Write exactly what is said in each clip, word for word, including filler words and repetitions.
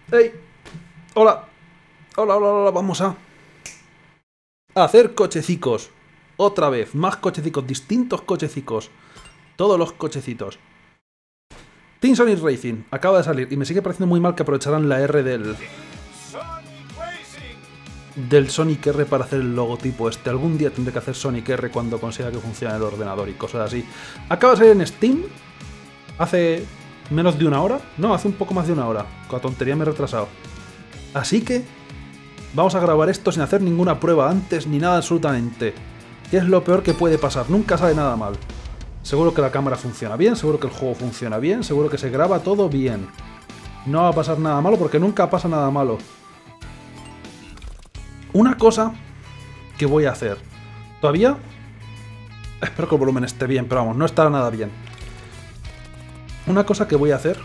¡Ey! ¡Hola! ¡Hola, hola, hola! Vamos a... hacer cochecicos. Otra vez. Más cochecicos. Distintos cochecicos. Todos los cochecitos. Team Sonic Racing. Acaba de salir. Y me sigue pareciendo muy mal que aprovecharan la R del... del Sonic R para hacer el logotipo este. Algún día tendré que hacer Sonic R cuando consiga que funcione el ordenador y cosas así. Acaba de salir en Steam. Hace... menos de una hora. No, hace un poco más de una hora. Con la tontería me he retrasado. Así que... vamos a grabar esto sin hacer ninguna prueba antes ni nada absolutamente. ¿Qué es lo peor que puede pasar? Nunca sale nada mal. Seguro que la cámara funciona bien, seguro que el juego funciona bien, seguro que se graba todo bien. No va a pasar nada malo porque nunca pasa nada malo. Una cosa que voy a hacer. Todavía... espero que el volumen esté bien, pero vamos, no estará nada bien. Una cosa que voy a hacer...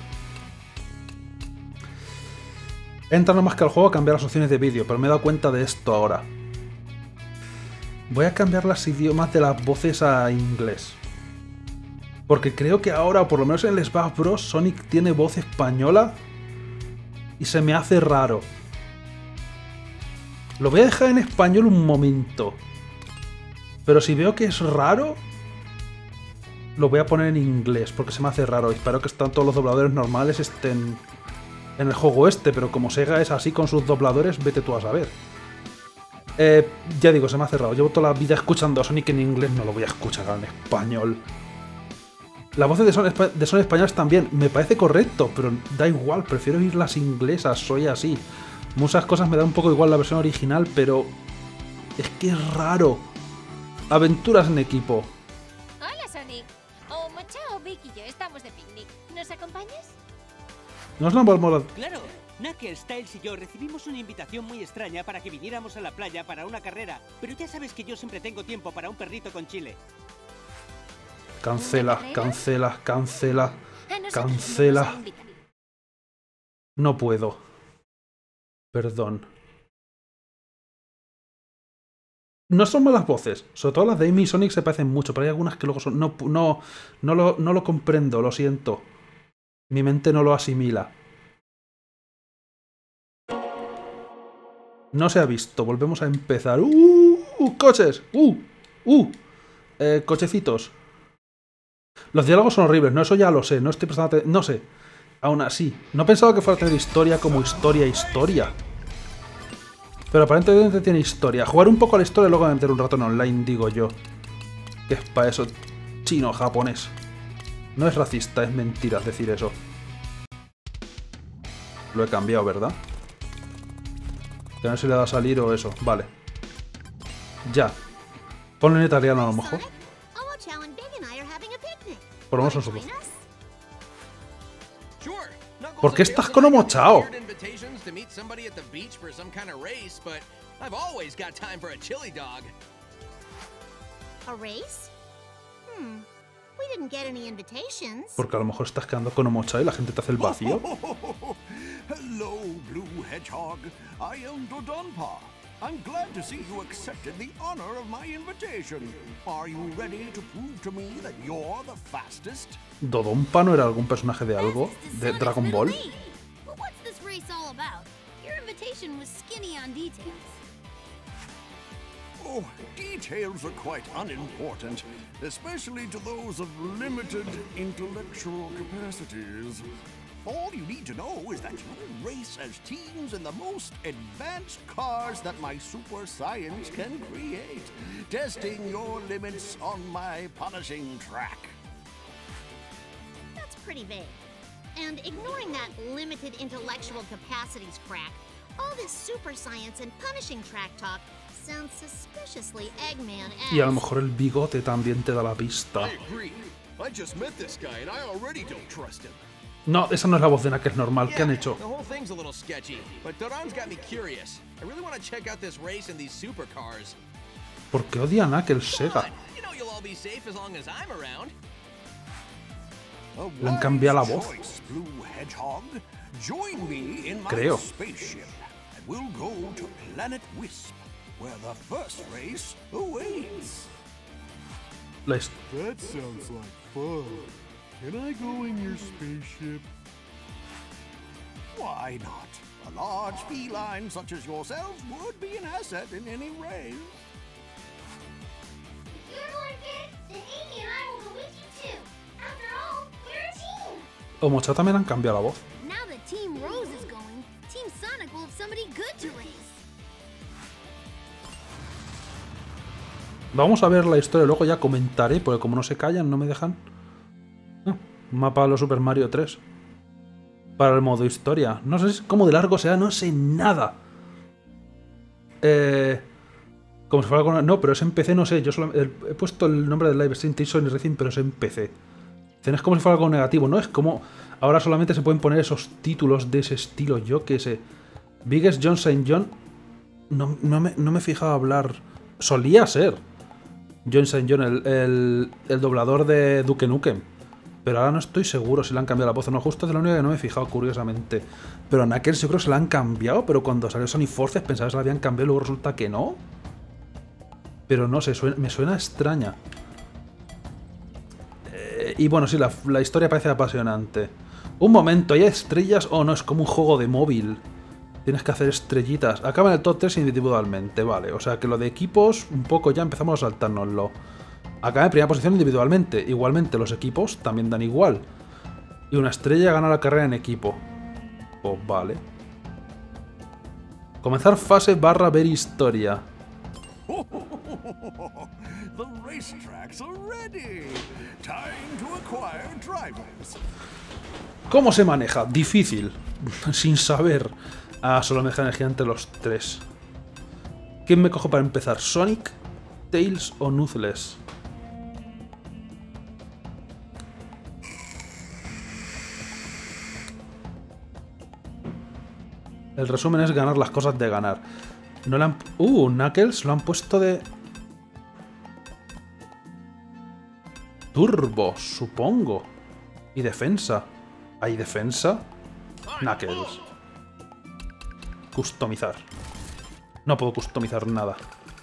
he entrado más que al juego a cambiar las opciones de vídeo, pero me he dado cuenta de esto ahora. Voy a cambiar los idiomas de las voces a inglés. Porque creo que ahora, por lo menos en el Smash Bros, Sonic tiene voz española y se me hace raro. Lo voy a dejar en español un momento. Pero si veo que es raro, lo voy a poner en inglés, porque se me hace raro. Y espero que están todos los dobladores normales estén en el juego este, pero como Sega es así con sus dobladores, vete tú a saber. Eh, ya digo, se me hace raro. Llevo toda la vida escuchando a Sonic en inglés, no lo voy a escuchar en español. Las voces de Son, de Son españolas también, me parece correcto, pero da igual, prefiero oír las inglesas, soy así. Muchas cosas me da un poco igual la versión original, pero es que es raro. Aventuras en equipo. Hola, Sonic. Oh, Machao, Vic y yo estamos de picnic. ¿Nos acompañas? Nos la vamos a... Claro, Knuckles, Styles y yo recibimos una invitación muy extraña para que viniéramos a la playa para una carrera, pero ya sabes que yo siempre tengo tiempo para un perrito con chile. Cancela, cancela, cancela, cancela. No puedo. Perdón. No son malas voces, sobre todo las de Amy y Sonic se parecen mucho, pero hay algunas que luego son... No, no, no, lo, no lo comprendo, lo siento. Mi mente no lo asimila. No se ha visto, volvemos a empezar. ¡Uh! uh ¡Coches! ¡Uh! ¡Uh! Eh, cochecitos. Los diálogos son horribles, no, eso ya lo sé, no estoy prestando atención, no sé. Aún así, no pensaba que fuera a tener historia como historia, historia. Pero aparentemente tiene historia. Jugar un poco a la historia y luego meter un rato en online, digo yo. Que es para eso chino, japonés. No es racista, es mentira decir eso. Lo he cambiado, ¿verdad? Que no sé si le da a salir o eso, vale. Ya. Ponlo en italiano a lo mejor. Por lo menos nosotros. ¿Por qué estás con Omochao? Porque a lo mejor estás quedando con Omochao y la gente te hace el vacío. Hello, Blue Hedgehog. I am Dodonpa. I'm glad to see you accepted the honor of my invitation. Are you ready to prove to me that you're the fastest? ¿Dodonpa no era algún personaje de algo? ¿De Dragon Ball? What's this race all about? Your invitation was skinny on details. Oh, details are quite unimportant, especially to those of limited intellectual capacities. All you need to know is that you race as teams in the most advanced cars that my super science can create, testing your limits on my punishing track. That's pretty vague. And ignoring that limited intellectual capacities crack, all this super science and punishing track talk sounds suspiciously Eggman-esque. Y a lo mejor el bigote también te da la pista. No, esa no es la voz de Knuckles normal. ¿Qué han hecho? ¿Por qué odia a Knuckles Sega? Le han cambiado la voz. Creo. La hist- That sounds like fun. Can I go in your spaceship? Why not? A large feline such as yourself would be an asset in any race. If you're going to get it, then Amy and I will go with you too. After all, we're a team. O Mocha también han cambiado la voz. Now that Team Rose is going, Team Sonic will have somebody good to race. Vamos a ver la historia, luego ya comentaré, porque como no se callan, no me dejan. Ah, mapa de los Super Mario tres. Para el modo historia. No sé cómo de largo sea, no sé nada. Eh... Como si fuera alguna... No, pero es en P C, no sé. Yo solo... He puesto el nombre del live stream Sonic Racing, pero es en P C. Es como si fuera algo negativo, ¿no? Es como... Ahora solamente se pueden poner esos títulos de ese estilo, yo qué sé. Biggest John Saint John... No, no, me, no me he fijado a hablar... Solía ser John Saint John, el, el, el doblador de Duke Nukem. Pero ahora no estoy seguro si le han cambiado la voz o no. Justo es la única que no me he fijado, curiosamente. Pero a Knuckles yo creo que se la han cambiado, pero cuando salió Sonic Forces pensaba que se la habían cambiado y luego resulta que no. Pero no sé, suena, me suena extraña. Eh, y bueno, sí, la, la historia parece apasionante. Un momento, ¿hay estrellas? Oh, no, es como un juego de móvil. Tienes que hacer estrellitas. Acaba en el top tres individualmente, vale. O sea que lo de equipos, un poco ya empezamos a saltárnoslo. Acaba en primera posición individualmente. Igualmente, los equipos también dan igual. Y una estrella gana la carrera en equipo. Pues vale. Comenzar fase barra ver historia. The racetracks are ready. Time to acquire drivers. ¿Cómo se maneja? Difícil. Sin saber. Ah, solo me deja energía entre los tres. ¿Quién me cojo para empezar? ¿Sonic, Tails o Knuckles? El resumen es ganar las cosas de ganar. No le han... Uh, Knuckles lo han puesto de... Turbo, supongo. Y defensa. ¿Hay defensa? Knuckles. Customizar. No puedo customizar nada.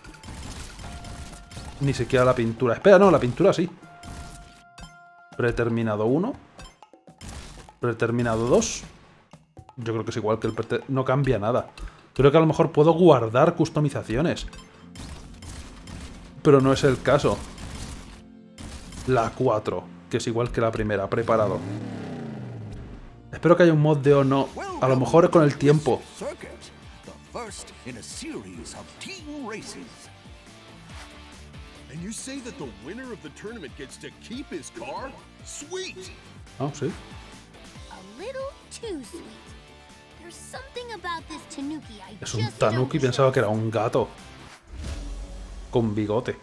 Ni siquiera la pintura. Espera, no, la pintura sí. Predeterminado uno. Predeterminado dos. Yo creo que es igual que el... Prete... No cambia nada. Creo que a lo mejor puedo guardar customizaciones. Pero no es el caso. La cuatro, que es igual que la primera. Preparado. Espero que haya un mod de o no. A lo mejor con el tiempo. First in a series of team races. And you say that the winner of the tournament gets to keep his car? Sweet! Ah, sí. A little too sweet. There's something about this Tanuki I Es un just Tanuki, don't pensaba que era un gato. Con bigote.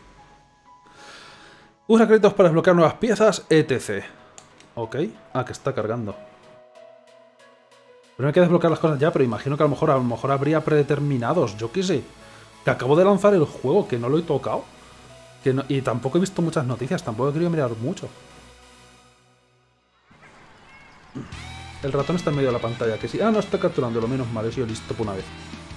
Usa créditos para desbloquear nuevas piezas, etcétera. Ok. Ah, que está cargando. Pero hay que desbloquear las cosas ya, pero imagino que a lo mejor, a lo mejor habría predeterminados, yo qué sé. Que acabo de lanzar el juego, que no lo he tocado. Que no, y tampoco he visto muchas noticias, tampoco he querido mirar mucho. El ratón está en medio de la pantalla, que sí. Ah, no, está capturando, lo menos mal, he sido listo por una vez.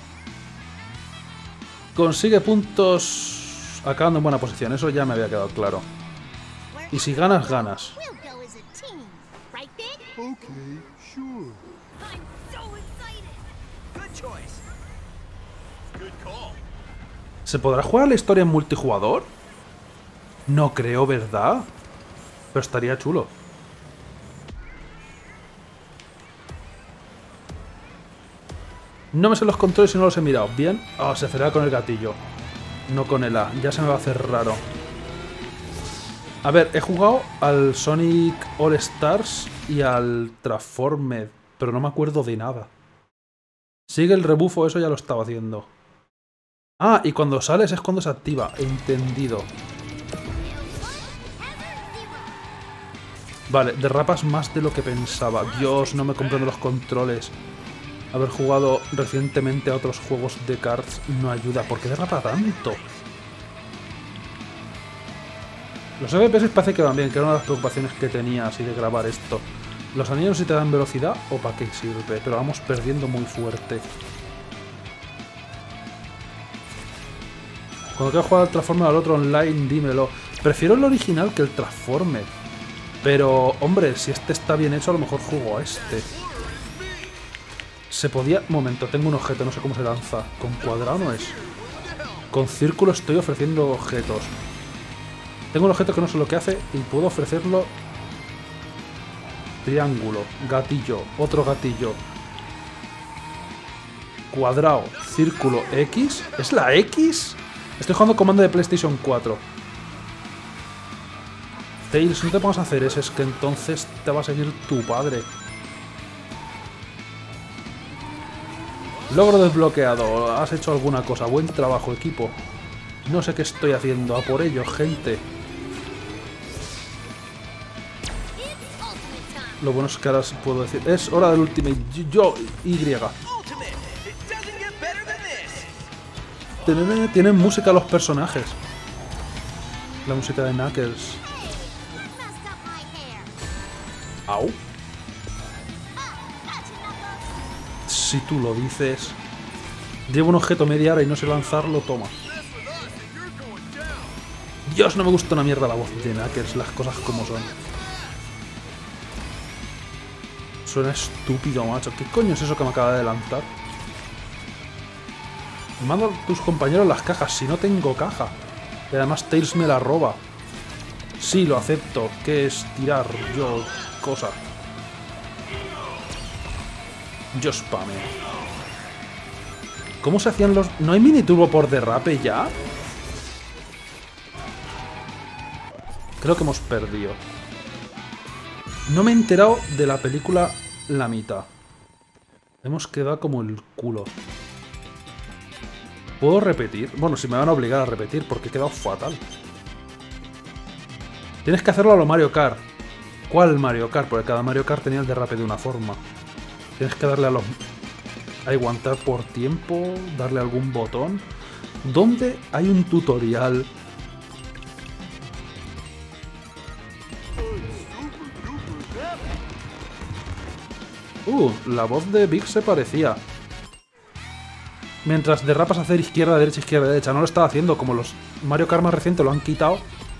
Consigue puntos acabando en buena posición, eso ya me había quedado claro. Y si ganas, ganas. We'll go as a team, right, Big? Okay, sure. I'm so excited. Good choice. Good call. ¿Se podrá jugar la historia en multijugador? No creo, ¿verdad? Pero estaría chulo. No me sé los controles y no los he mirado. Bien. Oh, se acelera con el gatillo. No con el A. Ya se me va a hacer raro. A ver, he jugado al Sonic All Stars y al Transformed, pero no me acuerdo de nada. Sigue el rebufo, eso ya lo estaba haciendo. Ah, y cuando sales es cuando se activa. Entendido. Vale, derrapas más de lo que pensaba. Dios, no me comprendo los controles. Haber jugado recientemente a otros juegos de karts no ayuda. ¿Por qué derrapa tanto? Los F P S parece que van bien, que era una de las preocupaciones que tenía así de grabar esto. ¿Los anillos si te dan velocidad o para qué sirve? Pero vamos perdiendo muy fuerte. Cuando quiero jugar al Transformer al otro online, dímelo. Prefiero el original que el Transformer. Pero, hombre, si este está bien hecho, a lo mejor juego a este. Se podía... Momento, tengo un objeto, no sé cómo se lanza. ¿Con cuadrado no es? Con círculo estoy ofreciendo objetos. Tengo un objeto que no sé lo que hace y puedo ofrecerlo... Triángulo, gatillo, otro gatillo. Cuadrado, círculo, X. ¿Es la X? Estoy jugando comando de PlayStation cuatro. Tails, no te pongas a hacer eso, es que entonces te va a seguir tu padre. Logro desbloqueado. Has hecho alguna cosa. Buen trabajo, equipo. No sé qué estoy haciendo. A por ello, gente. Lo bueno es que ahora puedo decir... Es hora del Ultimate. Yo, Y. Tienen, tienen música los personajes. La música de Knuckles. Au. Si tú lo dices. Llevo un objeto media hora y no sé lanzarlo, toma. Dios, no me gusta una mierda la voz de Knuckles, las cosas como son. Suena estúpido, macho. ¿Qué coño es eso que me acaba de lanzar? Manda a tus compañeros las cajas, si no tengo caja. Y además Tails me la roba. Sí, lo acepto. ¿Qué es tirar yo cosa? Yo spame. ¿Cómo se hacían los...? ¿No hay mini turbo por derrape ya? Creo que hemos perdido. No me he enterado de la película la mitad. Hemos quedado como el culo. ¿Puedo repetir? Bueno, si me van a obligar a repetir porque he quedado fatal. Tienes que hacerlo a lo Mario Kart. ¿Cuál Mario Kart? Porque cada Mario Kart tenía el derrape de una forma. Tienes que darle a los... a aguantar por tiempo, darle algún botón. ¿Dónde hay un tutorial? Uh, la voz de Big se parecía. Mientras derrapas a hacer izquierda, derecha, izquierda, derecha. No lo estaba haciendo, como los Mario Kart más recientes lo han quitado.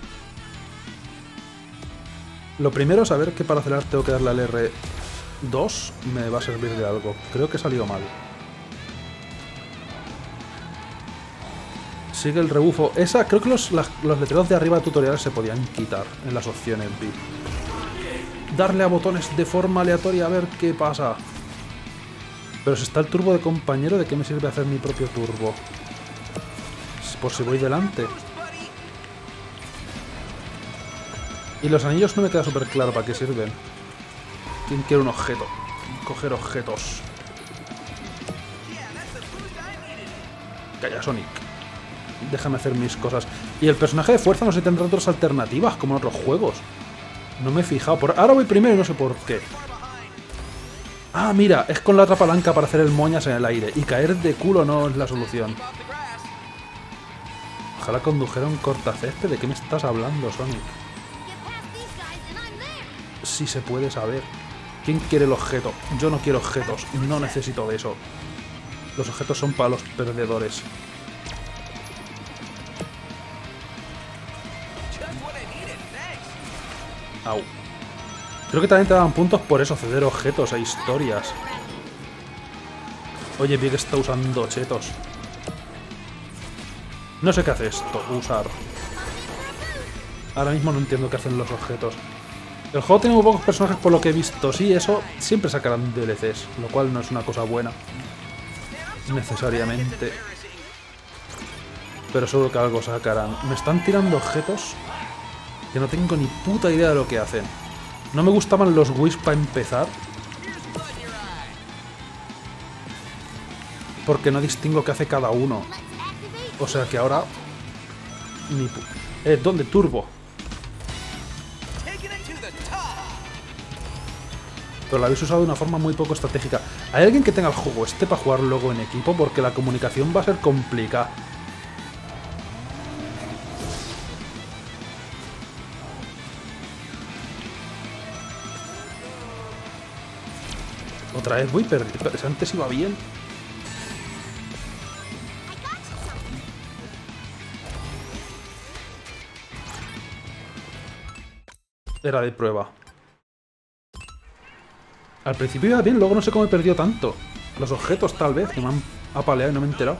Lo primero es saber que para acelerar tengo que darle al R dos. Me va a servir de algo. Creo que salió mal. Sigue el rebufo. Esa, creo que los, las, los letreros de arriba de tutoriales se podían quitar en las opciones B. Darle a botones de forma aleatoria a ver qué pasa. Pero si está el turbo de compañero, ¿de qué me sirve hacer mi propio turbo? Por si voy delante. Y los anillos no me queda súper claro para qué sirven. ¿Quién quiere un objeto? Coger objetos. Calla, Sonic. Déjame hacer mis cosas. Y el personaje de fuerza no sé si tendrá otras alternativas, como en otros juegos. No me he fijado. Por... Ahora voy primero y no sé por qué. Ah, mira, es con la otra palanca para hacer el moñas en el aire. Y caer de culo no es la solución. Ojalá condujera un cortacésped. ¿De qué me estás hablando, Sonic? Sí se puede saber. ¿Quién quiere el objeto? Yo no quiero objetos. No necesito de eso. Los objetos son para los perdedores. Au. Creo que también te daban puntos por eso, ceder objetos e historias. Oye, Big está usando chetos. No sé qué hace esto, usar. Ahora mismo no entiendo qué hacen los objetos. El juego tiene muy pocos personajes por lo que he visto. Sí, eso siempre sacarán D L Cs, lo cual no es una cosa buena. Necesariamente. Pero seguro que algo sacarán. Me están tirando objetos que no tengo ni puta idea de lo que hacen. No me gustaban los Wish para empezar. Porque no distingo qué hace cada uno. O sea que ahora... Ni pu... Eh, ¿dónde? Turbo. Pero lo habéis usado de una forma muy poco estratégica. ¿Hay alguien que tenga el juego este para jugar luego en equipo? Porque la comunicación va a ser complicada. Otra vez voy perdido. Antes iba bien. Era de prueba. Al principio iba bien, luego no sé cómo he perdido tanto. Los objetos, tal vez, que me han apaleado y no me he enterado.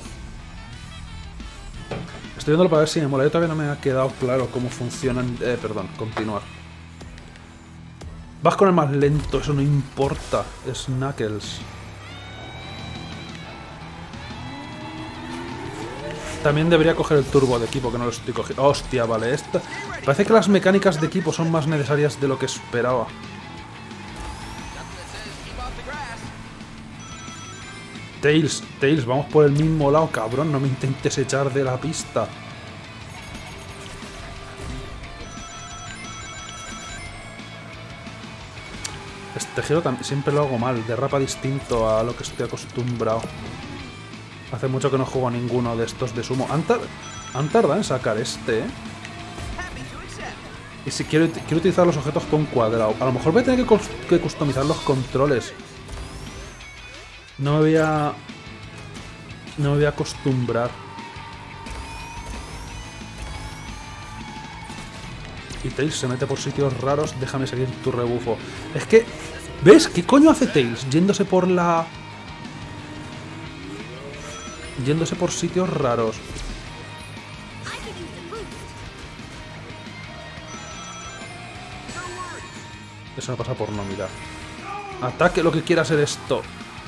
Estoy viéndolo para ver si me mola. Yo todavía no me ha quedado claro cómo funcionan... Eh, perdón, continuar. Vas con el más lento, eso no importa. Es Knuckles. También debería coger el turbo de equipo, que no lo estoy cogiendo. Hostia, vale, esta... Parece que las mecánicas de equipo son más necesarias de lo que esperaba. Tails, Tails, vamos por el mismo lado, cabrón. No me intentes echar de la pista. Este giro también siempre lo hago mal. Derrapa distinto a lo que estoy acostumbrado. Hace mucho que no juego a ninguno de estos de sumo. Han, tar han tardado en sacar este, ¿eh? Y si quiero, quiero utilizar los objetos con cuadrado. A lo mejor voy a tener que, que customizar los controles. No me voy a... No me voy a acostumbrar. Y Tails se mete por sitios raros. Déjame seguir tu rebufo. Es que... ¿Ves? ¿Qué coño hace Tails? Yéndose por la... Yéndose por sitios raros. Eso me pasa por no mirar. Ataque lo que quiera ser esto.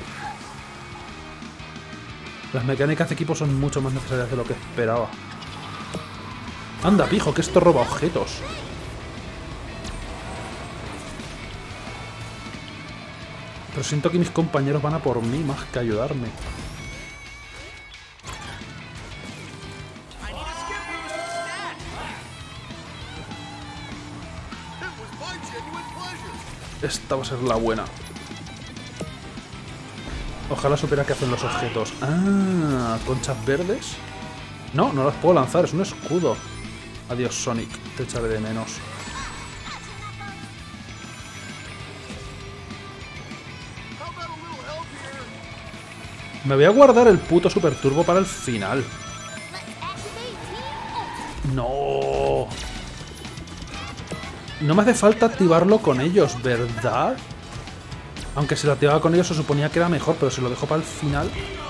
Las mecánicas de equipo son mucho más necesarias de lo que esperaba. Anda, pijo, que esto roba objetos. Pero siento que mis compañeros van a por mí más que ayudarme. Esta va a ser la buena. Ojalá supiera qué hacen los objetos. Ah, conchas verdes. No, no las puedo lanzar, es un escudo. Adiós, Sonic, te echaré de menos. Me voy a guardar el puto Super Turbo para el final. No. No me hace falta activarlo con ellos, ¿verdad? Aunque si lo activaba con ellos se suponía que era mejor, pero si lo dejo para el final...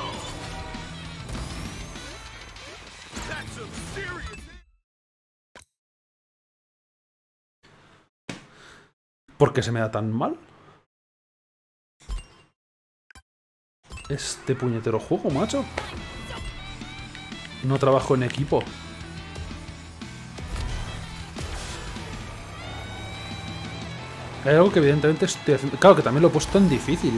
¿Por qué se me da tan mal? Este puñetero juego, macho. No trabajo en equipo. Hay algo que evidentemente estoy haciendo... Claro, que también lo he puesto en difícil.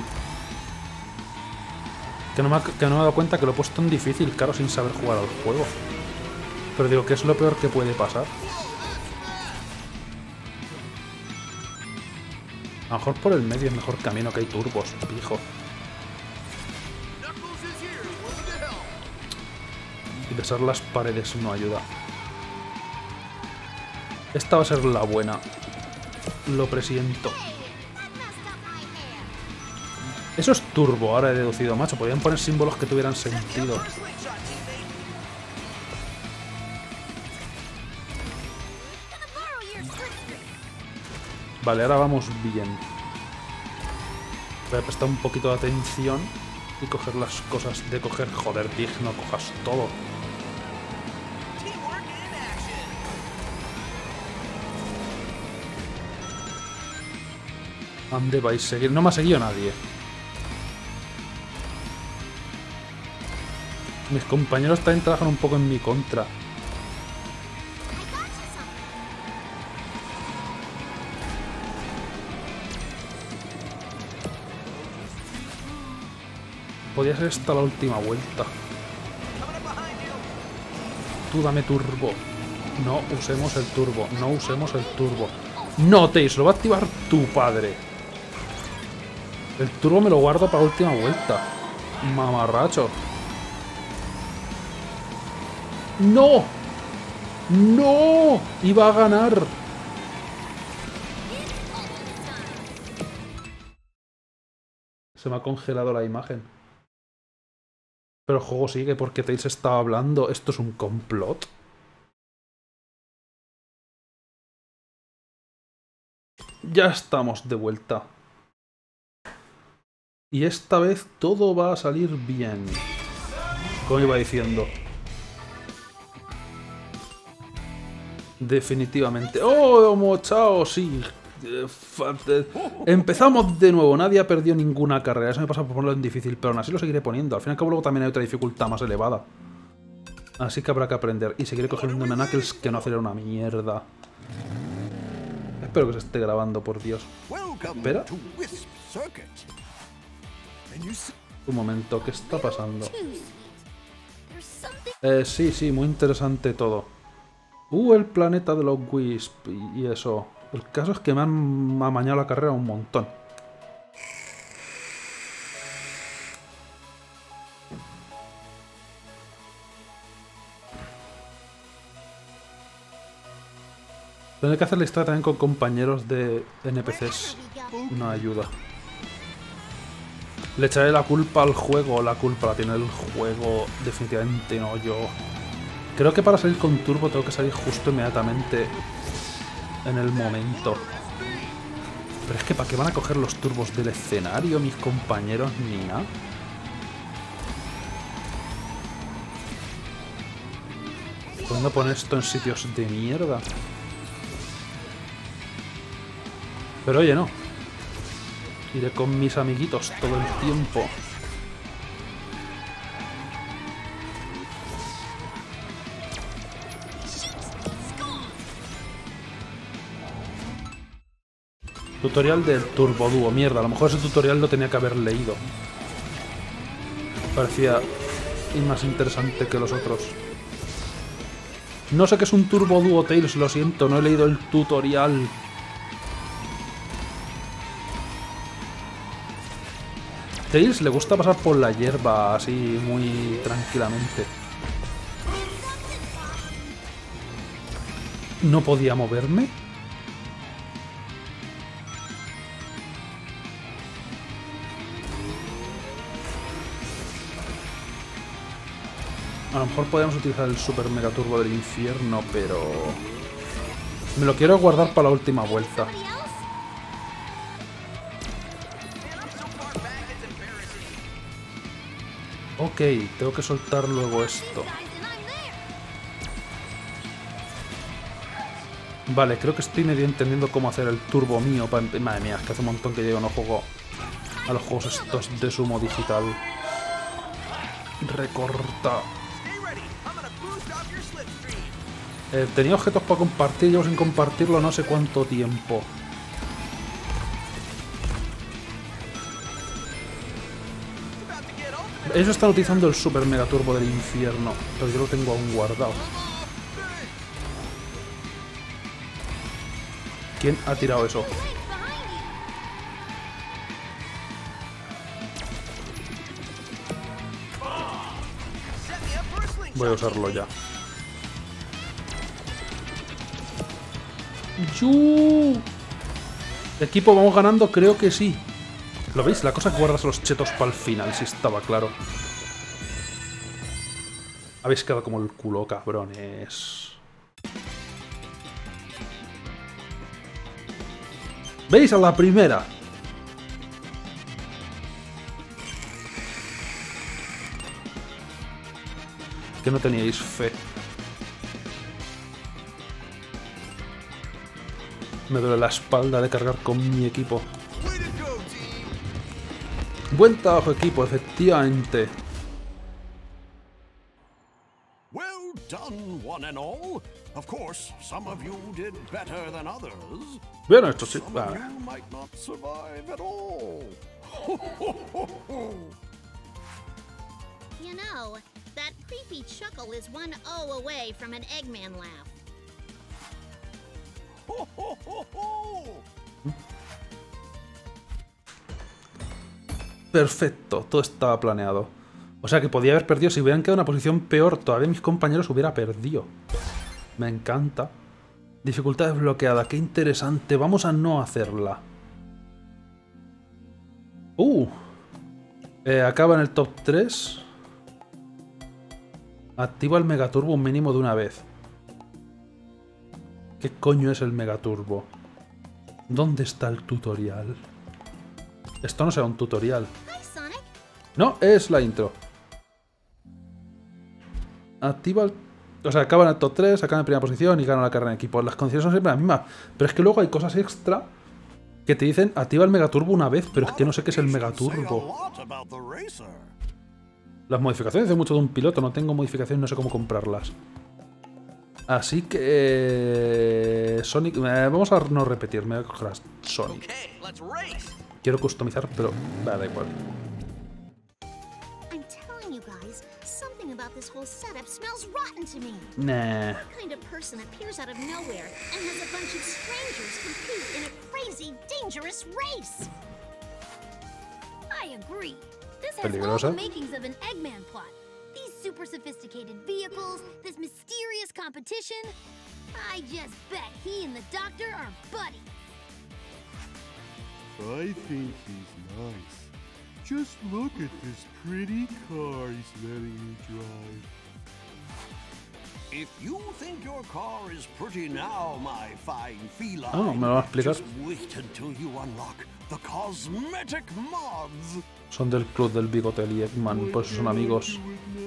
Que no, me ha... que no me he dado cuenta que lo he puesto en difícil, claro, sin saber jugar al juego. Pero digo, ¿qué es lo peor que puede pasar? A lo mejor por el medio es mejor camino, que hay turbos, pijo. Y besar las paredes no ayuda. Esta va a ser la buena. Lo presiento. Eso es turbo, ahora he deducido, macho. Podrían poner símbolos que tuvieran sentido. Vale, ahora vamos bien. Voy a prestar un poquito de atención y coger las cosas de coger. Joder, Pig, no cojas todo. ¿Dónde vais a seguir? No me ha seguido nadie. Mis compañeros también trabajan un poco en mi contra. Podría ser esta la última vuelta. Tú dame turbo. No usemos el turbo. No usemos el turbo. No, Tails, lo va a activar tu padre. El turbo me lo guardo para la última vuelta. Mamarracho. ¡No! ¡No! Iba a ganar. Se me ha congelado la imagen. Pero el juego sigue porque Tails estaba hablando. ¿Esto es un complot? Ya estamos de vuelta. Y esta vez todo va a salir bien. Como iba diciendo. Definitivamente. ¡Oh, mochao! Sí. Empezamos de nuevo. Nadie ha perdido ninguna carrera. Eso me pasa por ponerlo en difícil, pero aún así lo seguiré poniendo. Al fin y al cabo luego también hay otra dificultad más elevada. Así que habrá que aprender. Y seguiré cogiendo Knuckles que no acelera una mierda. Espero que se esté grabando, por Dios. Espera. Un momento, ¿qué está pasando? Eh, sí, sí, muy interesante todo. Uh, el planeta de los Wisp y, y eso. El caso es que me han amañado la carrera un montón. Tener que hacer la historia también con compañeros de N P Cs. Una ayuda. Le echaré la culpa al juego. La culpa la tiene el juego. Definitivamente no yo. Creo que para salir con turbo tengo que salir justo inmediatamente en el momento. Pero es que ¿para qué van a coger los turbos del escenario mis compañeros? Ni nada. ¿Cuándo poner esto en sitios de mierda? Pero oye, no. Iré con mis amiguitos todo el tiempo. Tutorial del Turbo Dúo. Mierda, a lo mejor ese tutorial lo tenía que haber leído. Parecía más interesante que los otros. No sé qué es un Turbo Dúo, Tails, lo siento, no he leído el tutorial. Tails le gusta pasar por la hierba así muy tranquilamente. ¿No podía moverme? A lo mejor podríamos utilizar el Super Mega Turbo del Infierno, pero... me lo quiero guardar para la última vuelta. Ok, tengo que soltar luego esto. Vale, creo que estoy medio entendiendo cómo hacer el turbo mío. Para... madre mía, es que hace un montón que yo no juego a los juegos estos de Sumo Digital. Recorta. Eh, tenía objetos para compartir, llevo sin compartirlo no sé cuánto tiempo. Ellos están utilizando el Super Mega Turbo del Infierno, pero yo lo tengo aún guardado. ¿Quién ha tirado eso? Voy a usarlo ya. ¡Yu! Equipo, vamos ganando, creo que sí. ¿Lo veis? La cosa que guardas los chetos para el final, si estaba claro. Habéis quedado como el culo, cabrones. ¿Veis? A la primera. Que no teníais fe. Me duele la espalda de cargar con mi equipo. Buen trabajo, equipo, efectivamente. Well done, one and all. Of course, some of you did better than others. Bien, esto sí. Some of you might not survive at all. You know, that creepy chuckle is one O away from an Eggman laugh. Perfecto, todo estaba planeado. O sea que podía haber perdido. Si hubieran quedado en una posición peor, todavía mis compañeros hubiera perdido. Me encanta. Dificultad desbloqueada, qué interesante. Vamos a no hacerla. Uh. Eh, acaba en el top tres. Activa el Megaturbo un mínimo de una vez. ¿Qué coño es el Megaturbo? ¿Dónde está el tutorial? Esto no será un tutorial. Hi, Sonic. No, es la intro. Activa el... O sea, acaba en el top tres, acaba en primera posición y gana la carrera en equipo. Las condiciones son siempre las mismas. Pero es que luego hay cosas extra que te dicen activa el Megaturbo una vez, pero es que no sé qué es el Megaturbo. Las modificaciones de mucho de un piloto, no tengo modificaciones, no sé cómo comprarlas. Así que... Sonic... Eh, vamos a no repetir, me voy a coger a Sonic. Quiero customizar, pero... Bah, da igual. I'm telling you guys, something about this whole setup smells rotten to me. Nah. What kind of person appears out of nowhere and has a bunch of strangers compete in a crazy, dangerous race? I agree. This has all Peligrosa. the makings of an Eggman plot. These super sophisticated vehicles, this mysterious competition. I just bet he and the doctor are buddies. I think he's nice. Just look at this pretty car he's letting me drive. If you think your car is pretty now, my fine feline, Ah, ¿me lo vas a explicar? just wait until you unlock the cosmetic mods. Son del club del bigote y Eggman, por eso son amigos.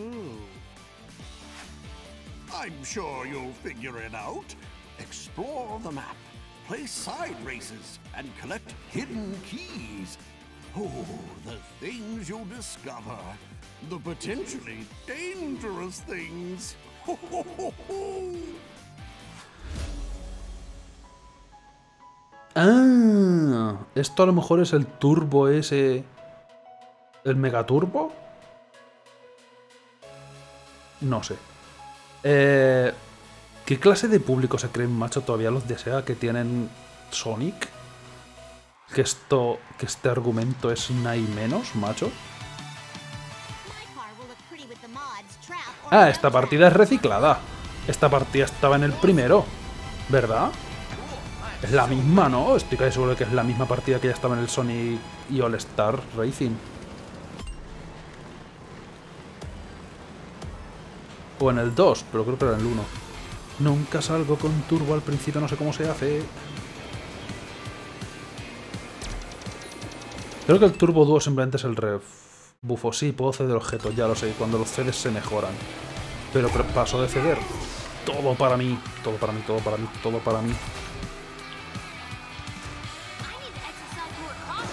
I'm sure you'll figure it out. Explore the map, play side races, and collect hidden keys. Oh, the things you'll discover. The potentially dangerous things. Ho, ho, ho, ho. Ah, esto a lo mejor es el turbo ese... ¿El Megaturbo? No sé. Eh, ¿Qué clase de público se creen, macho? Todavía los desea que tienen Sonic. Que esto, que este argumento es nada y menos, macho. My car will look pretty with the mods, trap, or Ah, no esta trap. partida es reciclada. Esta partida estaba en el primero, ¿verdad? Es la misma, ¿no? Estoy casi seguro de que es la misma partida que ya estaba en el Sonic y All Star Racing. O en el dos, pero creo que era en el uno. Nunca salgo con turbo al principio, no sé cómo se hace. Creo que el turbo dúo simplemente es el rebufo. Sí, puedo ceder objetos, ya lo sé. Cuando los cedes se mejoran. Pero paso de ceder. Todo para mí, todo para mí, todo para mí, todo para mí. I need to exercise more caution.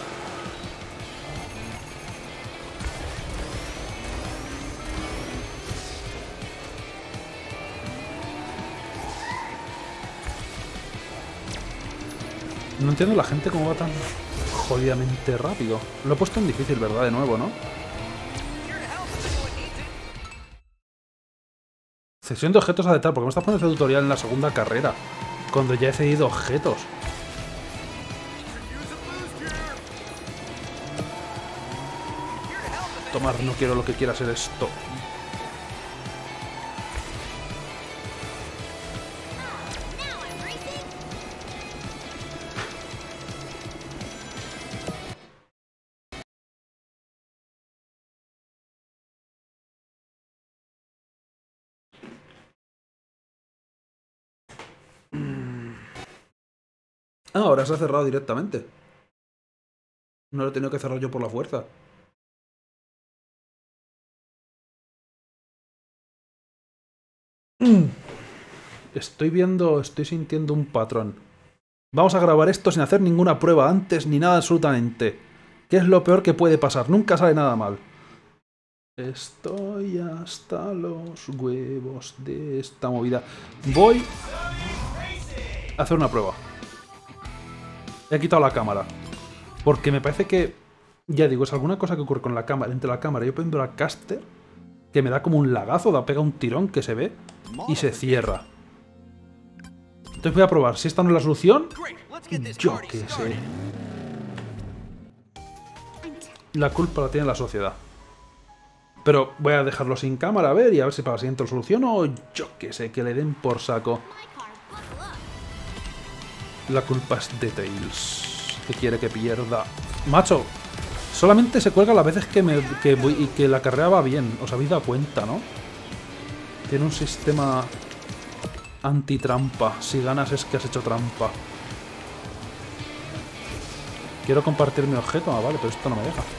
No entiendo la gente cómo va tan jodidamente rápido. Lo he puesto en difícil, ¿verdad? De nuevo, ¿no? Cesión de objetos a detallar. ¿Por qué me estás poniendo este tutorial en la segunda carrera? Cuando ya he cedido objetos. Tomar, no quiero lo que quiera ser esto. Now I'm racing. Ah, ahora se ha cerrado directamente. No lo he tenido que cerrar yo por la fuerza. Mm. Estoy viendo, estoy sintiendo un patrón. Vamos a grabar esto sin hacer ninguna prueba antes ni nada absolutamente. ¿Qué es lo peor que puede pasar? Nunca sale nada mal. Estoy hasta los huevos de esta movida. Voy a hacer una prueba. He quitado la cámara. Porque me parece que... Ya digo, es alguna cosa que ocurre con la cámara, entre la cámara y yo poniendo la caster, que me da como un lagazo, da pega un tirón que se ve y se cierra. Entonces voy a probar. Si esta no es la solución, yo qué sé. La culpa la tiene la sociedad. Pero voy a dejarlo sin cámara a ver y a ver si para la siguiente lo soluciono o yo qué sé, que le den por saco. My car, buckle up. La culpa es de Tails, que quiere que pierda. Macho, solamente se cuelga las veces que, me, que voy y que la carrera va bien. Os habéis dado cuenta, ¿no? Tiene un sistema antitrampa. Si ganas es que has hecho trampa. Quiero compartir mi objeto. Ah, vale, pero esto no me deja.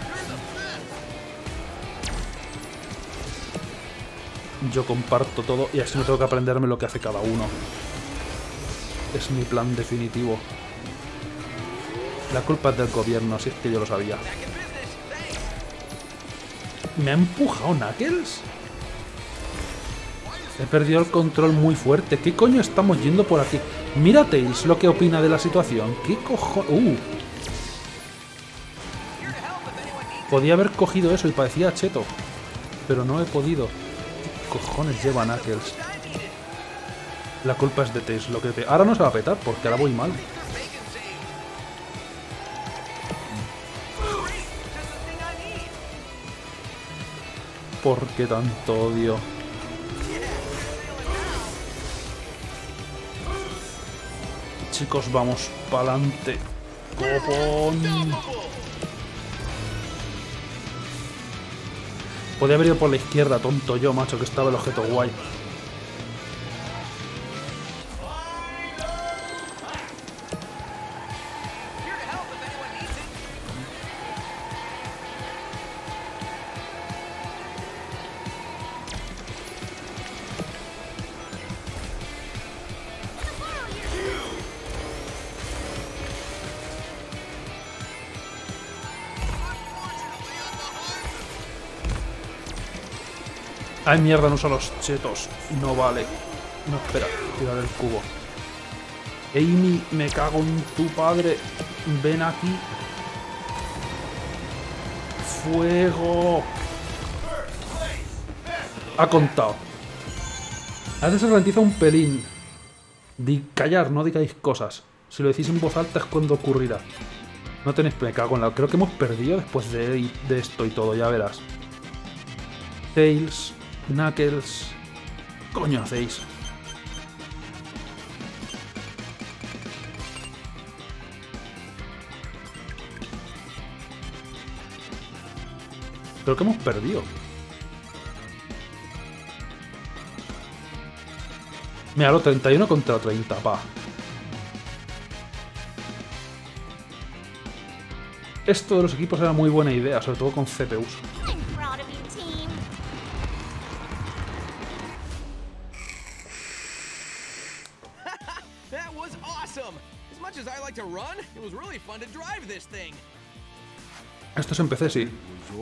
Yo comparto todo y así no tengo que aprenderme lo que hace cada uno. Es mi plan definitivo. La culpa es del gobierno, si es que yo lo sabía. ¿Me ha empujado Knuckles? He perdido el control muy fuerte. ¿Qué coño estamos yendo por aquí? Mira Tails lo que opina de la situación. ¿Qué cojones? Uh. Podía haber cogido eso y parecía cheto. Pero no he podido. ¿Qué cojones lleva Knuckles? La culpa es de Tails. Lo que pe... Ahora no se va a petar porque ahora voy mal. ¿Por qué tanto odio? Chicos, vamos pa'lante. ¡Copón! Podría haber ido por la izquierda, tonto yo, macho, que estaba el objeto guay. Ay, mierda, no uso los chetos. No vale. No, espera, tirar el cubo. Amy, me cago en tu padre. Ven aquí. Fuego. Ha contado. A veces se ralentiza un pelín. Di callar, no digáis cosas. Si lo decís en voz alta es cuando ocurrirá. No tenéis... Me cago en la... Creo que hemos perdido después de, de esto y todo, ya verás. Tails... Knuckles... ¿Coño hacéis? Creo que hemos perdido. Mira, lo treinta y uno contra treinta, pa. Esto de los equipos era muy buena idea, sobre todo con C P Us. Esto es en P C, sí.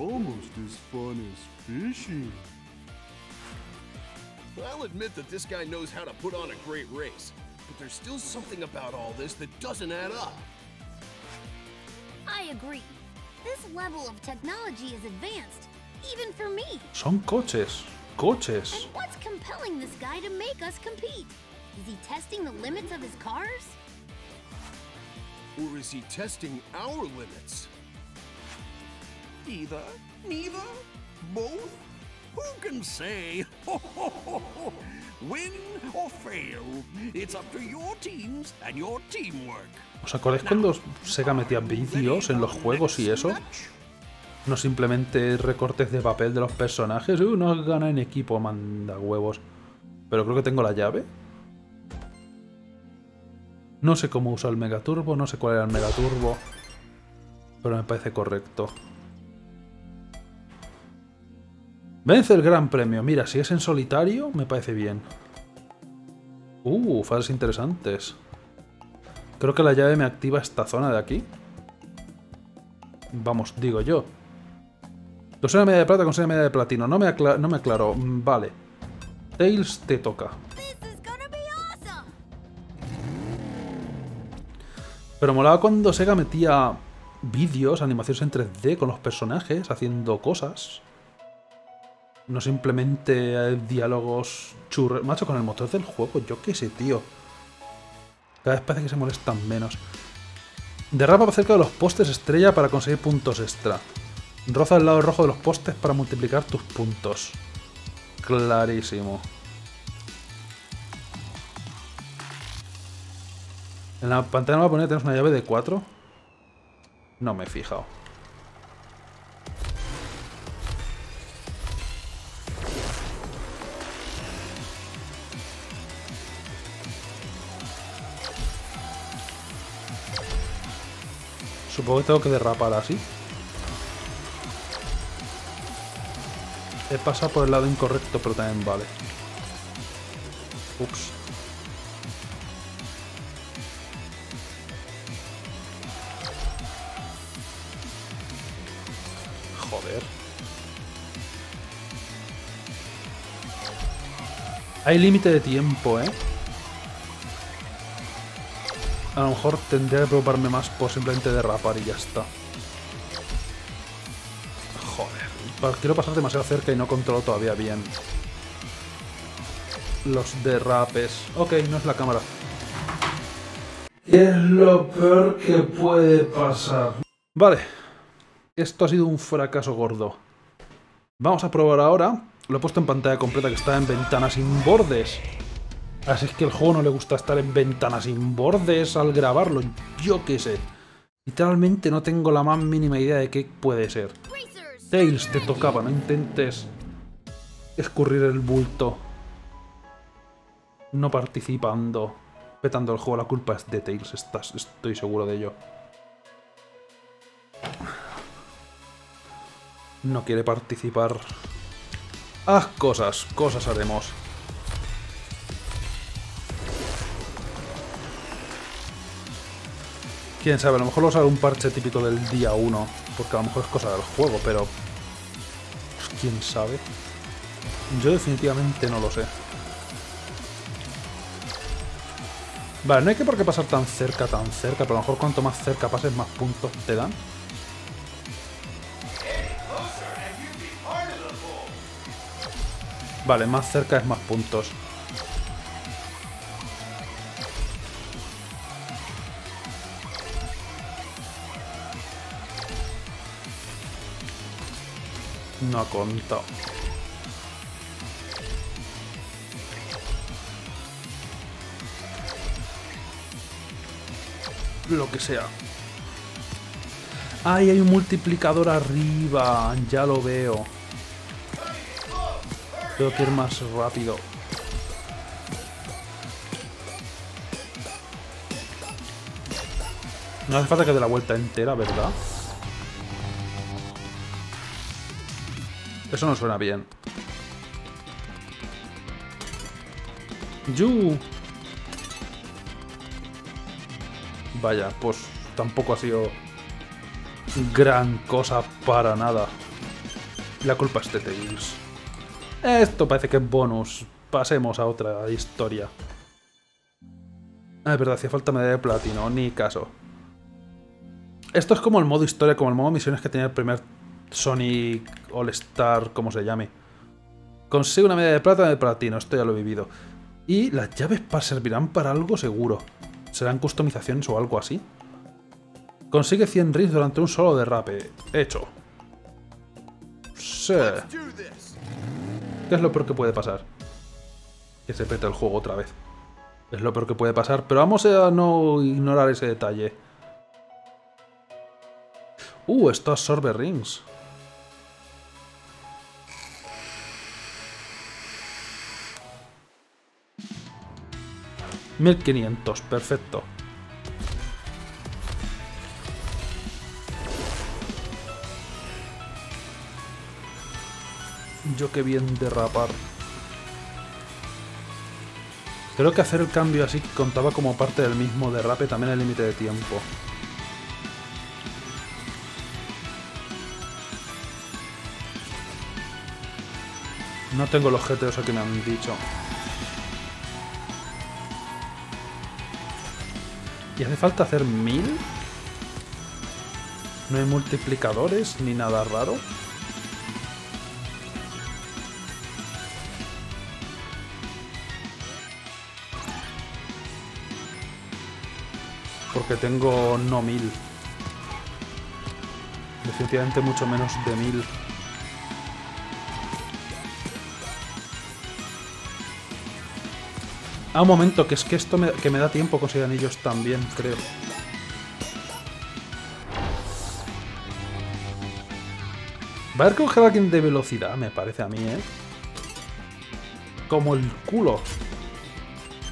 I'll admit that this guy knows how to put on a great race, but there's still something about all this that doesn't add up. I agree. This level of technology is advanced, even for me. Son coches, coches. And what's compelling this guy to make us compete? Is he testing the limits of his cars? Or is he testing our limits? Either, neither, both? Who can say? Win or fail, it's up to your teams and your teamwork. ¿Os acordáis cuando Sega metía vídeos en los juegos y eso? No simplemente recortes de papel de los personajes. Uh, no gana en equipo, manda huevos. Pero creo que tengo la llave. No sé cómo usa el Megaturbo, no sé cuál era el Megaturbo. Pero me parece correcto. Vence el Gran Premio. Mira, si es en solitario, me parece bien. Uh, fases interesantes. Creo que la llave me activa esta zona de aquí. Vamos, digo yo. Consigue una medalla de plata, consigue una medalla de platino. No me, acla no me aclaro. Vale. Tails, te toca. Pero molaba cuando Sega metía vídeos, animaciones en tres D con los personajes, haciendo cosas. No simplemente eh, diálogos churros. Macho, con el motor del juego, yo qué sé, tío. Cada vez parece que se molestan menos. Derrapa cerca de los postes estrella para conseguir puntos extra. Roza el lado rojo de los postes para multiplicar tus puntos. Clarísimo. En la pantalla me va a poner que tienes una llave de cuatro. No me he fijado. Supongo Supongo que tengo que derrapar así. He pasado por el lado incorrecto, pero también vale. Ups. Joder. Hay límite de tiempo, ¿eh? A lo mejor tendría que preocuparme más por simplemente derrapar y ya está. Joder. Quiero pasar demasiado cerca y no controlo todavía bien los derrapes. Ok, no es la cámara. Es lo peor que puede pasar. Vale. Esto ha sido un fracaso gordo. Vamos a probar ahora. Lo he puesto en pantalla completa, que está en ventana sin bordes. Así es que el juego no le gusta estar en ventana sin bordes al grabarlo. Yo qué sé. Literalmente no tengo la más mínima idea de qué puede ser. Tails, te tocaba. No intentes escurrir el bulto. No participando. Petando el juego. La culpa es de Tails. Estás, estoy seguro de ello. No quiere participar. Haz cosas. Cosas haremos. Quién sabe, a lo mejor lo sale un parche típico del día uno, porque a lo mejor es cosa del juego, pero... pues, quién sabe. Yo definitivamente no lo sé. Vale, no hay que por qué pasar tan cerca, tan cerca, pero a lo mejor cuanto más cerca pases, más puntos te dan. Vale, más cerca es más puntos. No ha contado. Lo que sea. ¡Ay, hay un multiplicador arriba! Ya lo veo. Tengo que ir más rápido. No hace falta que dé la vuelta entera, ¿verdad? Eso no suena bien. ¡Yu! Vaya, pues tampoco ha sido gran cosa para nada. La culpa es de Tails. Esto parece que es bonus. Pasemos a otra historia. Ah, es verdad, hacía falta medalla de platino. Ni caso. Esto es como el modo historia, como el modo misiones que tenía el primer Sonic All Star, como se llame. Consigue una medalla de plata de platino. Esto ya lo he vivido. Y las llaves servirán para algo seguro. ¿Serán customizaciones o algo así? Consigue cien rings durante un solo derrape. Hecho. Sí. ¿Qué es lo peor que puede pasar? Que se pete el juego otra vez. Es lo peor que puede pasar, pero vamos a no ignorar ese detalle. Uh, esto absorbe rings. mil quinientos, perfecto. Yo qué bien derrapar. Creo que hacer el cambio así contaba como parte del mismo derrape, también el límite de tiempo. No tengo los G T Os que me han dicho. ¿Y hace falta hacer mil? ¿No hay multiplicadores ni nada raro? Porque tengo no mil. Definitivamente mucho menos de mil. Ah, un momento, que es que esto me, que me da tiempo conseguir anillos también, creo. Va a haber que coger a alguien de velocidad, me parece a mí, ¿eh? Como el culo.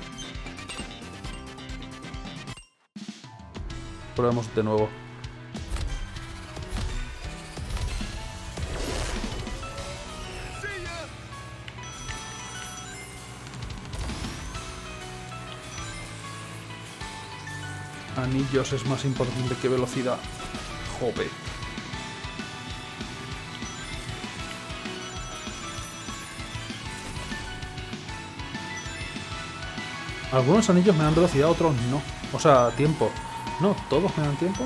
Probemos de nuevo. Anillos es más importante que velocidad. Jope. Algunos anillos me dan velocidad, otros no. O sea, tiempo. No, todos me dan tiempo.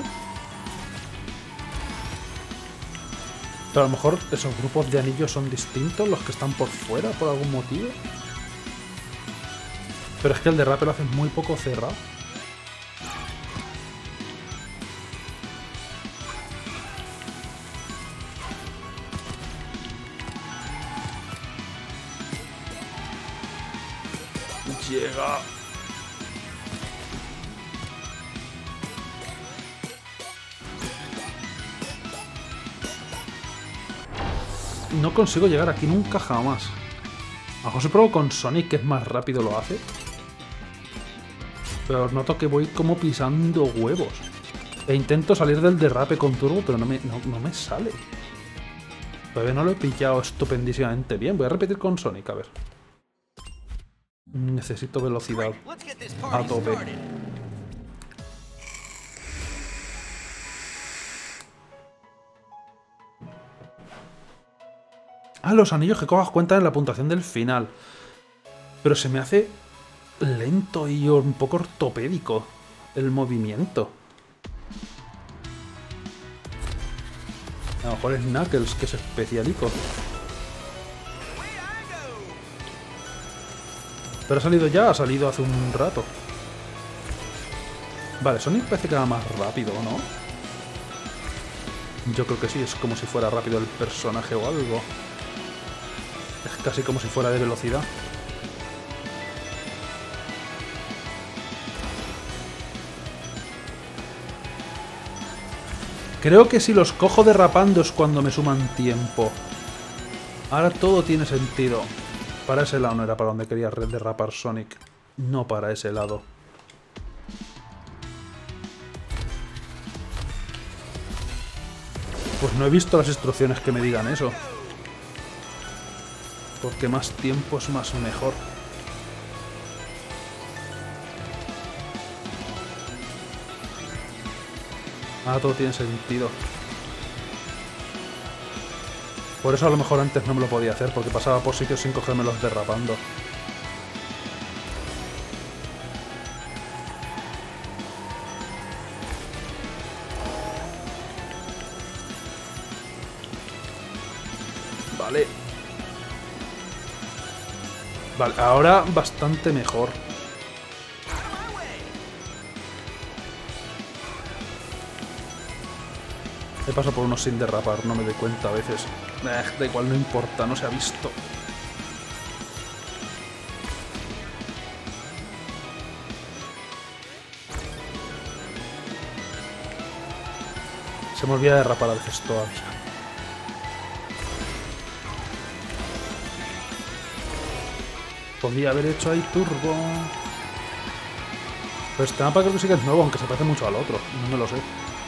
Pero a lo mejor esos grupos de anillos son distintos, los que están por fuera, por algún motivo. Pero es que el derrape lo hace muy poco cerrado. Llega. No consigo llegar aquí nunca jamás. A lo mejor si pruebo con Sonic, que es más rápido, lo hace. Pero noto que voy como pisando huevos. E intento salir del derrape con turbo, pero no me, no, no me sale. Todavía no lo he pillado estupendísimamente bien. Voy a repetir con Sonic, a ver. Necesito velocidad a tope. Ah, los anillos que cojas cuentan en la puntuación del final. Pero se me hace lento y un poco ortopédico el movimiento. A lo mejor es Knuckles, que es especialico. Pero ha salido ya, ha salido hace un rato. Vale, Sonic parece que va más rápido, ¿no? Yo creo que sí, es como si fuera rápido el personaje o algo. Es casi como si fuera de velocidad. Creo que si los cojo derrapando es cuando me suman tiempo. Ahora todo tiene sentido. Para ese lado no era para donde quería derrapar Sonic. No para ese lado. Pues no he visto las instrucciones que me digan eso. Porque más tiempo es más mejor. Ah, todo tiene sentido. Por eso a lo mejor antes no me lo podía hacer, porque pasaba por sitios sin cogérmelos derrapando. Vale. Vale, ahora bastante mejor. He pasado por unos sin derrapar, no me doy cuenta a veces. Eh, da igual, no importa, no se ha visto. Se me olvida derrapar a veces todavía. Podría haber hecho ahí turbo. Pero este mapa creo que sí que es nuevo, aunque se parece mucho al otro. No me lo sé.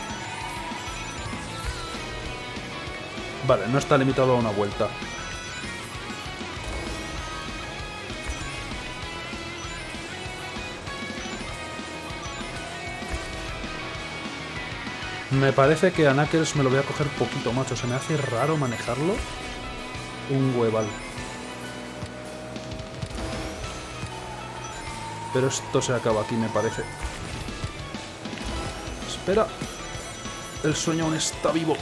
Vale, no está limitado a una vuelta. Me parece que a Knuckles me lo voy a coger poquito, macho. Se me hace raro manejarlo. Un hueval. Pero esto se acaba aquí, me parece. Espera. El sueño aún está vivo.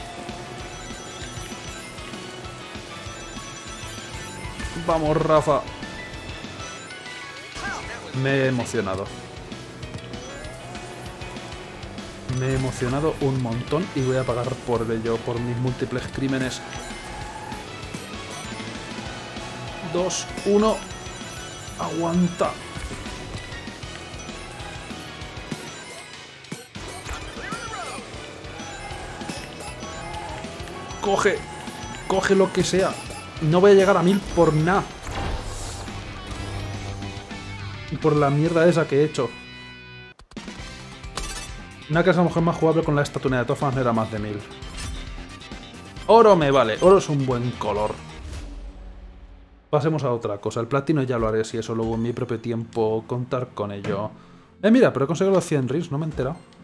Vamos, Rafa. Me he emocionado. Me he emocionado un montón y voy a pagar por ello, por mis múltiples crímenes. Dos, uno. Aguanta. Coge. Coge lo que sea. No voy a llegar a mil por nada. Por la mierda esa que he hecho. Una que es a lo mejor más jugable con la estatunea, de todas formas no era más de mil. Oro me vale. Oro es un buen color. Pasemos a otra cosa. El platino ya lo haré si eso luego en mi propio tiempo contar con ello. Eh, mira, pero he conseguido los cien rings, no me he enterado.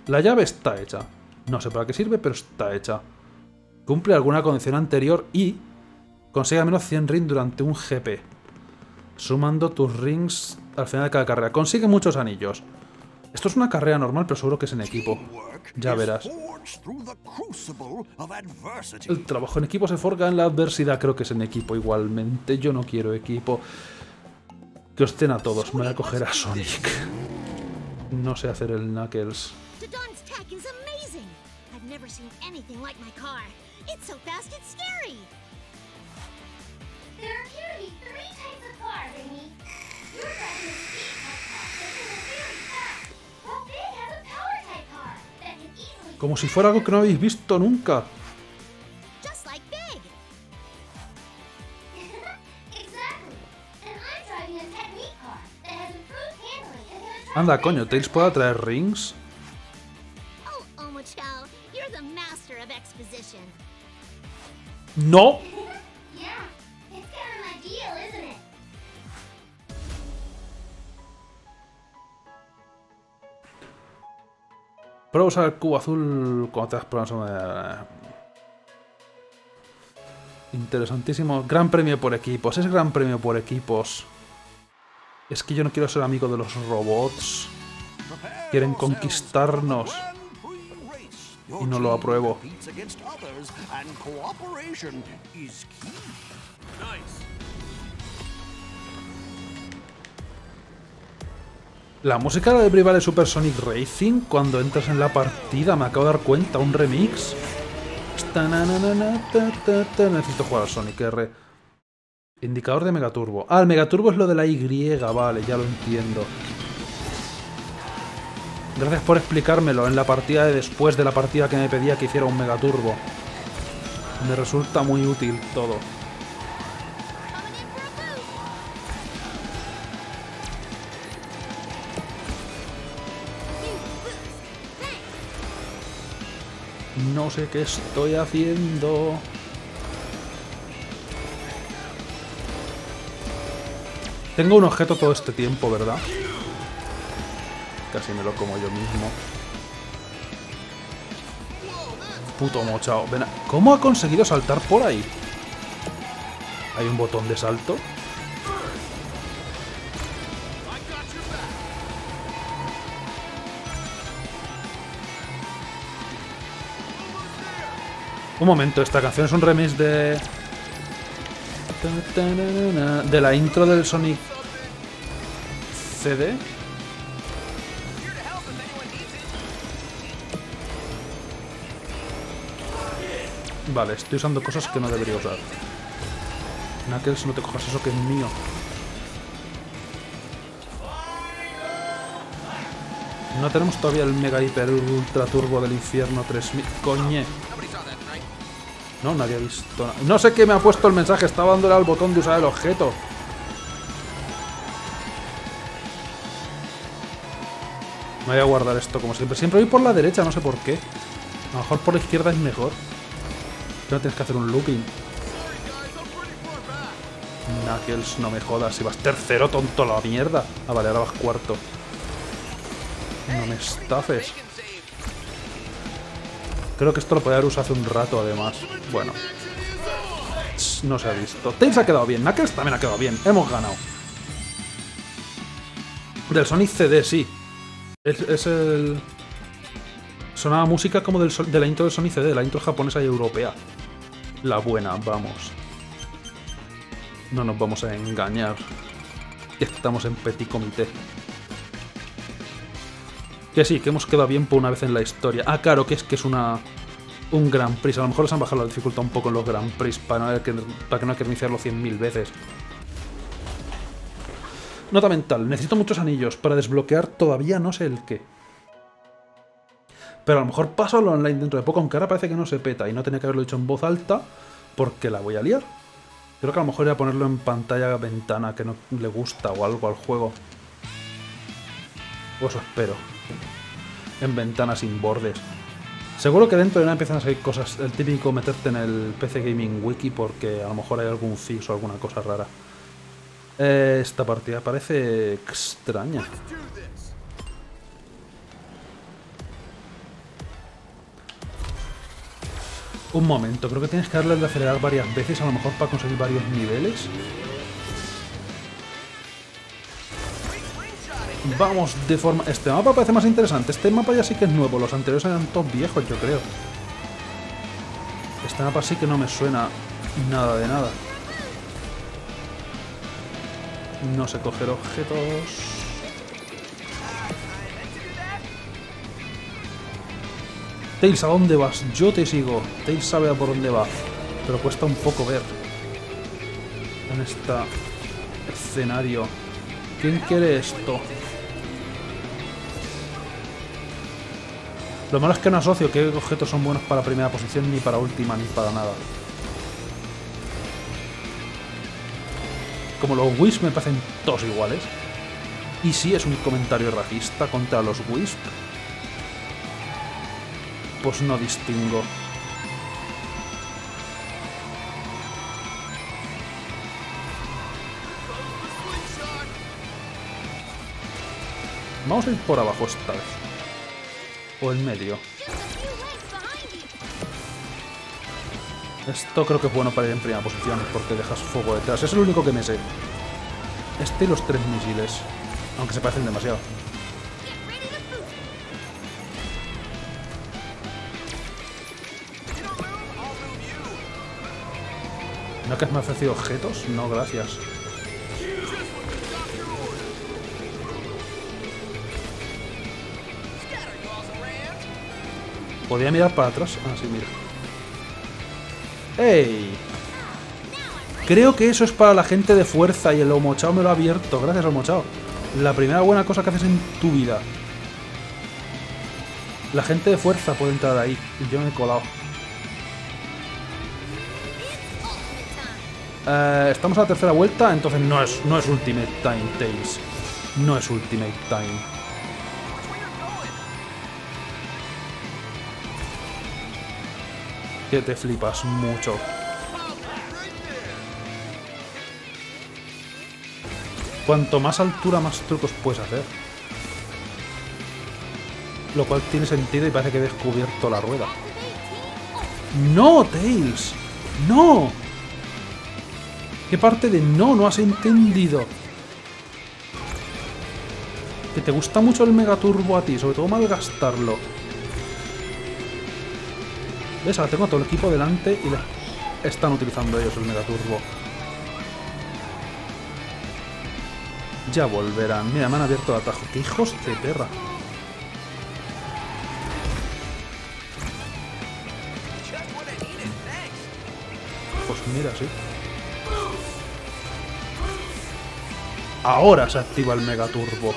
La llave está hecha. No sé para qué sirve, pero está hecha. Cumple alguna condición anterior y consigue al menos cien rings durante un G P. Sumando tus rings al final de cada carrera. Consigue muchos anillos. Esto es una carrera normal, pero seguro que es en equipo. Ya verás. El trabajo en equipo se forja en la adversidad. Creo que es en equipo igualmente. Yo no quiero equipo. Que os den a todos. Me voy a coger a Sonic. No sé hacer el Knuckles. Dodon's tech is amazing. I've never seen anything like my car. It's so fast, it's scary. There appear to be three types of cars, Amy. You're driving a speed type car that can go very fast. Well, Big has a power type car that can easily... Como si fuera algo que no habéis visto nunca. Just like Big. Exactly. And I'm driving a technique car that has improved handling and can attract... Anda, coño, ¿Tails puede traer rings? Oh, Omochao, you're the master of exposition. ¡No! Yeah, it's kind of my deal, isn't it? Prueba a usar el cubo azul cuando te das problemas. Interesantísimo. Gran premio por equipos. Es gran premio por equipos. Es que yo no quiero ser amigo de los robots. Quieren conquistarnos. Y no lo apruebo. La música de Brivale Super Sonic Racing, cuando entras en la partida, me acabo de dar cuenta, un remix. Necesito jugar al Sonic R. Indicador de Megaturbo. Ah, el Megaturbo es lo de la Y, vale, ya lo entiendo. Gracias por explicármelo en la partida de después de la partida que me pedía que hiciera un Megaturbo. Me resulta muy útil todo. No sé qué estoy haciendo. Tengo un objeto todo este tiempo, ¿verdad? Casi me lo como yo mismo. Puto mochao. Ven a... ¿Cómo ha conseguido saltar por ahí? ¿Hay un botón de salto? Un momento, esta canción es un remix de... de la intro del Sonic C D. Vale, estoy usando cosas que no debería usar. Knuckles, no te cojas eso que es mío. No tenemos todavía el Mega Hiper Ultra Turbo del Infierno tres mil. Coñe. No, nadie ha visto nada. No sé qué me ha puesto el mensaje. Estaba dándole al botón de usar el objeto. Me voy a guardar esto como siempre. Siempre voy por la derecha, no sé por qué. A lo mejor por la izquierda es mejor. No tienes que hacer un looping. Knuckles, no me jodas. Si vas tercero, tonto, la mierda. Ah, vale, ahora vas cuarto. No me estafes. Creo que esto lo podía haber usado hace un rato, además. Bueno. No se ha visto. Tails ha quedado bien. Knuckles también ha quedado bien. Hemos ganado. Del Sonic C D, sí. Es, es el... Sonaba música como del, de la intro del Sonic C D, la intro japonesa y europea. La buena, vamos. No nos vamos a engañar. Estamos en petit comité. Que sí, que hemos quedado bien por una vez en la historia. Ah, claro, que es que es una... un Grand Prix. A lo mejor les han bajado la dificultad un poco en los Grand Prix para, no que, para que no hay que iniciarlo cien mil veces. Nota mental. Necesito muchos anillos para desbloquear todavía no sé el qué. Pero a lo mejor paso al online dentro de poco, aunque ahora parece que no se peta y no tenía que haberlo dicho en voz alta porque la voy a liar. Creo que a lo mejor voy a ponerlo en pantalla ventana que no le gusta o algo al juego. O eso espero. En ventana sin bordes. Seguro que dentro de nada empiezan a salir cosas. El típico meterte en el P C Gaming Wiki porque a lo mejor hay algún fix o alguna cosa rara. Eh, esta partida parece extraña. Un momento, creo que tienes que darle el de acelerar varias veces, a lo mejor para conseguir varios niveles. Vamos de forma... Este mapa parece más interesante. Este mapa ya sí que es nuevo. Los anteriores eran todos viejos, yo creo. Este mapa sí que no me suena nada de nada. No sé coger objetos. Tails, ¿a dónde vas? Yo te sigo. Tails sabe a por dónde va. Pero cuesta un poco ver. En este escenario. ¿Quién quiere esto? Lo malo es que no asocio qué objetos son buenos para primera posición, ni para última, ni para nada. Como los Wisp me parecen todos iguales. Y si es un comentario racista contra los Wisp, pues no distingo. Vamos a ir por abajo esta vez. O en medio. Esto creo que es bueno para ir en primera posición, porque dejas fuego detrás. Es el único que me sé. Este y los tres misiles. Aunque se parecen demasiado. ¿No que me ha ofrecido objetos? No, gracias. ¿Podía mirar para atrás? Ah, sí, mira. ¡Ey! Creo que eso es para la gente de fuerza y el Omochao me lo ha abierto. Gracias, Omochao. La primera buena cosa que haces en tu vida. La gente de fuerza puede entrar ahí. Y yo me he colado. Eh, estamos a la tercera vuelta, entonces no es, no es Ultimate Time, Tails. No es Ultimate Time. Que te flipas mucho. Cuanto más altura, más trucos puedes hacer. Lo cual tiene sentido y parece que he descubierto la rueda. ¡No, Tails! ¡No! ¿Qué parte de no no has entendido? Que te gusta mucho el Megaturbo a ti, sobre todo malgastarlo. ¿Ves? Ahora tengo todo el equipo delante y le están utilizando ellos el Megaturbo. Ya volverán. Mira, me han abierto el atajo. ¡Qué hijos de perra! Pues mira, sí. Ahora se activa el Megaturbo.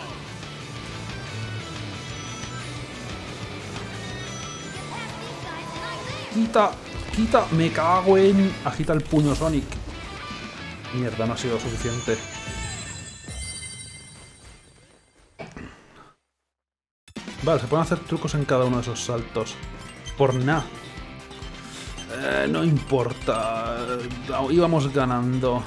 Quita, quita, me cago en... Agita el puño Sonic. Mierda, no ha sido suficiente. Vale, se pueden hacer trucos en cada uno de esos saltos. Por nada. Eh, no importa. Íbamos ganando.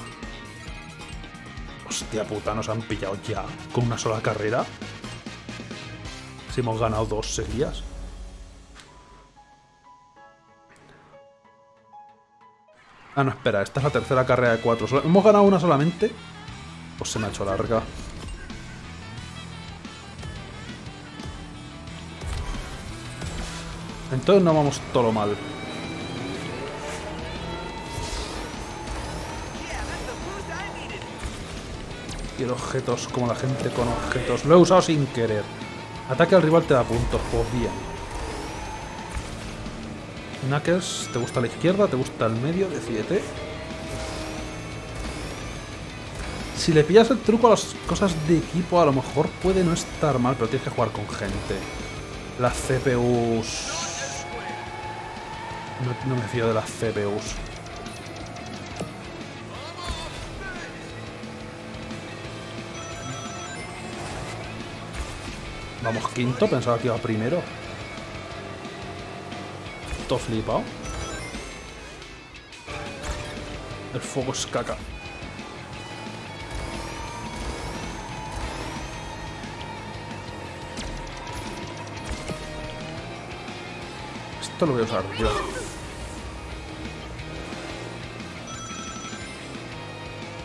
Hostia puta, nos han pillado ya. ¿Con una sola carrera? Si hemos ganado dos seguidas. Ah, no, espera. Esta es la tercera carrera de cuatro. ¿Hemos ganado una solamente? Pues se me ha hecho larga. Entonces no vamos todo mal. Quiero objetos como la gente con objetos. Lo he usado sin querer. Ataque al rival te da puntos. Pues bien. Knuckles, ¿te gusta la izquierda? ¿Te gusta el medio? Decídete. Si le pillas el truco a las cosas de equipo, a lo mejor puede no estar mal, pero tienes que jugar con gente. Las C P Us... No, no me fío de las C P Us. Vamos quinto, pensaba que iba primero. Todo flipado. El fuego es caca. Esto lo voy a usar yo.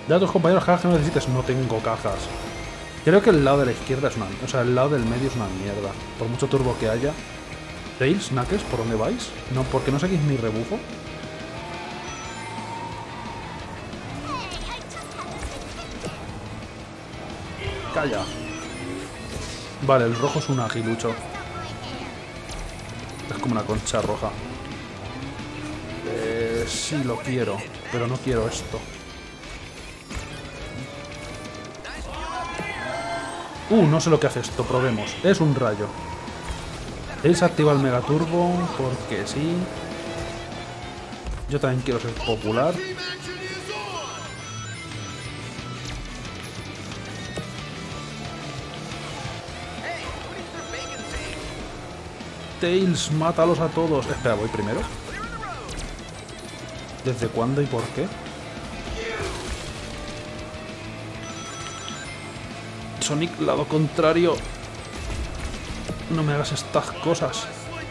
Da a tus compañeros cajas que no necesites. No tengo cajas. Creo que el lado de la izquierda es una... O sea, el lado del medio es una mierda. Por mucho turbo que haya. Tails, Knuckles, ¿por dónde vais? No, porque no seguís mi rebufo. Calla. Vale, el rojo es un aguilucho. Es como una concha roja. Eh, sí, lo quiero, pero no quiero esto. Uh, no sé lo que hace esto, probemos. Es un rayo. Él se activa el Megaturbo, porque sí. Yo también quiero ser popular. Tails, mátalos a todos. Espera, voy primero. ¿Desde cuándo y por qué? Sonic, lado contrario. No me hagas estas cosas.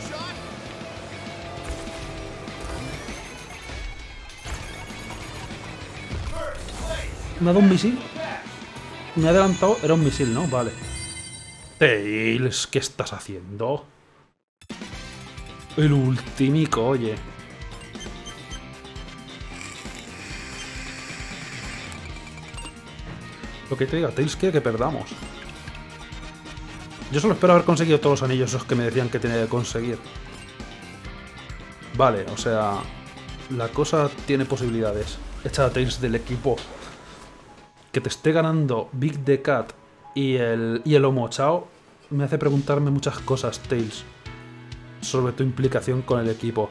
¿Me ha dado un misil? Me ha adelantado. Era un misil, ¿no? Vale. Tails, ¿qué estás haciendo? El ultimico, oye. Lo que te diga, Tails quiere que perdamos. Yo solo espero haber conseguido todos los anillos esos que me decían que tenía que conseguir. Vale, o sea... La cosa tiene posibilidades. Echa a Tails del equipo. Que te esté ganando Big the Cat y el, y el Omo Chao me hace preguntarme muchas cosas, Tails. Sobre tu implicación con el equipo.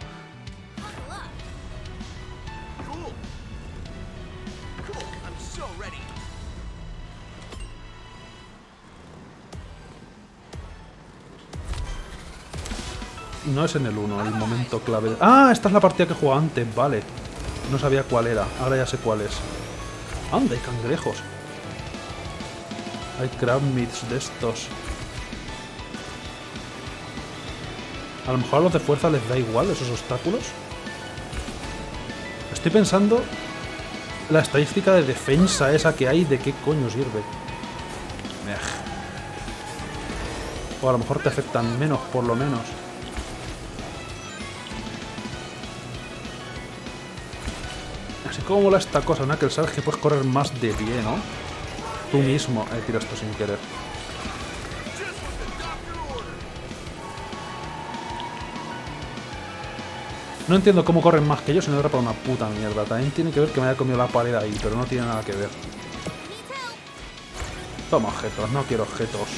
No es en el uno, el momento clave. ¡Ah! Esta es la partida que jugaba antes, vale. No sabía cuál era, ahora ya sé cuál es. ¡Anda, hay cangrejos! Hay crab meats de estos. A lo mejor a los de fuerza les da igual esos obstáculos. Estoy pensando... La estadística de defensa esa que hay, ¿de qué coño sirve? O a lo mejor te afectan menos, por lo menos. Así como mola esta cosa, Knuckles, sabes que puedes correr más de pie, ¿no? Tú mismo. He tirado esto sin querer. No entiendo cómo corren más que yo si no era para una puta mierda. También tiene que ver que me haya comido la pared ahí, pero no tiene nada que ver. Toma objetos, no quiero objetos.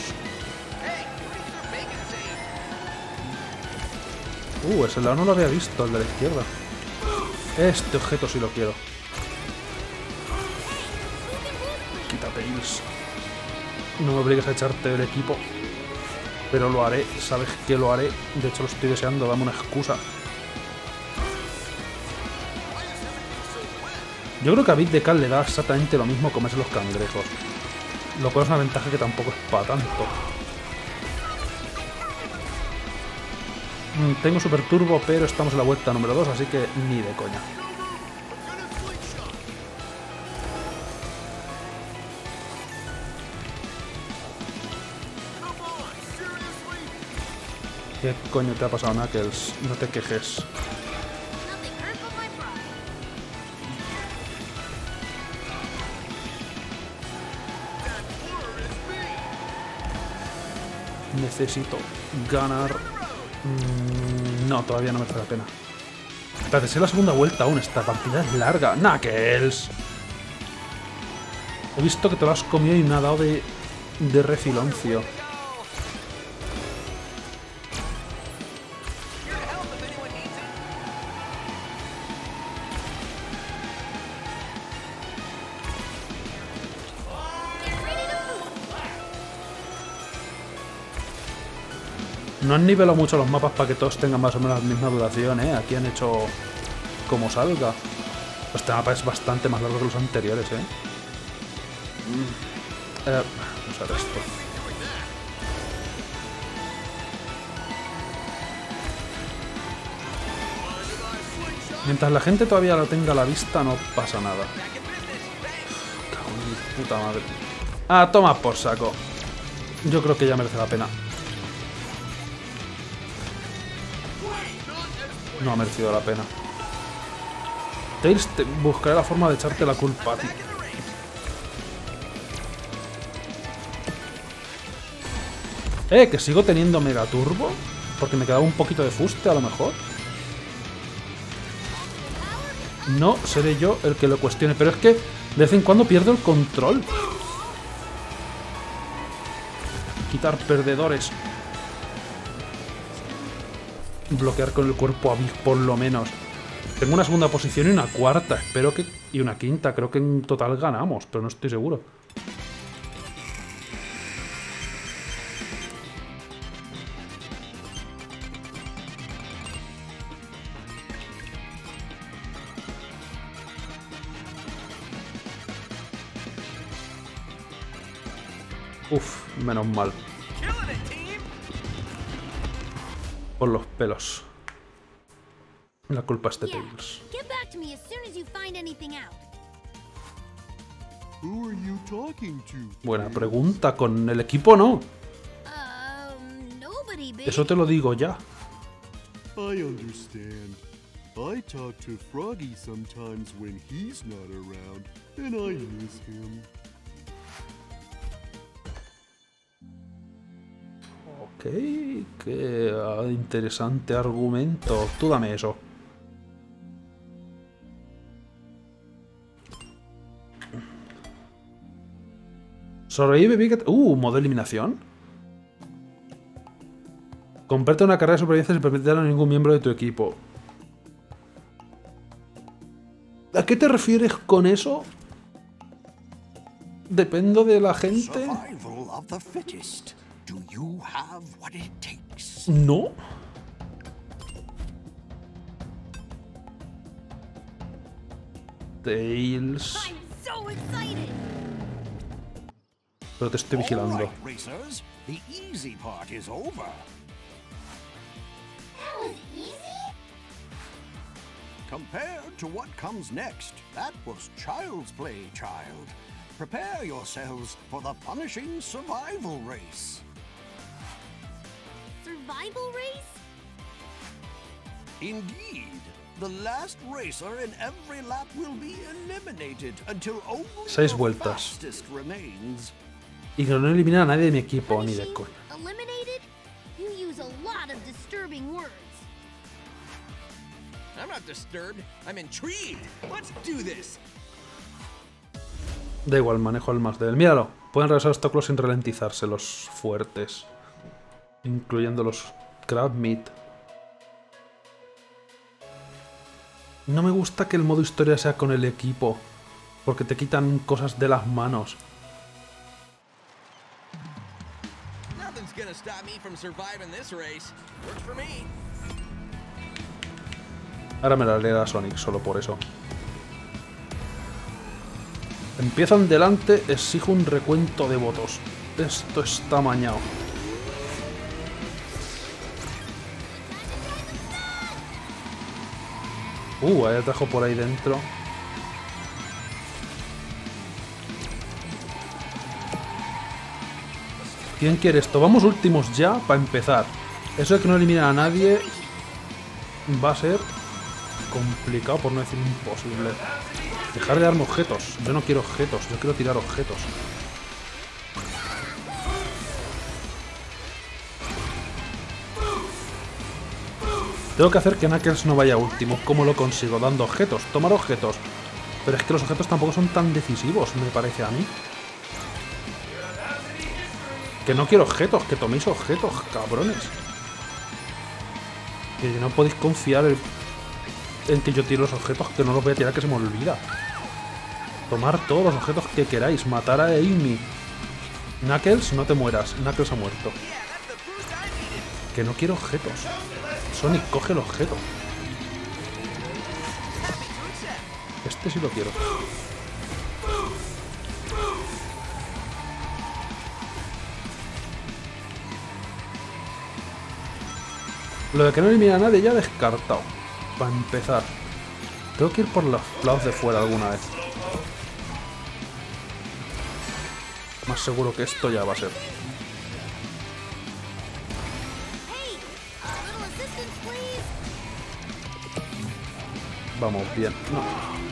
Uh, ese lado no lo había visto, el de la izquierda. Este objeto sí lo quiero. Quítate, Tails. No me obligues a echarte del equipo. Pero lo haré, sabes que lo haré. De hecho lo estoy deseando, dame una excusa. Yo creo que a Big the Cat le da exactamente lo mismo comerse los cangrejos. Lo cual es una ventaja que tampoco es para tanto. Mm, tengo super turbo, pero estamos en la vuelta número dos, así que ni de coña. ¿Qué coño te ha pasado, Knuckles? No te quejes. Necesito ganar... Mm, no, todavía no me hace la pena. Espérate, si es la segunda vuelta aún. Esta partida es larga. ¡Knuckles! He visto que te lo has comido y me ha dado de, de refiloncio. No han nivelado mucho los mapas para que todos tengan más o menos la misma duración, ¿eh? Aquí han hecho como salga. Este mapa es bastante más largo que los anteriores, ¿eh? Mm. eh vamos a ver esto. Mientras la gente todavía lo tenga a la vista, no pasa nada. puta madre. Ah, toma por saco. Yo creo que ya merece la pena. No ha merecido la pena. Tails, te buscaré la forma de echarte la culpa a ti. Eh, que sigo teniendo Mega Turbo. Porque me quedaba un poquito de fuste a lo mejor. No seré yo el que lo cuestione, pero es que de vez en cuando pierdo el control. Quitar perdedores. Bloquear con el cuerpo a Big por lo menos. Tengo una segunda posición y una cuarta. Espero que... Y una quinta. Creo que en total ganamos, pero no estoy seguro. Uf, menos mal. Por los pelos. La culpa es de Tails. Get back to me as soon as you find anything out. Who are you talking to? Buena pregunta. Con el equipo no. Um, nobody, babe. Eso te lo digo ya. I understand. I talk to Froggy sometimes when he's not around, and I miss him. Ok, qué ah, interesante argumento. Tú dame eso. Sobrevive Big... Uh, modo eliminación. Completa una carrera de supervivencia sin permitir a ningún miembro de tu equipo. ¿A qué te refieres con eso? Dependo de la gente. Survival of the fittest. Do you have what it takes? No. Tails. I'm so excited. Pero te estoy All vigilando. right, racers. The easy part is over. That was easy? Compared to what comes next, that was child's play, child. Prepare yourselves for the punishing survival race. Survival race? Indeed. The last racer in every lap will be eliminated until only Seis the vueltas. fastest remains. Y que no elimina a nadie de mi equipo, ni de Punishing? coña. Eliminated? You use a lot of disturbing words. I'm not disturbed. I'm intrigued. Let's do this. Da igual, manejo el más débil. Míralo, pueden regresar obstáculos sin ralentizarse los fuertes. Incluyendo los Crab Meat. No me gusta que el modo historia sea con el equipo. Porque te quitan cosas de las manos. Nothing's gonna stop me from surviving this race. Works for me. Ahora me la leerá Sonic, solo por eso. Empiezan delante, exijo un recuento de votos. Esto está mañado. Uh, hay atajo por ahí dentro. ¿Quién quiere esto? Vamos últimos ya para empezar. Eso de que no eliminan a nadie va a ser complicado, por no decir imposible. Dejar de darme objetos. Yo no quiero objetos, yo quiero tirar objetos. Tengo que hacer que Knuckles no vaya último. ¿Cómo lo consigo? Dando objetos. Tomar objetos. Pero es que los objetos tampoco son tan decisivos, me parece a mí. Que no quiero objetos, que toméis objetos, cabrones. Que no podéis confiar en, en que yo tiro los objetos, que no los voy a tirar, que se me olvida. Tomar todos los objetos que queráis. Matar a Amy. Knuckles, no te mueras. Knuckles ha muerto. Que no quiero objetos. Sonic, coge el objeto. Este sí lo quiero. Lo de que no elimina a nadie ya descartado. Para empezar. Tengo que ir por los lados de fuera alguna vez. Más seguro que esto ya va a ser. Hey, a little assistance, please. Vamos, bien. No.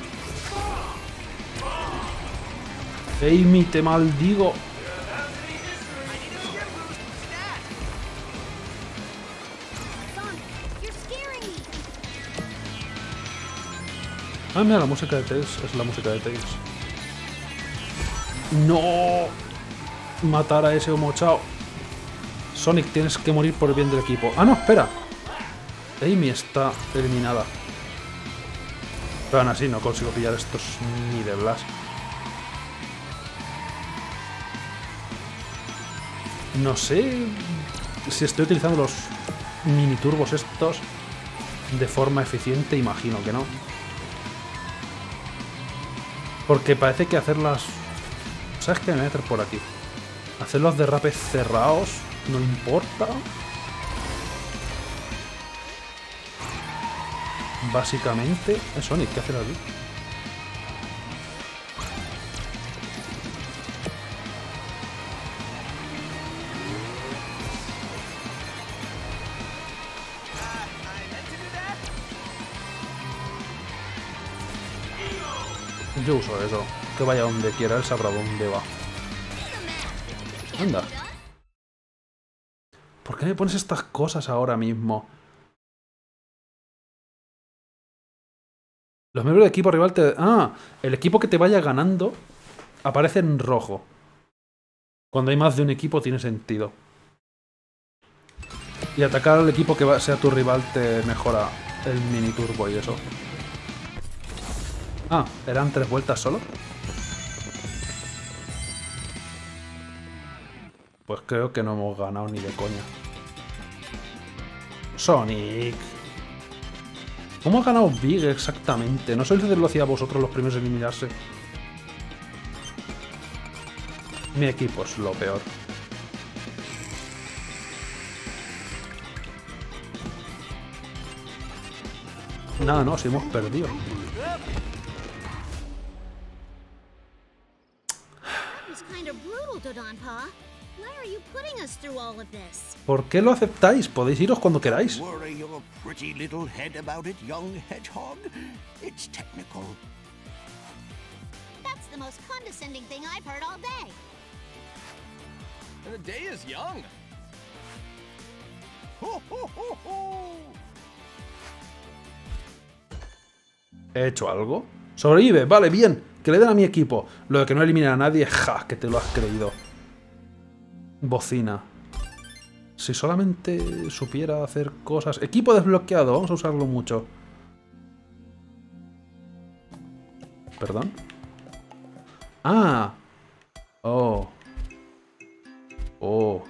Amy, te maldigo. Sonic, you're scaring me. Ah, mira, la música de Tails es la música de Tails. ¡No! Matar a ese Homo Chao. Sonic, tienes que morir por el bien del equipo. ¡Ah, no! Espera. Amy está eliminada. Pero aún así no consigo pillar estos ni de Blas. No sé si estoy utilizando los mini turbos estos de forma eficiente, imagino que no. Porque parece que hacerlas... ¿Sabes qué? Me voy a meter por aquí. Hacer los derrapes cerrados no importa. Básicamente... Es Sonic, ¿qué hacer aquí? Yo uso eso. Que vaya donde quiera, él sabrá dónde va. Anda. ¿Por qué me pones estas cosas ahora mismo? Los miembros del equipo rival te... Ah, el equipo que te vaya ganando aparece en rojo. Cuando hay más de un equipo tiene sentido. Y atacar al equipo que sea tu rival te mejora el mini turbo y eso. Ah, ¿eran tres vueltas solo? Pues creo que no hemos ganado ni de coña. Sonic. ¿Cómo ha ganado Big exactamente? ¿No sois de velocidad vosotros los primeros en eliminarse? Mi equipo es lo peor. Nada, no, si hemos perdido. ¿Por qué lo aceptáis? Podéis iros cuando queráis. Worry your pretty little head about it, young hedgehog. It's technical. That's the most condescending thing I've heard all day. And the day is young. Ho, ho, ho, ho. ¿He hecho algo? ¡Sobrevive! Vale, bien. Que le den a mi equipo. Lo de que no eliminen a nadie, ja, que te lo has creído. Bocina. Si solamente supiera hacer cosas... Equipo desbloqueado. Vamos a usarlo mucho. ¿Perdón? ¡Ah! Oh. Oh.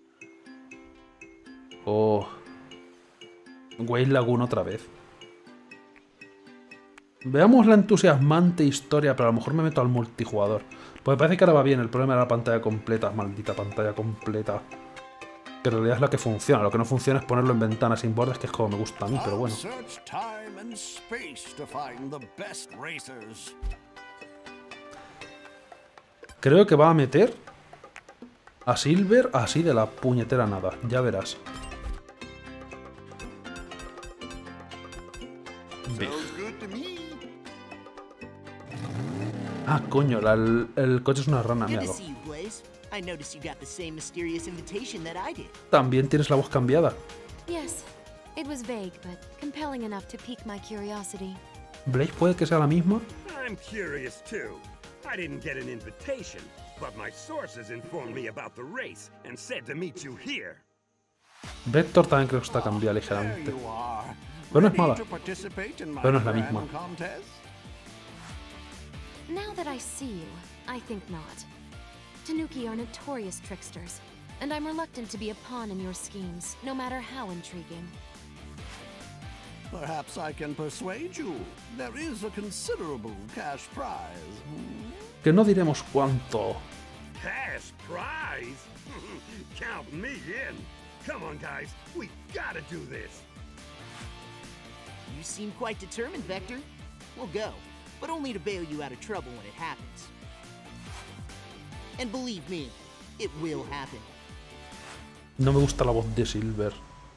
Oh. Wayne Lagoon otra vez. Veamos la entusiasmante historia, pero a lo mejor me meto al multijugador. Pues me parece que ahora va bien. El problema era la pantalla completa. Maldita pantalla completa. Que en realidad es la que funciona. Lo que no funciona es ponerlo en ventana sin bordes, que es como me gusta a mí, pero bueno. Creo que va a meter a Silver así de la puñetera nada. Ya verás. Big. Ah, coño, la, el, el coche es una rana, míralo. También tienes la voz cambiada. Yes, it was vague, but compelling enough to pique my curiosity. Blaze puede que sea la misma. I'm curious too. I didn't get an invitation, but my sources informed me about the race and said to meet you here. Vector también creo que está cambiada ligeramente. Pero no es mala. Pero no es la misma. Now that I see you, I think not. Tanuki are notorious tricksters, and I'm reluctant to be a pawn in your schemes, no matter how intriguing. Perhaps I can persuade you. There is a considerable cash prize. Que no diremos cuánto. Cash prize? Count me in. Come on, guys. We gotta do this. You seem quite determined, Vector. We'll go, but only to bail you out of trouble when it happens. And believe me, it will happen. No me gusta la voz de Silver.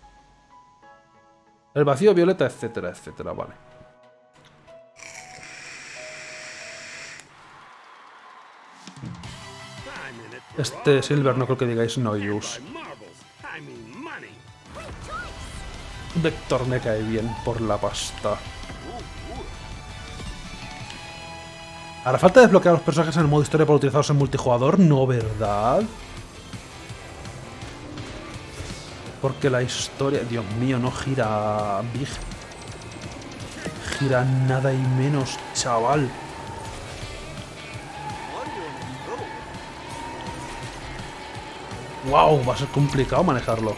El vacío violeta, etcétera, etcétera, vale. Este Silver no creo que digáis no use. Vector me cae bien por la pasta. Hará falta desbloquear los personajes en el modo historia para utilizarlos en multijugador, ¿no, verdad? Porque la historia... Dios mío, no gira... Big. Gira nada y menos, chaval. Wow, va a ser complicado manejarlo.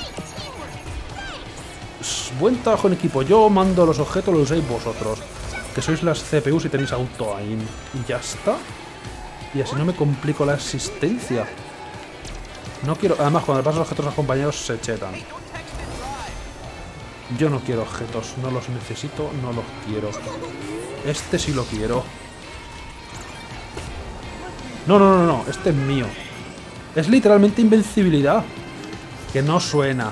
Buen trabajo en equipo. Yo mando los objetos, los usáis vosotros. Que sois las C P Us y tenéis auto aim. Y ya está. Y así no me complico la existencia. No quiero... Además, cuando le paso los objetos a los compañeros se chetan. Yo no quiero objetos. No los necesito, no los quiero. Este sí lo quiero. No, no, no, no. Este es mío. Es literalmente invencibilidad. Que no suena.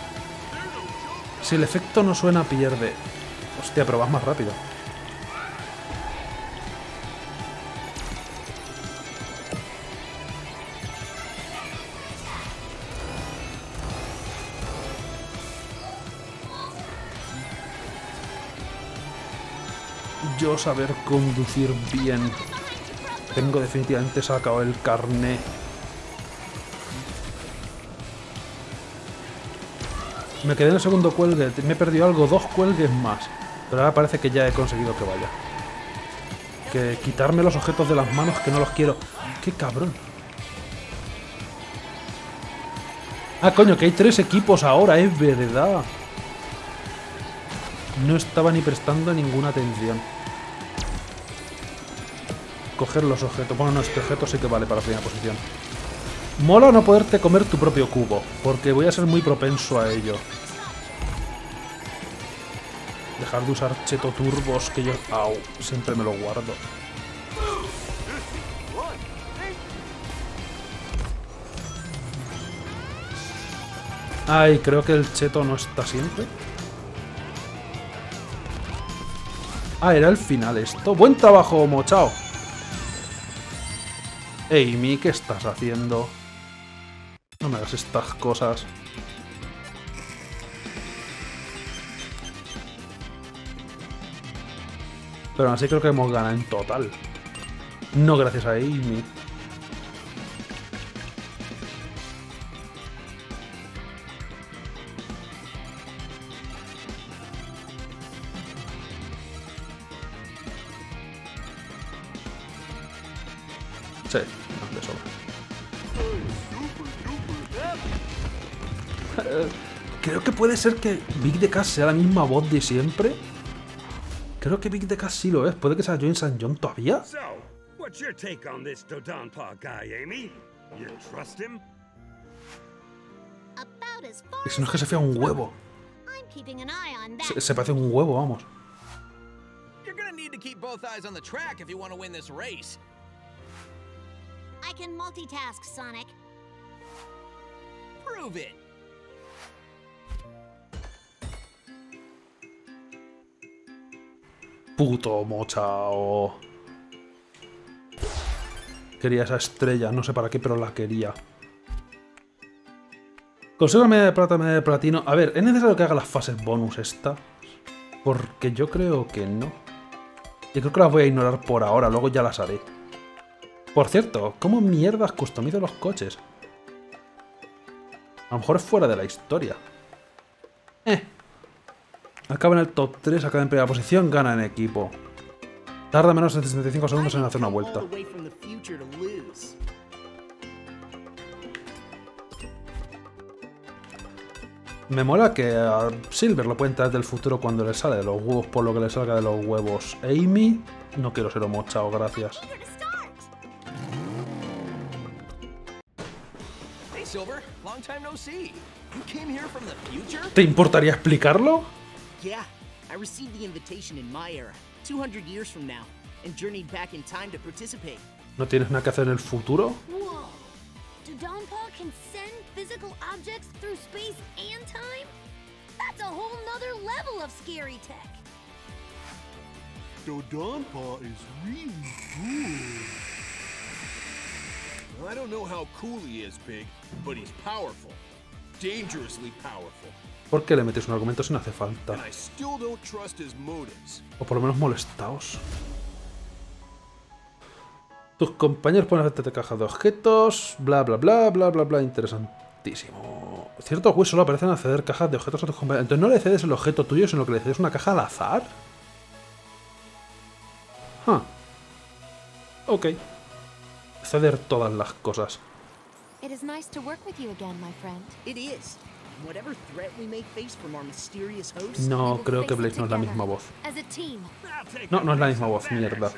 Si el efecto no suena, pierde. Hostia, pero vas más rápido. Yo saber conducir bien. Tengo definitivamente sacado el carné. Me quedé en el segundo cuelgue, me he perdido algo, dos cuelgues más. Pero ahora parece que ya he conseguido que vaya. Que quitarme los objetos de las manos, que no los quiero. ¡Qué cabrón! Ah, coño, que hay tres equipos ahora, es verdad. No estaba ni prestando ninguna atención. Coger los objetos. Bueno, no, este objeto sí que vale para la primera posición. Mola no poderte comer tu propio cubo, porque voy a ser muy propenso a ello. Dejar de usar cheto turbos que yo... Au, siempre me lo guardo. Ay, creo que el cheto no está siempre. Ah, era el final esto. ¡Buen trabajo, Mochao! Amy, ¿qué estás haciendo? No me hagas estas cosas. Pero aún así creo que hemos ganado en total. No gracias a Amy. Sí, no, de sobra. Creo que puede ser que Big the Cat sea la misma voz de siempre. Creo que Big the Cat sí lo es. ¿Puede que sea Joe San John todavía? So, what's your take on this Dodonpaw guy, Amy? You trust him? About as far Y si no es que se fía un huevo. I'm keeping an eye on that. Se, se parece a un huevo, vamos. You're gonna need to keep both eyes on the track if you want to win this race. I can multitask, Sonic. Prove it. Puto Mochao. Quería esa estrella, no sé para qué, pero la quería. Consigo la medalla de plata, medalla de platino. A ver, ¿es necesario que haga las fases bonus esta? Porque yo creo que no. Yo creo que las voy a ignorar por ahora, luego ya las haré. Por cierto, ¿cómo mierdas customizo los coches? A lo mejor es fuera de la historia. Eh. Acaba en el top tres, acaba en primera posición, gana en equipo. Tarda menos de sesenta y cinco segundos en hacer una vuelta. Me mola que a Silver lo pueden traer del futuro cuando le sale de los huevos por lo que le salga de los huevos. Amy, no quiero ser Mochao, gracias. Hey Silver, long time no see. You came here from the future? ¿Te importaría explicarlo? Yeah, I received the invitation in my era, two hundred years from now, and journeyed back in time to participate. ¿No tienes nada que hacer en el futuro? Whoa. Do Donpaw can send physical objects through space and time? That's a whole nother level of scary tech. Dodonpaw is really cool. I don't know how cool he is, Pig, but he's powerful. Dangerously powerful. ¿Por qué le metes un argumento si no hace falta? And I still don't trust his motives. O por lo menos molestaos. Tus compañeros pueden hacerte cajas de objetos, bla bla bla bla bla bla, interesantísimo. Ciertos juegos solo aparecen a ceder cajas de objetos a tus compañeros. Entonces no le cedes el objeto tuyo, sino que le cedes una caja al azar. Huh. Ok. Ceder todas las cosas. It is nice to work with you again, my friend. It is. Whatever threat we may face from our mysterious host. No, creo que Blaze no es la misma voz. As a team. No, no es la misma voz, mierda.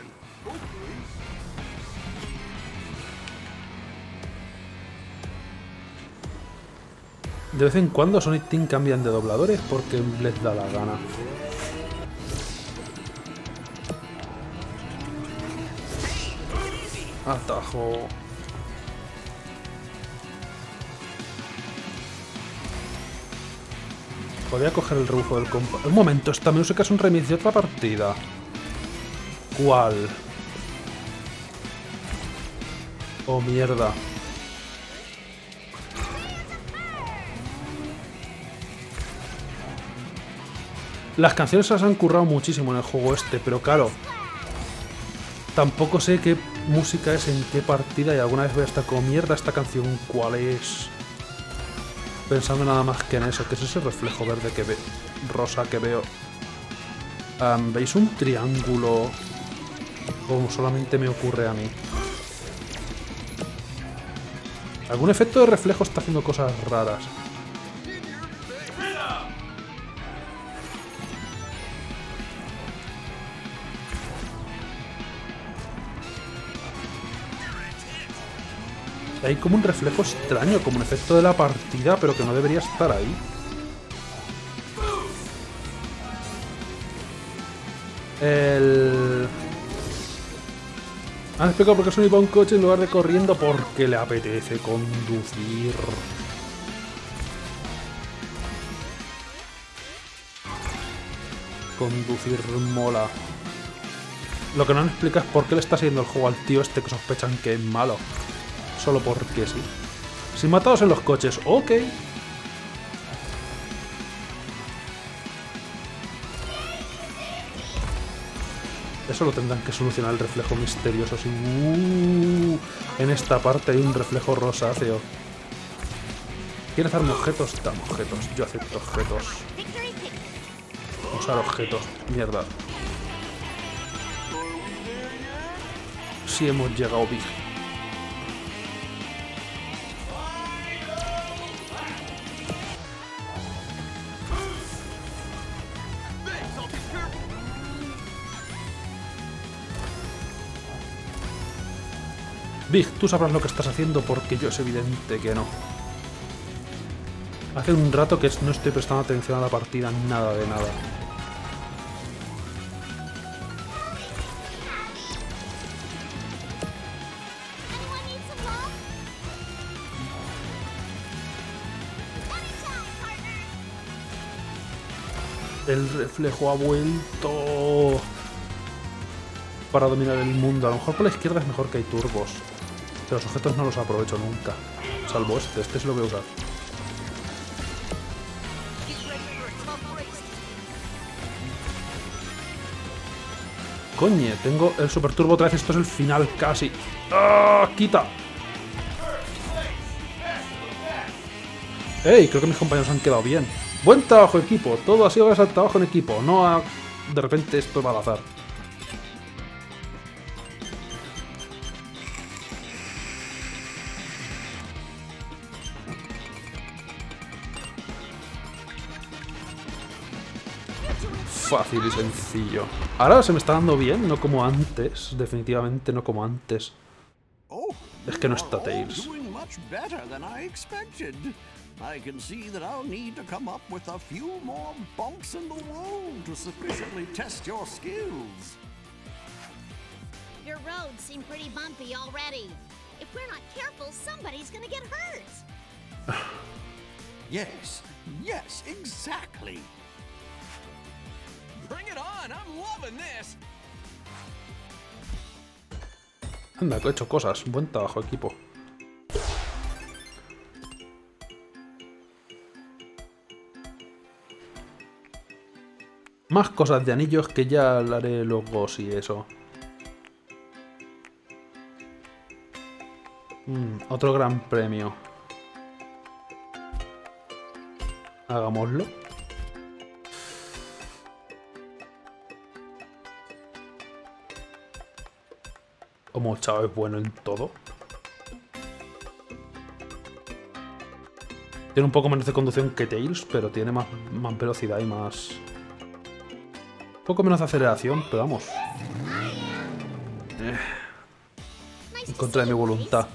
De vez en cuando Sonic Team cambian de dobladores porque les da la gana. Atajo. Podría coger el rebufo del compa. Un momento, esta música es un remix de otra partida. ¿Cuál? Oh, mierda. Las canciones se las han currado muchísimo en el juego este, pero claro, tampoco sé qué música es en qué partida y alguna vez voy a estar como mierda esta canción, ¿cuál es? Pensando nada más que en eso, que es ese reflejo verde que ve, rosa que veo. Um, ¿Veis un triángulo? O solamente me ocurre a mí. Algún efecto de reflejo está haciendo cosas raras. Hay como un reflejo extraño, como un efecto de la partida, pero que no debería estar ahí. El... Han explicado por qué Sonic va a un coche en lugar de corriendo, porque le apetece conducir. Conducir mola. Lo que no han explicado es por qué le está siguiendo el juego al tío este que sospechan que es malo. Solo porque sí. Sin matados en los coches, ok. Eso lo tendrán que solucionar el reflejo misterioso. Sí. Uh, en esta parte hay un reflejo rosáceo. ¿Quieres darme objetos? Dame objetos. Yo acepto objetos. Usar objetos. Mierda. Sí hemos llegado, Big. Big, tú sabrás lo que estás haciendo porque yo es evidente que no. Hace un rato que no estoy prestando atención a la partida, nada de nada. El reflejo ha vuelto para dominar el mundo. A lo mejor por la izquierda es mejor que hay turbos. Pero los objetos no los aprovecho nunca. Salvo este, este sí lo voy a usar. Coñe, tengo el super turbo otra vez. Esto es el final casi. ¡Ah! ¡Quita! ¡Ey! Creo que mis compañeros han quedado bien. Buen trabajo, equipo. Todo ha sido gracias al trabajo en equipo. No a... De repente esto va al azar. Fácil y sencillo. Ahora se me está dando bien, no como antes. Definitivamente no como antes. Es que no está Tails. I can see that I'll need to come up with a few more bumps in the road to sufficiently test your skills. You're roads seem pretty bumpy already. If we're not careful, somebody's gonna get hurt. Yes, yes, exactly. Bring it on! I'm loving this! Anda, que he hecho cosas. Buen trabajo, equipo. Más cosas de anillos que ya haré luego, si eso. Mm, otro gran premio. Hagámoslo. Como Chao es bueno en todo. Tiene un poco menos de conducción que Tails, pero tiene más, más velocidad y más... Un poco menos de aceleración, pero vamos. Eh. En contra de mi voluntad.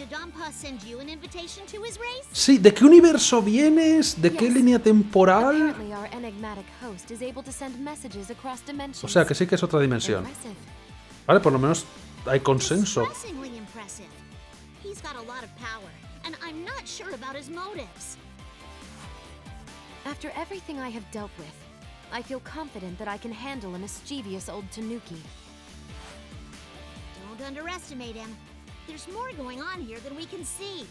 Sí, ¿de qué universo vienes? ¿De qué línea temporal? O sea, que sí que es otra dimensión. Vale, por lo menos hay consenso. After everything I have dealt with, I feel confident that I can handle a mischievous old Tanuki. Don't underestimate him. There's more going on here than we can see.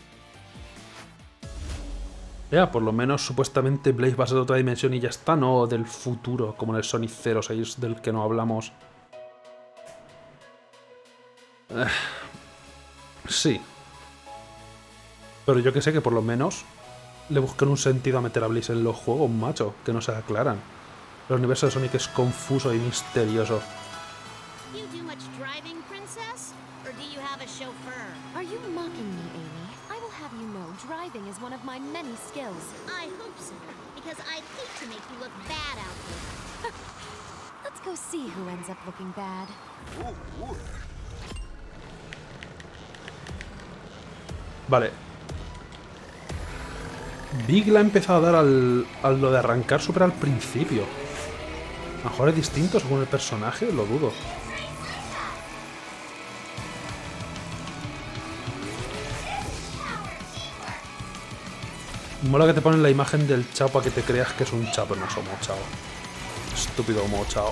Ya, por lo menos supuestamente Blaze va a ser de otra dimensión y ya está, no del futuro, como en el Sonic cero seis del que no hablamos. Eh, sí. Pero yo que sé que por lo menos le buscan un sentido a meter a Blaze en los juegos, macho, que no se aclaran. El universo de Sonic es confuso y misterioso. Are you mocking me, Amy? I will have you know driving is one of my many skills. I hope so, because I'd hate to make you look bad out there. Let's go see who ends up looking bad. Vale. Big la ha empezado a dar al, al lo de arrancar súper al principio. A lo mejor es distinto según el personaje, lo dudo. Mola que te ponen la imagen del Chao para que te creas que es un Chao, pero no somos Chao. Estúpido como Chao.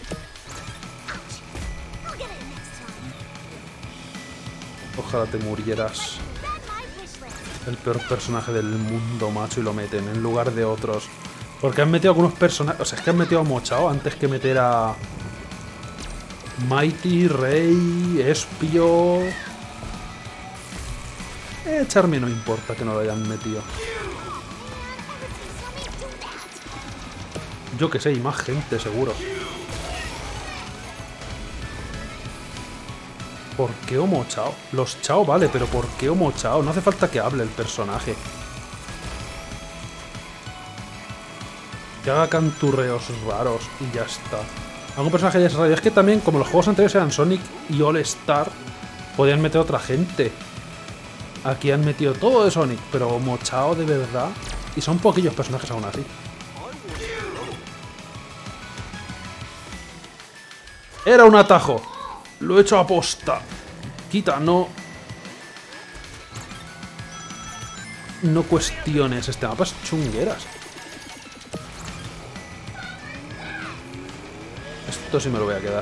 Ojalá te murieras. El peor personaje del mundo, macho, y lo meten en lugar de otros. Porque han metido algunos personajes... O sea, es que han metido a Mochao antes que meter a... Mighty, Rey, Espio... Eh, Charmy no importa que no lo hayan metido. Yo que sé, y más gente, seguro. ¿Por qué Omo Chao? Los Chao vale, pero ¿por qué Omo Chao? No hace falta que hable el personaje. Que haga canturreos raros y ya está. Algún personaje ya es raro. Es que también, como los juegos anteriores eran Sonic y All Star, podían meter a otra gente. Aquí han metido todo de Sonic, pero Omo Chao de verdad. Y son poquillos personajes aún así. Era un atajo. Lo he hecho a posta. Quita, no... No cuestiones. Este mapa es chungueras. Esto sí me lo voy a quedar.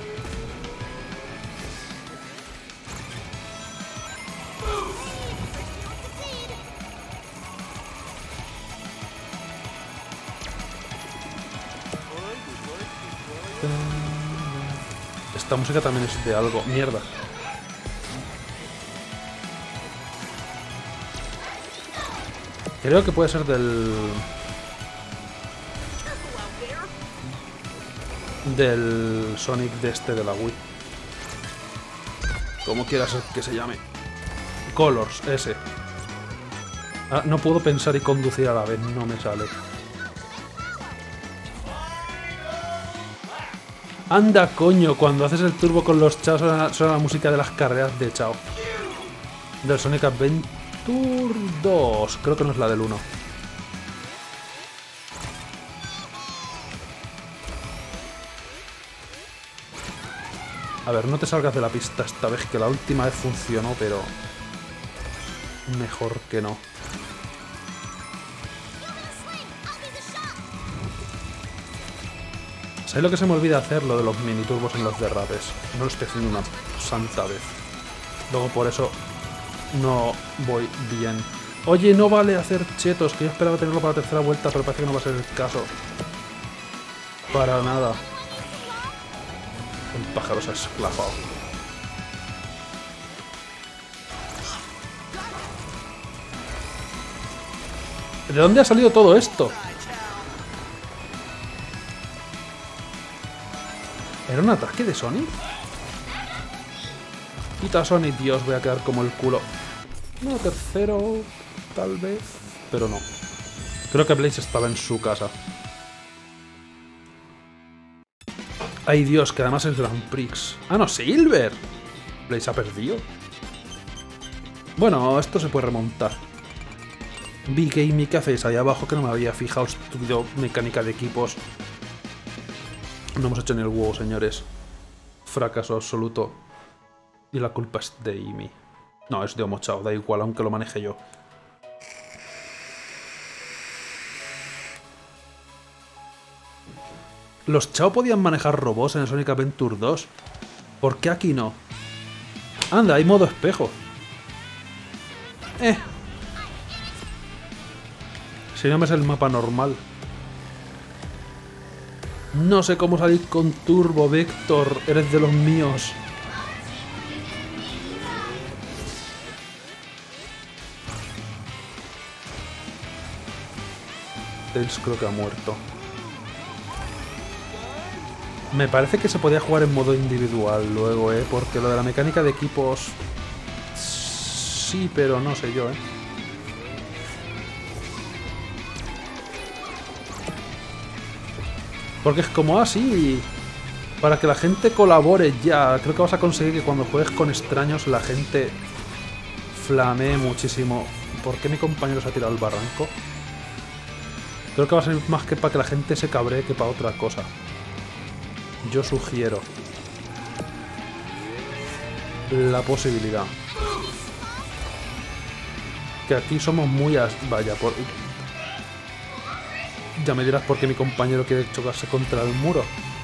Esta música también es de algo. Mierda. Creo que puede ser del... Del Sonic de este de la Wii. Como quieras que se llame. Colors, ese. Ah, no puedo pensar y conducir a la vez, no me sale. Anda, coño, cuando haces el turbo con los Chao suena, suena la música de las carreras de Chao. Del Sonic Adventure dos. Creo que no es la del uno. A ver, no te salgas de la pista esta vez, que la última vez funcionó, pero... mejor que no. ¿Sabéis lo que se me olvida hacer? Lo de los mini turbos en los derrapes. No lo estoy haciendo una santa vez. Luego por eso no voy bien. Oye, no vale hacer chetos, que yo esperaba tenerlo para la tercera vuelta, pero parece que no va a ser el caso. Para nada. El pájaro se ha esclavado. ¿De dónde ha salido todo esto? ¿Era un ataque de Sonic? Quita a Sonic, Dios, voy a quedar como el culo. No, tercero, tal vez, pero no. Creo que Blaze estaba en su casa. Ay, Dios, que además es Grand Prix. Ah, no, Silver. Blaze ha perdido. Bueno, esto se puede remontar. Vi Gamey, ¿qué hacéis ahí abajo? Que no me había fijado. Estudio mecánica de equipos. No hemos hecho ni el huevo, señores. Fracaso absoluto. Y la culpa es de Amy. No, es de Omochao, da igual, aunque lo maneje yo. Los Chao podían manejar robots en el Sonic Adventure dos. ¿Por qué aquí no? Anda, hay modo espejo. Eh. Si no me es el mapa normal. No sé cómo salir con Turbo, Vector. Eres de los míos. Tails creo que ha muerto. Me parece que se podía jugar en modo individual luego, ¿eh? Porque lo de la mecánica de equipos... sí, pero no sé yo, ¿eh? Porque es como así, para que la gente colabore ya. Creo que vas a conseguir que cuando juegues con extraños la gente flamee muchísimo. ¿Por qué mi compañero se ha tirado al barranco? Creo que va a ser más que para que la gente se cabree que para otra cosa. Yo sugiero la posibilidad. Que aquí somos muy... as... Vaya, por... Ya me dirás por qué mi compañero quiere chocarse contra el muro.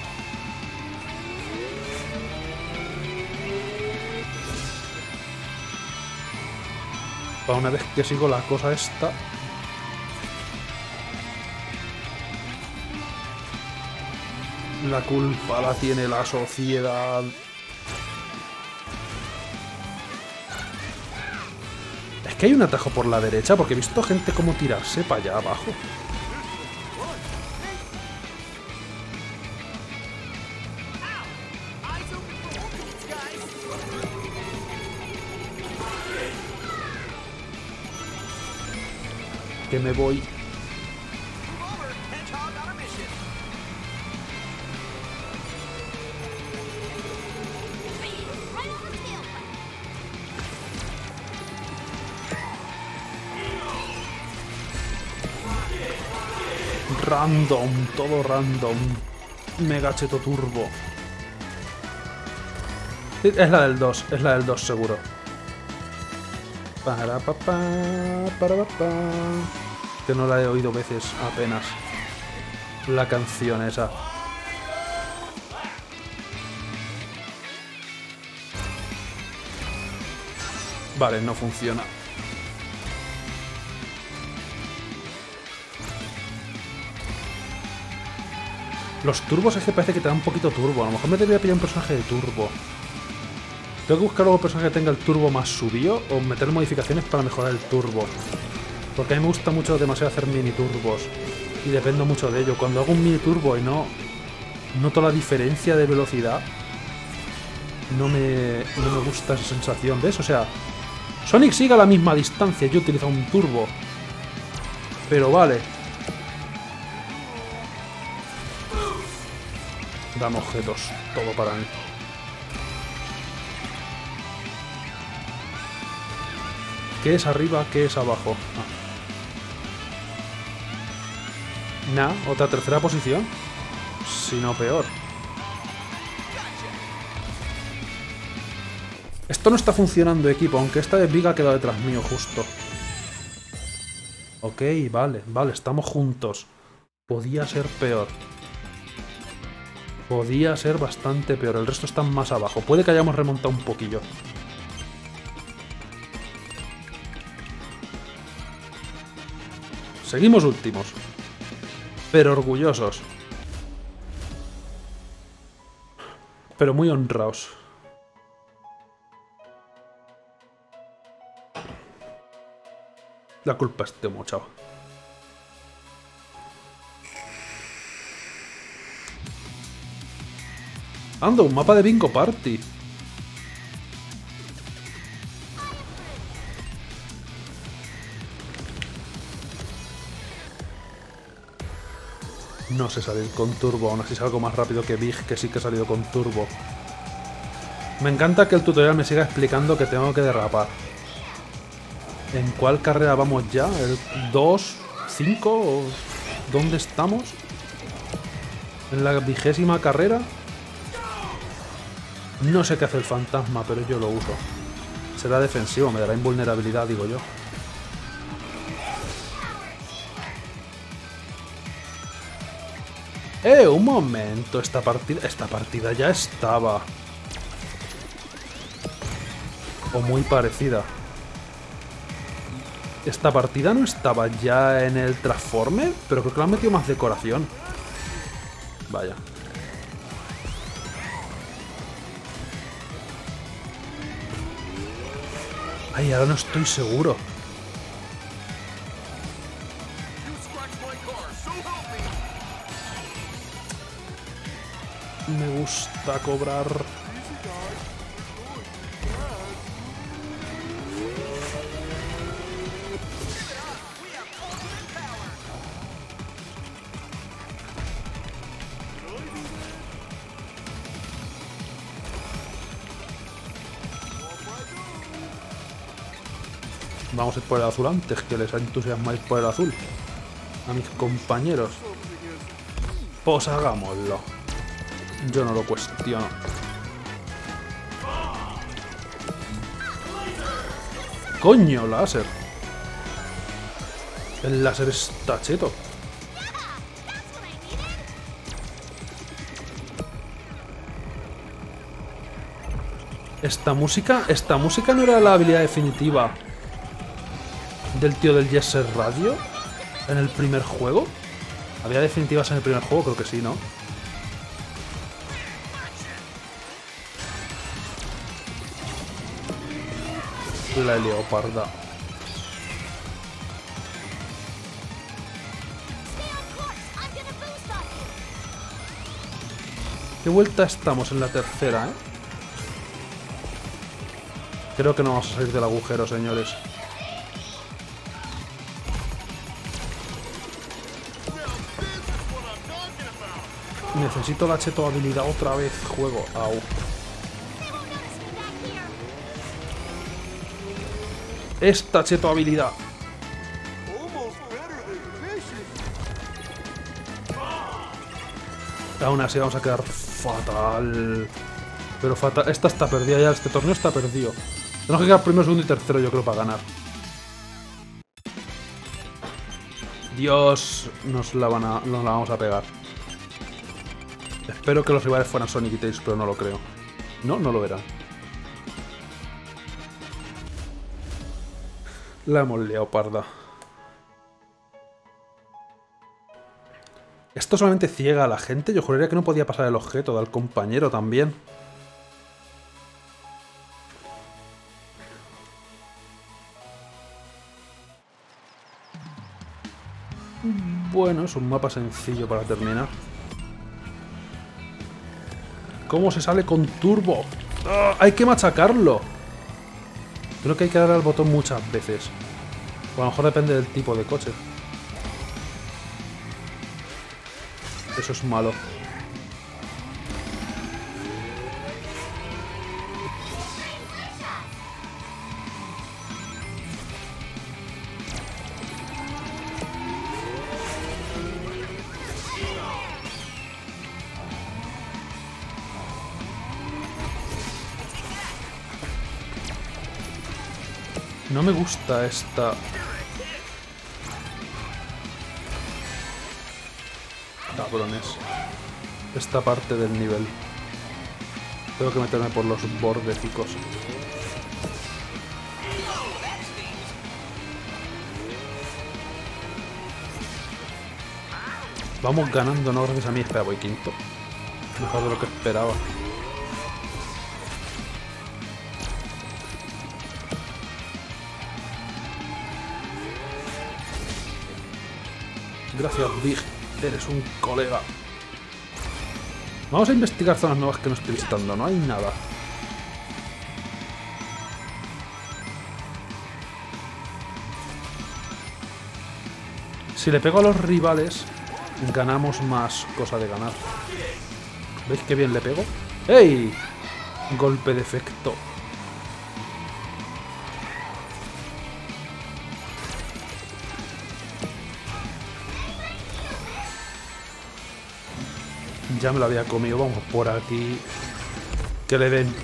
Para una vez que sigo la cosa esta... La culpa la tiene la sociedad. Es que hay un atajo por la derecha, porque he visto gente como tirarse para allá abajo. Que me voy. Random, todo random. Mega Cheto Turbo. Es la del dos, es la del dos seguro. Para papá, para papá. Que no la he oído veces apenas. La canción esa. Vale, no funciona. Los turbos es que parece que te da un poquito turbo. A lo mejor me debería pillar un personaje de turbo. Tengo que buscar luego un personaje que tenga el turbo más subido o meter modificaciones para mejorar el turbo. Porque a mí me gusta mucho demasiado hacer mini turbos. Y dependo mucho de ello. Cuando hago un mini turbo y no noto la diferencia de velocidad, no me, no me gusta esa sensación. ¿Ves? O sea, Sonic sigue a la misma distancia. Yo utilizo un turbo. Pero vale. Dame objetos. Todo para mí. ¿Qué es arriba? ¿Qué es abajo? Ah. Nah, otra tercera posición. Si no peor. Esto no está funcionando, equipo, aunque esta vez Viga ha quedado detrás mío, justo. Ok, vale, vale, estamos juntos. Podía ser peor. Podía ser bastante peor. El resto están más abajo. Puede que hayamos remontado un poquillo. Seguimos últimos. Pero orgullosos. Pero muy honrados. La culpa es de Mochao. Anda, un mapa de Bingo Party. No sé salir con turbo, aún así salgo más rápido que Big, que sí que he salido con turbo. Me encanta que el tutorial me siga explicando que tengo que derrapar. ¿En cuál carrera vamos ya? ¿El dos? ¿cinco? ¿Dónde estamos? ¿En la vigésima carrera? No sé qué hace el fantasma, pero yo lo uso. Será defensivo, me dará invulnerabilidad, digo yo. ¡Eh! Un momento, esta partida... Esta partida ya estaba. O muy parecida. Esta partida no estaba ya en el Transformer, pero creo que le han metido más decoración. Vaya. Ay, ahora no estoy seguro. Me gusta cobrar. Vamos a ir por el azul antes, que les entusiasmáis por el azul. A mis compañeros. Pues hagámoslo. Yo no lo cuestiono. ¡Coño, láser! El láser está cheto. Esta música... Esta música no era la habilidad definitiva del tío del Jet Set Radio en el primer juego. ¿Había definitivas en el primer juego? Creo que sí, ¿no? La leoparda. ¿Qué vuelta estamos? En la tercera, ¿eh? Creo que no vamos a salir del agujero, señores. Necesito la cheto habilidad otra vez, juego. Au. Esta cheto habilidad. Aún así vamos a quedar fatal. Pero fatal. Esta está perdida ya. Este torneo está perdido. Tenemos que quedar primero, segundo y tercero, yo creo, para ganar. Dios, nos la, van a, nos la vamos a pegar. Espero que los rivales fueran Sonic y Tails, pero no lo creo. No, no lo verán. La hemos liado, parda. Esto solamente ciega a la gente. Yo juraría que no podía pasar el objeto del compañero también. Bueno, es un mapa sencillo para terminar. ¿Cómo se sale con turbo? ¡Ah! ¡Hay que machacarlo! Creo que hay que darle al botón muchas veces. O a lo mejor depende del tipo de coche. Eso es malo. No me gusta esta... Cabrones. Esta parte del nivel. Tengo que meterme por los bordecicos. Vamos ganando, no gracias a mí. Espera, voy quinto. Mejor de lo que esperaba. Gracias, Big. Eres un colega. Vamos a investigar zonas nuevas que no estoy visitando. No hay nada. Si le pego a los rivales, ganamos más cosa de ganar. ¿Veis qué bien le pego? ¡Ey! Golpe de efecto. Ya me lo había comido. Vamos por aquí. Que le den.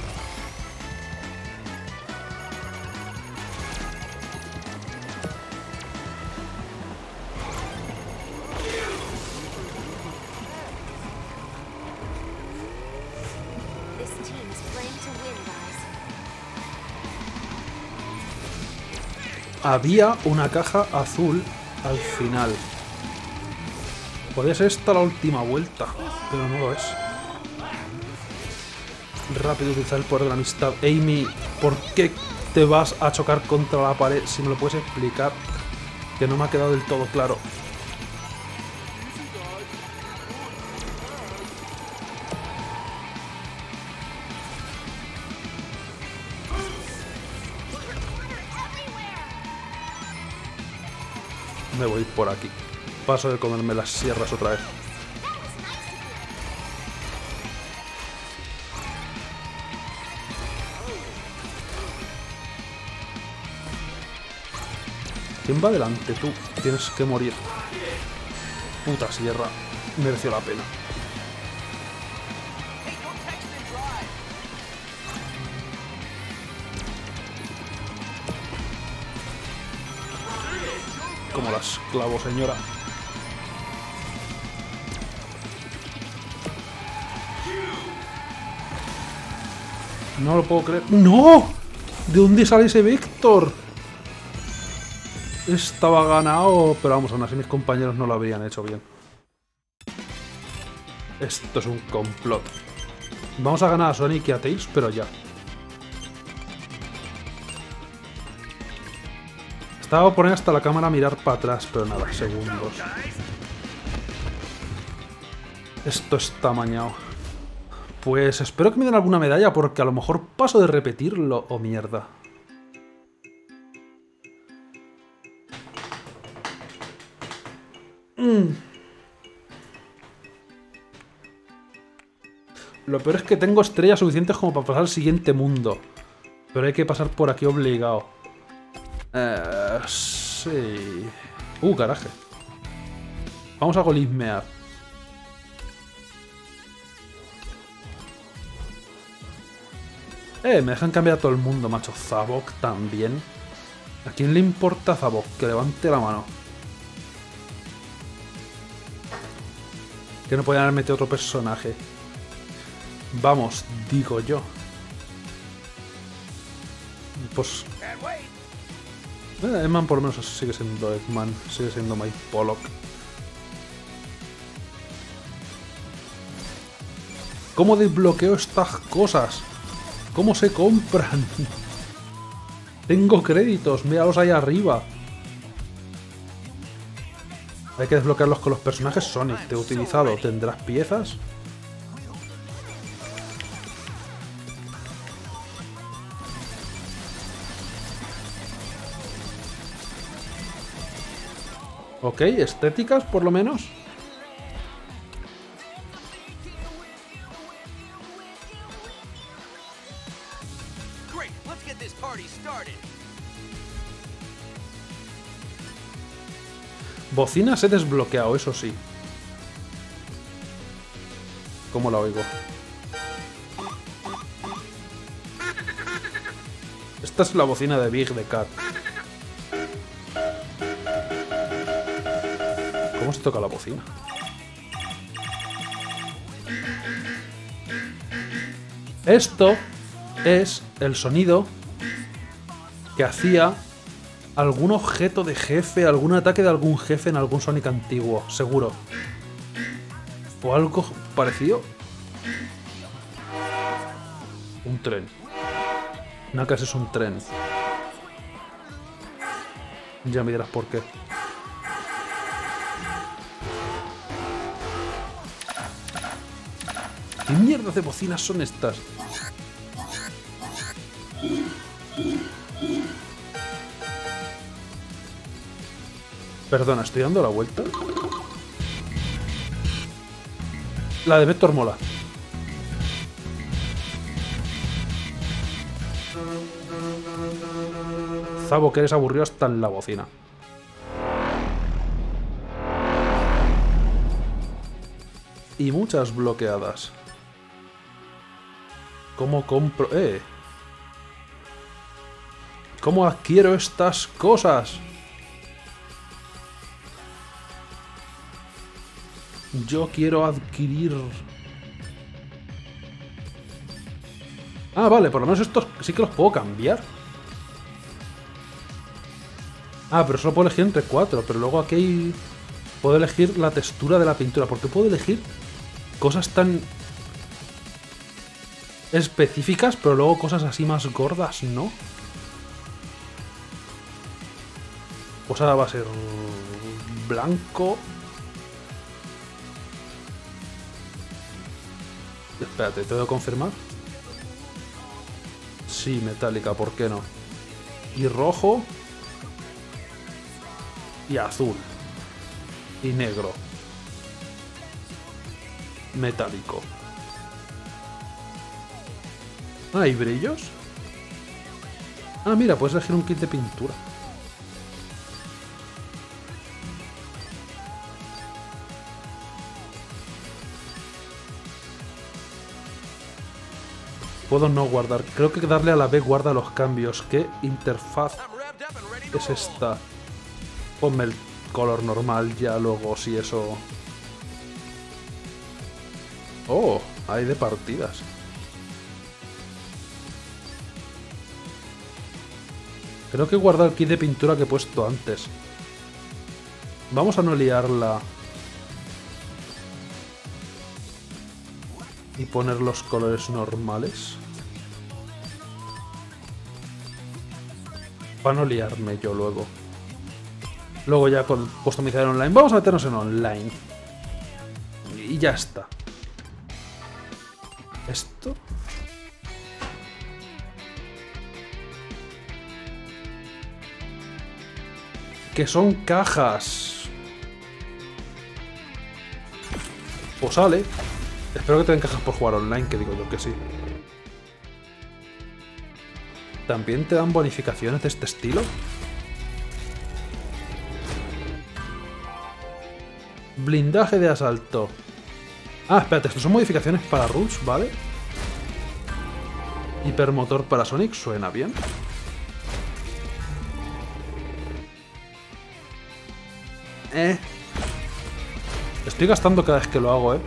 Había una caja azul al final. Podría ser esta la última vuelta, pero no lo es. Rápido utilizar el poder de la amistad. Amy, ¿por qué te vas a chocar contra la pared? Si me lo puedes explicar, que no me ha quedado del todo claro. Me voy por aquí. Paso de comerme las sierras otra vez. ¿Quién va adelante? Tú tienes que morir. Puta sierra. Mereció la pena. Como las clavo, señora. No lo puedo creer. ¡No! ¿De dónde sale ese Vector? Estaba ganado, pero vamos, aún así mis compañeros no lo habrían hecho bien. Esto es un complot. Vamos a ganar a Sonic y a Tails, pero ya. Estaba por poner hasta la cámara a mirar para atrás, pero nada, segundos. Esto está amañado. Pues espero que me den alguna medalla, porque a lo mejor paso de repetirlo. ¡Oh, mierda! Mm. Lo peor es que tengo estrellas suficientes como para pasar al siguiente mundo. Pero hay que pasar por aquí obligado. Eh, sí. Uh, garaje. Vamos a golismear. Eh, me dejan cambiar a todo el mundo, macho. Zavok también. ¿A quién le importa Zavok? Que levante la mano. Que no podían haber metido otro personaje. Vamos, digo yo. Pues... Eh, Eggman por lo menos sigue siendo Eggman. Sigue siendo Mike Pollock. ¿Cómo desbloqueo estas cosas? ¿Cómo se compran? Tengo créditos, míralos ahí arriba. Hay que desbloquearlos con los personajes Sonic. Te he utilizado. ¿Tendrás piezas? Ok, estéticas por lo menos. Bocinas he desbloqueado, eso sí. ¿Cómo la oigo? Esta es la bocina de Big de Cat. ¿Cómo se toca la bocina? Esto es el sonido que hacía algún objeto de jefe, algún ataque de algún jefe en algún Sonic antiguo, seguro. O algo parecido. Un tren. Knuckles es un tren. Ya me dirás por qué. ¿Qué mierda de bocinas son estas? Perdona, ¿estoy dando la vuelta? La de Vector mola. Zabo, que eres aburrido hasta en la bocina. Y muchas bloqueadas. ¿Cómo compro...? ¡Eh! ¿Cómo adquiero estas cosas? Yo quiero adquirir... Ah, vale, por lo menos estos sí que los puedo cambiar. Ah, pero solo puedo elegir entre cuatro. Pero luego aquí hay... puedo elegir la textura de la pintura. ¿Por qué puedo elegir cosas tan específicas, pero luego cosas así más gordas, no? Pues ahora va a ser blanco. Espérate, ¿te debo confirmar? Sí, metálica, ¿por qué no? Y rojo. Y azul. Y negro. Metálico. Ah, ¿y brillos? Ah, mira, puedes elegir un kit de pintura. Puedo no guardar. Creo que darle a la B guarda los cambios. ¿Qué interfaz es esta? Ponme el color normal ya luego, si eso... Oh, hay de partidas. Creo que he guardado el kit de pintura que he puesto antes. Vamos a no liarla. Y poner los colores normales. Para no liarme yo luego. Luego ya con customizar en online. Vamos a meternos en online. Y ya está. Esto. Que son cajas. Pues sale. Espero que te den cajas por jugar online, que digo yo que sí. ¿También te dan bonificaciones de este estilo? Blindaje de asalto. Ah, espérate, estos son modificaciones para Rush, ¿vale? Hipermotor para Sonic, suena bien. Eh. Estoy gastando cada vez que lo hago, eh.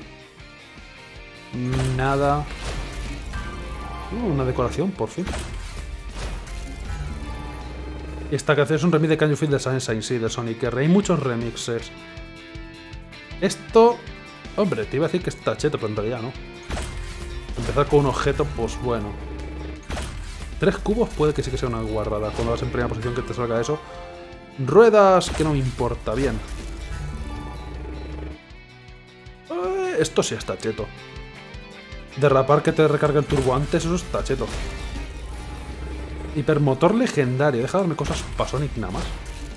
Nada. Uh, una decoración, por fin. Esta canción es un remix de Can You Feel the Sunshine, sí, de Sonic R. Hay muchos remixes. Esto... Hombre, te iba a decir que está cheto, pero en realidad no. Empezar con un objeto, pues bueno. Tres cubos puede que sí que sea una guarrada. Cuando vas en primera posición que te salga eso. Ruedas, que no me importa, bien. Eh, esto sí está cheto. Derrapar que te recarga el turbo antes, eso está cheto. Hipermotor legendario. Deja de darme cosas para Sonic nada más.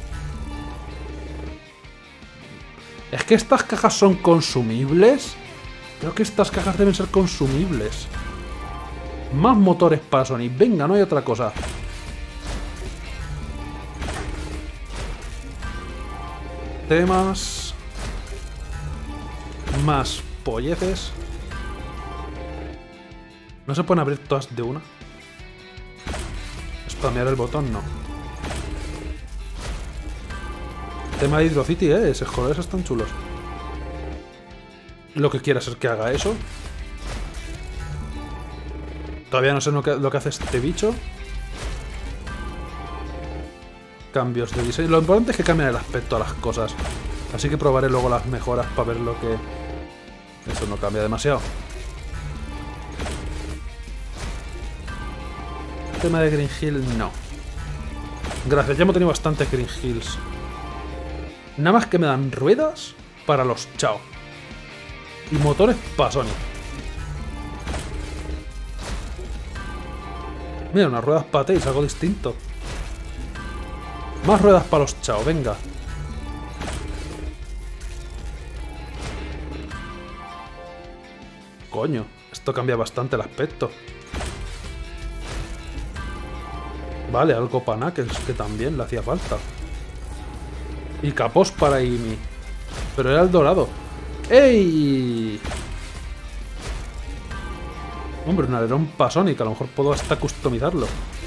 ¿Es que estas cajas son consumibles? Creo que estas cajas deben ser consumibles. Más motores para Sonic. Venga, no hay otra cosa. Temas. Más polleces. ¿No se pueden abrir todas de una? ¿Spamear el botón? No. Tema de Hydrocity, eh. Esos colores están chulos. Lo que quiera es que haga eso. Todavía no sé lo que, lo que hace este bicho. Cambios de diseño. Lo importante es que cambien el aspecto a las cosas. Así que probaré luego las mejoras para ver lo que... Eso no cambia demasiado. Tema de Green Hill, no. Gracias, ya hemos tenido bastantes Green Hills. Nada más que me dan ruedas para los Chao. Y motores para Sonic. Mira, unas ruedas para Tails, algo distinto. Más ruedas para los Chao, venga. Coño, esto cambia bastante el aspecto. Vale, algo para Knuckles, que también le hacía falta. Y capós para Amy. Pero era el dorado. ¡Ey! Hombre, un alerón para Sonic. A lo mejor puedo hasta customizarlo.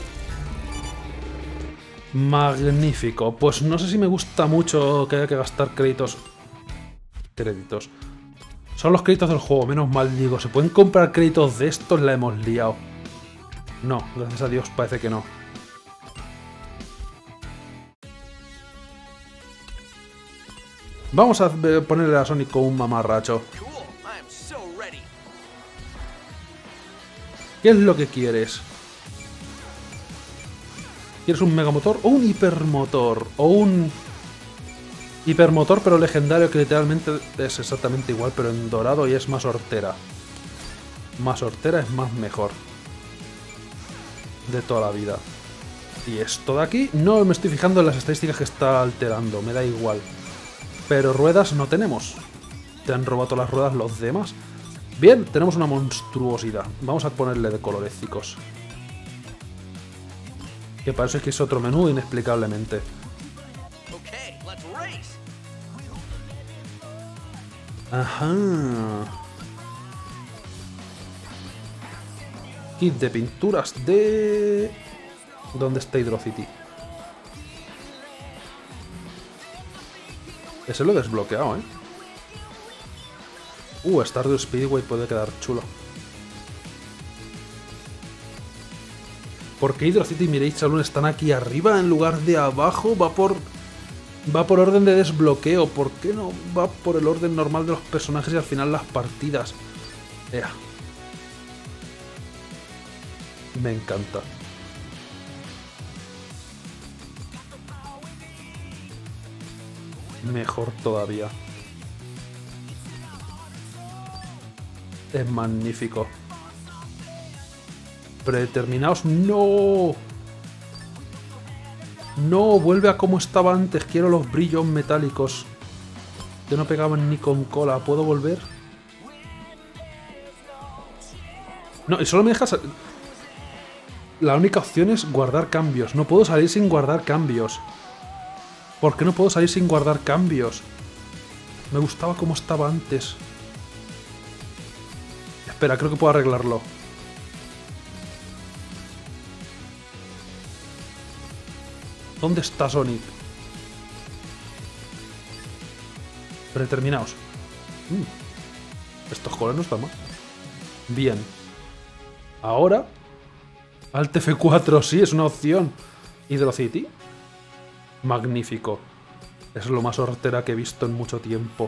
Magnífico. Pues no sé si me gusta mucho que haya que gastar créditos. Créditos. Son los créditos del juego, menos mal digo. ¿Se pueden comprar créditos de estos? La hemos liado. No, gracias a Dios parece que no. Vamos a ponerle a Sonic con un mamarracho. ¿Qué es lo que quieres? ¿Quieres un megamotor o un hipermotor? O un hipermotor pero legendario que literalmente es exactamente igual pero en dorado y es más hortera. Más hortera es más mejor. De toda la vida. Y esto de aquí, no me estoy fijando en las estadísticas que está alterando, me da igual. Pero ruedas no tenemos. Te han robado las ruedas los demás. Bien, tenemos una monstruosidad. Vamos a ponerle de colorecitos. Que parece que es otro menú inexplicablemente. Ajá. Kit de pinturas de... ¿Dónde está Hydrocity? Ese lo he desbloqueado, ¿eh? Uh, Stardew Speedway puede quedar chulo. ¿Por qué Hydrocity y Mirage Saloon están aquí arriba en lugar de abajo? Va por... Va por orden de desbloqueo. ¿Por qué no va por el orden normal de los personajes y al final las partidas? Ea. Me encanta. Mejor todavía. Es magnífico. Predeterminados. ¡No! No, vuelve a como estaba antes. Quiero los brillos metálicos. Que no pegaban ni con cola. ¿Puedo volver? No, y solo me dejas... La única opción es guardar cambios. No puedo salir sin guardar cambios. ¿Por qué no puedo salir sin guardar cambios? Me gustaba como estaba antes. Espera, creo que puedo arreglarlo. ¿Dónde está Sonic? Predeterminados. Mm. Estos colores no están mal. Bien. Ahora... Alt F cuatro, sí, es una opción. Hydrocity. Magnífico. Es lo más hortera que he visto en mucho tiempo.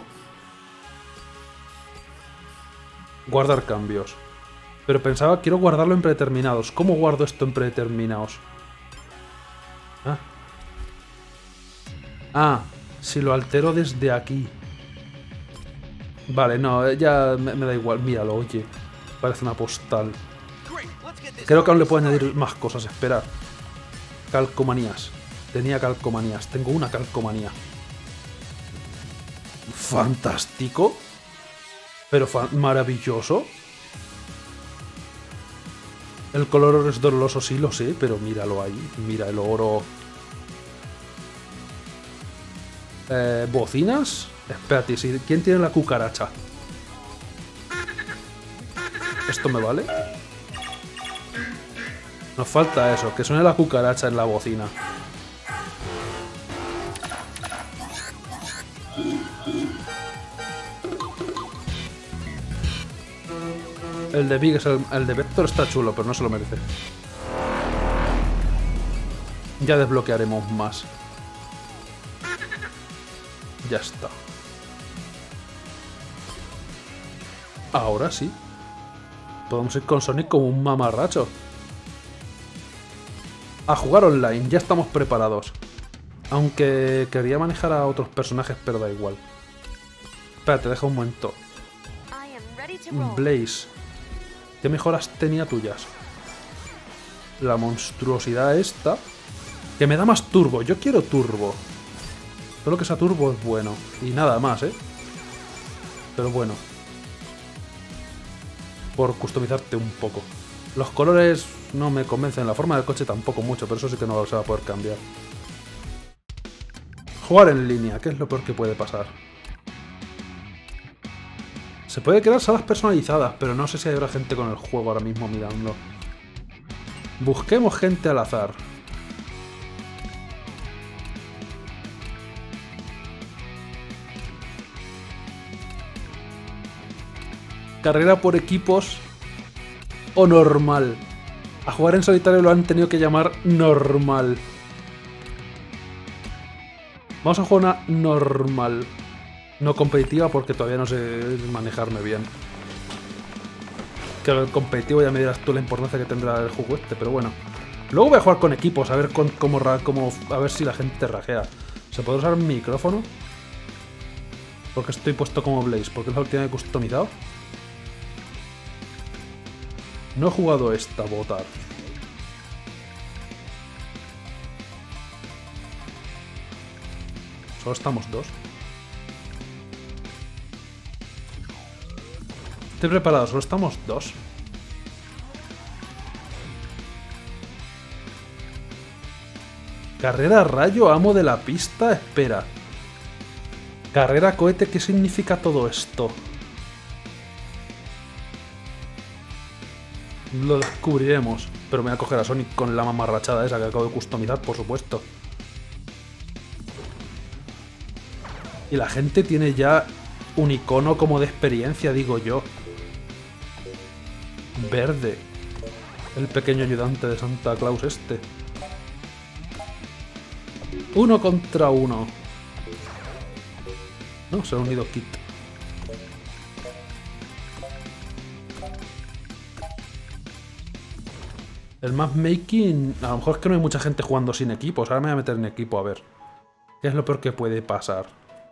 Guardar cambios. Pero pensaba, quiero guardarlo en predeterminados. ¿Cómo guardo esto en predeterminados? Ah. Ah, si lo altero desde aquí. Vale, no, ya me, me da igual. Míralo, oye. Parece una postal. Creo que aún le puedo añadir más cosas. Esperar. Calcomanías. Tenía calcomanías. Tengo una calcomanía. Fantástico. Pero fa maravilloso. El color es doloroso, sí lo sé, pero míralo ahí. Mira el oro. Eh, ¿Bocinas? Espérate, ¿sí? ¿Quién tiene la cucaracha? ¿Esto me vale? Nos falta eso, que suene la cucaracha en la bocina. El de Big es el, el de Vector está chulo, pero no se lo merece. Ya desbloquearemos más. Ya está. Ahora sí. Podemos ir con Sonic como un mamarracho. A jugar online, ya estamos preparados. Aunque quería manejar a otros personajes, pero da igual. Espérate, deja un momento. Blaze. ¿Qué mejoras tenía tuyas? La monstruosidad esta. Que me da más turbo. Yo quiero turbo. Todo lo que sea turbo es bueno. Y nada más, ¿eh? Pero bueno. Por customizarte un poco. Los colores no me convencen. La forma del coche tampoco mucho. Pero eso sí que no se va a poder cambiar. Jugar en línea. ¿Qué es lo peor que puede pasar? Se puede crear salas personalizadas, pero no sé si habrá gente con el juego ahora mismo mirando. Busquemos gente al azar. Carrera por equipos o normal. A jugar en solitario lo han tenido que llamar normal. Vamos a jugar una normal. No competitiva porque todavía no sé manejarme bien. Que el competitivo ya me dirás tú la importancia que tendrá el juego este, pero bueno. Luego voy a jugar con equipos, a ver con, cómo, cómo, a ver si la gente rajea. ¿Se puede usar un micrófono? Porque estoy puesto como Blaze, porque es la última que he customizado. No he jugado esta, votar. Solo estamos dos. Estoy preparado, solo estamos dos. Carrera rayo, amo de la pista, espera. Carrera cohete, ¿qué significa todo esto? Lo descubriremos. Pero me voy a coger a Sonic con la mamarrachada esa que acabo de customizar, por supuesto. Y la gente tiene ya un icono como de experiencia, digo yo. Verde. El pequeño ayudante de Santa Claus este. Uno contra uno. No, se ha unido Kit. El matchmaking... A lo mejor es que no hay mucha gente jugando sin equipos. Ahora me voy a meter en equipo a ver. ¿Qué es lo peor que puede pasar?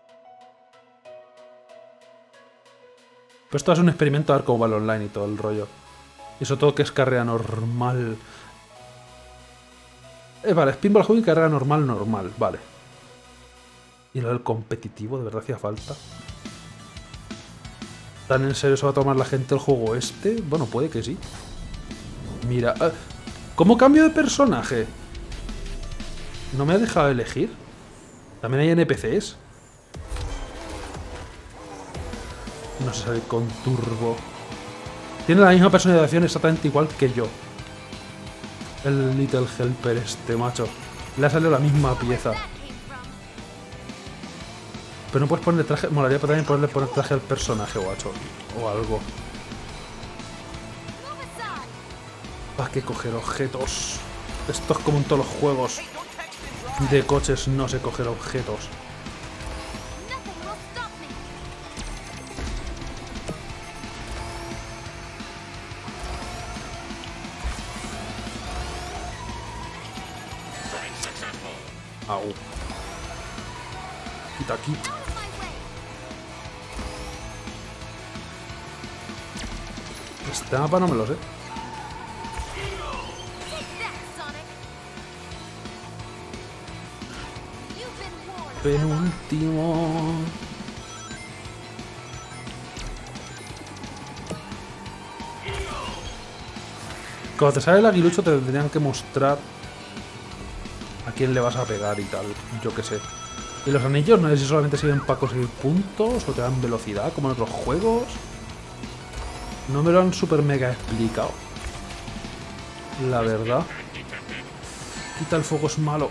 Pero esto es un experimento a ver cómo va el online y todo el rollo. Y sobre todo que es carrera normal. Eh, vale, Spinball Hobby y carrera normal, normal, vale. Y lo del competitivo, ¿de verdad hacía falta? ¿Tan en serio se va a tomar la gente el juego este? Bueno, puede que sí. Mira, eh, ¿cómo cambio de personaje? ¿No me ha dejado elegir? ¿También hay N P Cs? No se sabe con turbo. Tiene la misma personalización exactamente igual que yo. El Little Helper este, macho. Le ha salido la misma pieza. Pero no puedes ponerle traje... Molaría también ponerle poner traje al personaje, guacho. O algo. ¿Para qué coger objetos? Esto es como en todos los juegos de coches, no sé coger objetos. Au. Quita aquí. Este mapa no me lo sé. Penúltimo. Cuando te sale el aguilucho te tendrían que mostrar a quién le vas a pegar y tal, yo qué sé. Y los anillos no sé si solamente sirven para conseguir puntos o te dan velocidad como en otros juegos. No me lo han super mega explicado, la verdad. Quita el fuego, es malo.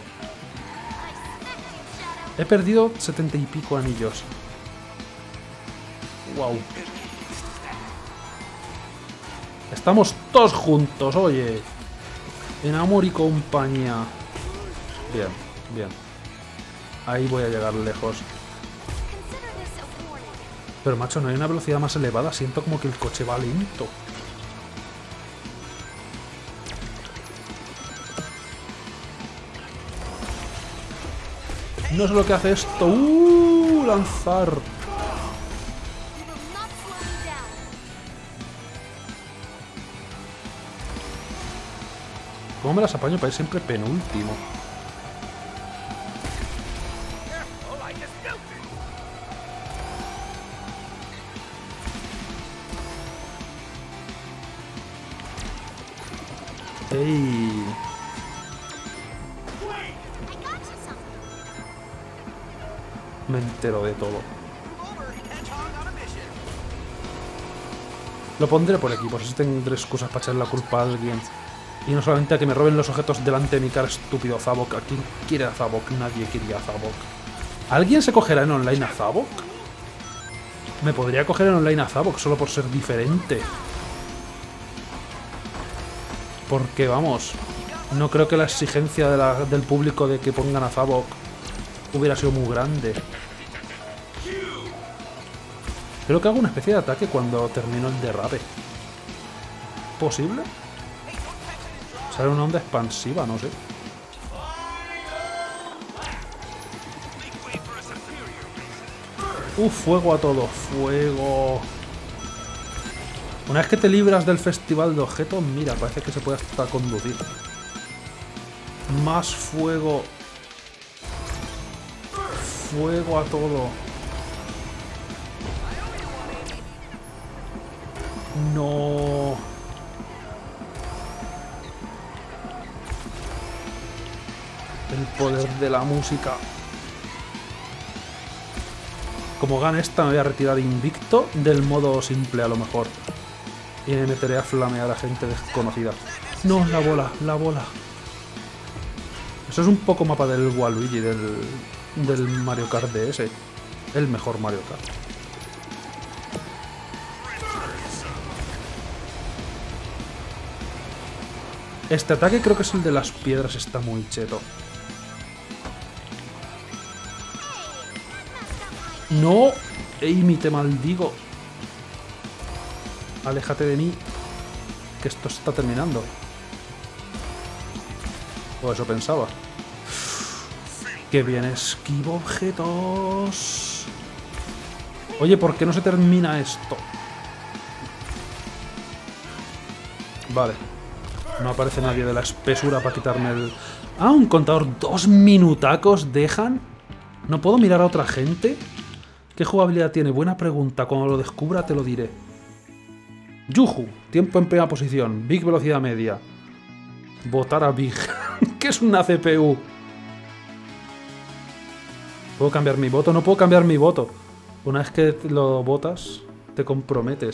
He perdido setenta y pico anillos. Wow. Estamos todos juntos, oye. En amor y compañía. Bien, bien. Ahí voy a llegar lejos. Pero macho, no hay una velocidad más elevada. Siento como que el coche va lento. No sé lo que hace esto. ¡Uh! Lanzar. ¿Cómo me las apaño para ir siempre penúltimo? ¡Ey! Me entero de todo. Lo pondré por equipos, así tendré excusas para echar la culpa a alguien. Y no solamente a que me roben los objetos delante de mi cara, estúpido Zavok. ¿A quién quiere a Zavok? Nadie quería a Zavok. ¿Alguien se cogerá en online a Zavok? Me podría coger en online a Zavok solo por ser diferente. Porque, vamos, no creo que la exigencia de la, del público de que pongan a Zavok hubiera sido muy grande. Creo que hago una especie de ataque cuando termino el derrape. ¿Posible? Sale una onda expansiva, no sé. Uf, fuego a todo, fuego. Una vez que te libras del festival de objetos, mira, parece que se puede hasta conducir. Más fuego. Fuego a todo. No. El poder de la música. Como gane esta, me voy a retirar invicto del modo simple a lo mejor. Y me meteré a flamear a gente desconocida. No, la bola, la bola. Eso es un poco mapa del Waluigi, del, del Mario Kart D S. El mejor Mario Kart. Este ataque creo que es el de las piedras, está muy cheto. ¡No! Amy, te maldigo. Aléjate de mí. Que esto se está terminando. O eso pensaba. ¡Qué bien esquivo objetos! Oye, ¿por qué no se termina esto? Vale. No aparece nadie de la espesura para quitarme el... Ah, un contador. Dos minutacos dejan. ¿No puedo mirar a otra gente? ¿Qué jugabilidad tiene? Buena pregunta. Cuando lo descubra te lo diré. Yuhu. Tiempo en primera posición. Big velocidad media. Votar a Big. ¿Qué es una C P U? ¿Puedo cambiar mi voto? No puedo cambiar mi voto. Una vez que lo votas, te comprometes.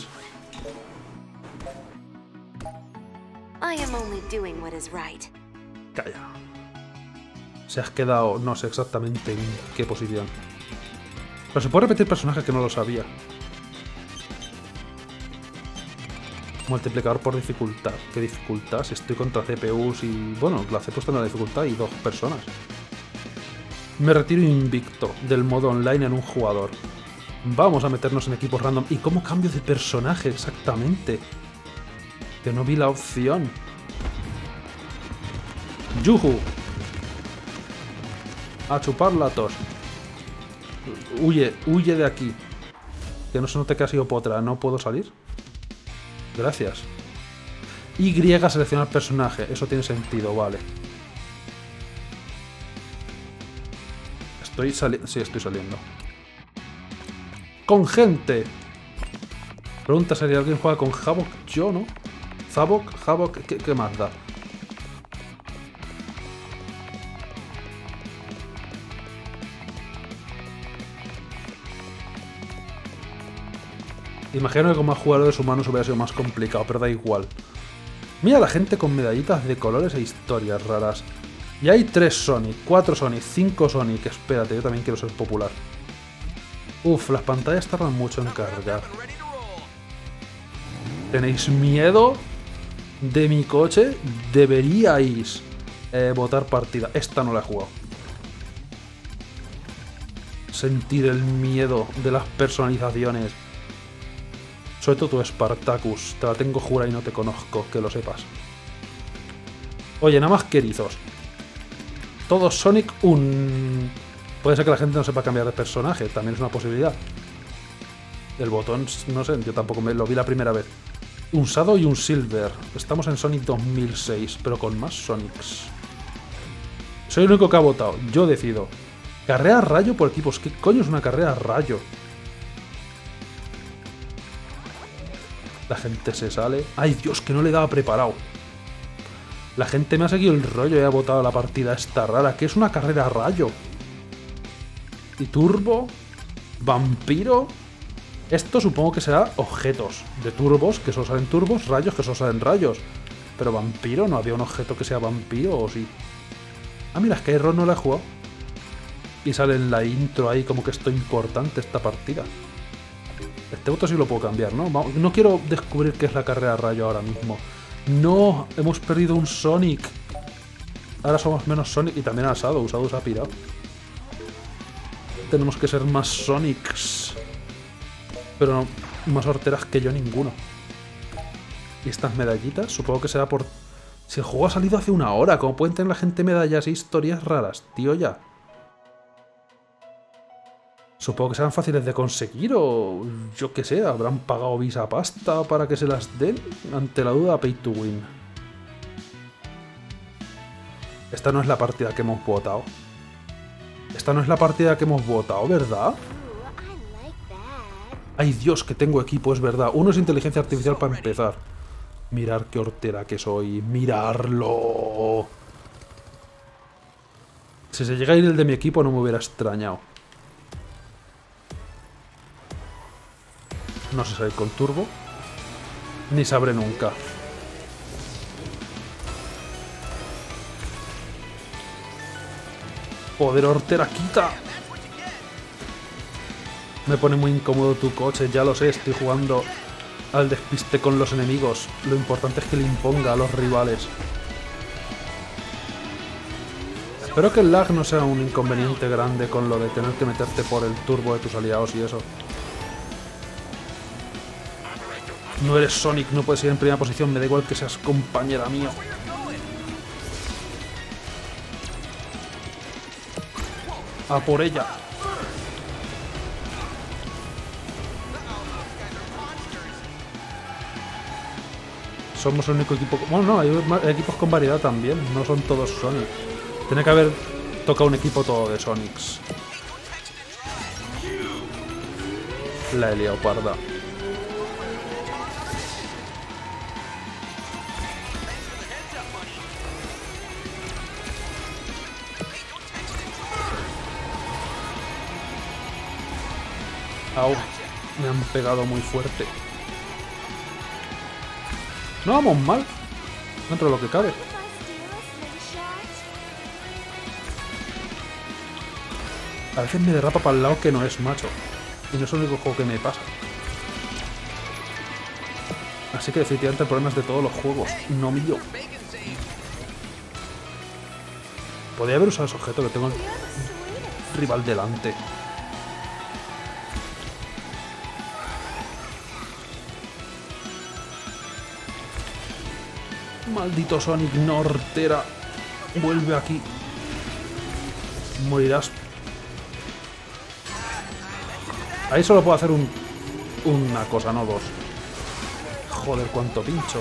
Calla. Se has quedado... No sé exactamente en qué posición. Pero se puede repetir personajes que no lo sabía. Multiplicador por dificultad. ¿Qué dificultad? Si estoy contra C P Us y... Bueno, la he puesto en la dificultad y dos personas. Me retiro invicto del modo online en un jugador. Vamos a meternos en equipos random. ¿Y cómo cambio de personaje exactamente? Que no vi la opción. ¡Yuhu! A chupar la tos. Huye, huye de aquí. Que no se note que ha sido potra. ¿No puedo salir? Gracias. Y seleccionar personaje. Eso tiene sentido, vale. Estoy saliendo. Sí, estoy saliendo. Con gente. Pregunta si alguien juega con Havok. Yo, ¿no? Zavok, Havok, ¿qué, qué más da? Imagino que con más jugadores humanos hubiera sido más complicado, pero da igual. Mira la gente con medallitas de colores e historias raras. Y hay tres Sonic, cuatro Sonic, cinco Sonic. Espérate, yo también quiero ser popular. Uf, las pantallas tardan mucho en cargar. ¿Tenéis miedo? de mi coche, deberíais eh, votar partida. Esta no la he jugado. Sentir el miedo de las personalizaciones. Sobre todo tu Spartacus. Te la tengo jura y no te conozco, que lo sepas. Oye, nada más que erizos. Todo Sonic un... Puede ser que la gente no sepa cambiar de personaje. También es una posibilidad. El botón, no sé, yo tampoco me lo vi la primera vez. Un Shadow y un Silver. Estamos en Sonic dos mil seis, pero con más Sonics. Soy el único que ha votado. Yo decido. Carrera rayo por equipos. ¿Qué coño es una carrera rayo? La gente se sale. ¡Ay, Dios! Que no le daba preparado. La gente me ha seguido el rollo y ha votado la partida esta rara. ¿Qué es una carrera rayo? ¿Y turbo? ¿Vampiro? Esto supongo que será objetos de turbos, que solo salen turbos, rayos, que solo salen rayos. Pero vampiro, ¿no había un objeto que sea vampiro o sí? Ah, mira, Skyrock no la he jugado. Y sale en la intro ahí como que esto importante, esta partida. Este voto sí lo puedo cambiar, ¿no? No quiero descubrir qué es la carrera rayo ahora mismo. ¡No! Hemos perdido un Sonic. Ahora somos menos Sonic y también a Shadow. Shadow se ha pirado. Tenemos que ser más Sonics. Pero no, más horteras que yo ninguno. Y estas medallitas, supongo que será por... Si el juego ha salido hace una hora, ¿cómo pueden tener la gente medallas e historias raras, tío, ya? Supongo que serán fáciles de conseguir o... Yo qué sé, habrán pagado Visa pasta para que se las den. Ante la duda, pay to win. Esta no es la partida que hemos votado. Esta no es la partida que hemos votado, ¿verdad? ¡Ay, Dios, que tengo equipo! Es verdad. Uno es inteligencia artificial para empezar. Mirar qué hortera que soy. ¡Mirarlo! Si se llega a ir el de mi equipo no me hubiera extrañado. No sé salir con turbo. Ni sabré nunca. Joder, hortera, quita. Me pone muy incómodo tu coche, ya lo sé, estoy jugando al despiste con los enemigos. Lo importante es que le imponga a los rivales. Espero que el lag no sea un inconveniente grande con lo de tener que meterte por el turbo de tus aliados y eso. No eres Sonic, no puedes ir en primera posición, me da igual que seas compañera mío. A por ella. Somos el único equipo... Bueno, no, hay equipos con variedad también. No son todos Sonic. Tiene que haber tocado un equipo todo de Sonics. La he liado parda. Au, me han pegado muy fuerte. No vamos mal, dentro de lo que cabe. A veces me derrapa para el lado que no es, macho. Y no es el único juego que me pasa. Así que definitivamente el problema es de todos los juegos, no mío. Podría haber usado ese objeto que tengo al rival delante. Maldito Sonic, no hortera. Vuelve aquí. Morirás. Ahí solo puedo hacer un, una cosa, no dos. Joder, cuánto pincho.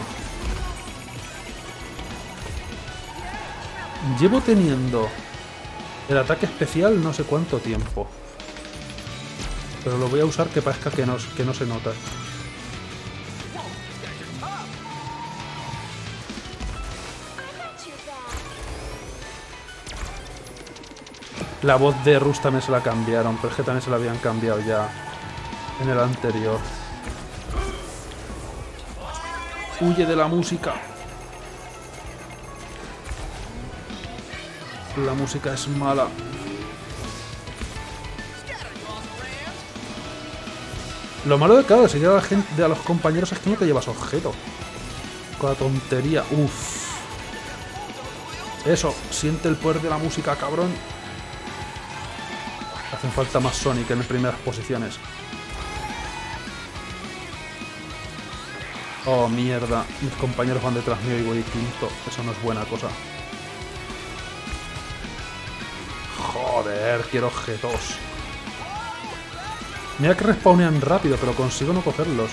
Llevo teniendo el ataque especial no sé cuánto tiempo. Pero lo voy a usar que parezca que no, que no se nota. La voz de Rush también se la cambiaron, pero es que también se la habían cambiado ya en el anterior. Huye de la música. La música es mala. Lo malo de cada de seguir a la gente, a los compañeros, es que no te llevas objeto. Con la tontería. Uff. Eso, siente el poder de la música, cabrón. Hacen falta más Sonic en las primeras posiciones. Oh, mierda. Mis compañeros van detrás mío y voy quinto. Eso no es buena cosa. Joder, quiero objetos. Mira que respawnean rápido, pero consigo no cogerlos.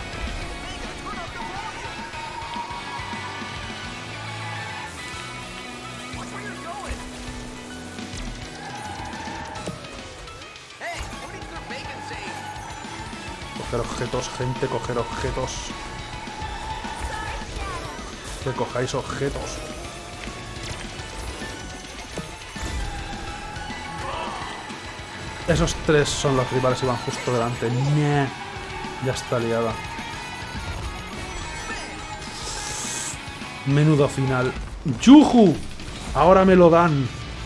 Coger objetos, gente, coger objetos. Que cojáis objetos. Esos tres son los rivales y van justo delante. Nah. Ya está liada. Menudo final. ¡Yuju! Ahora me lo dan.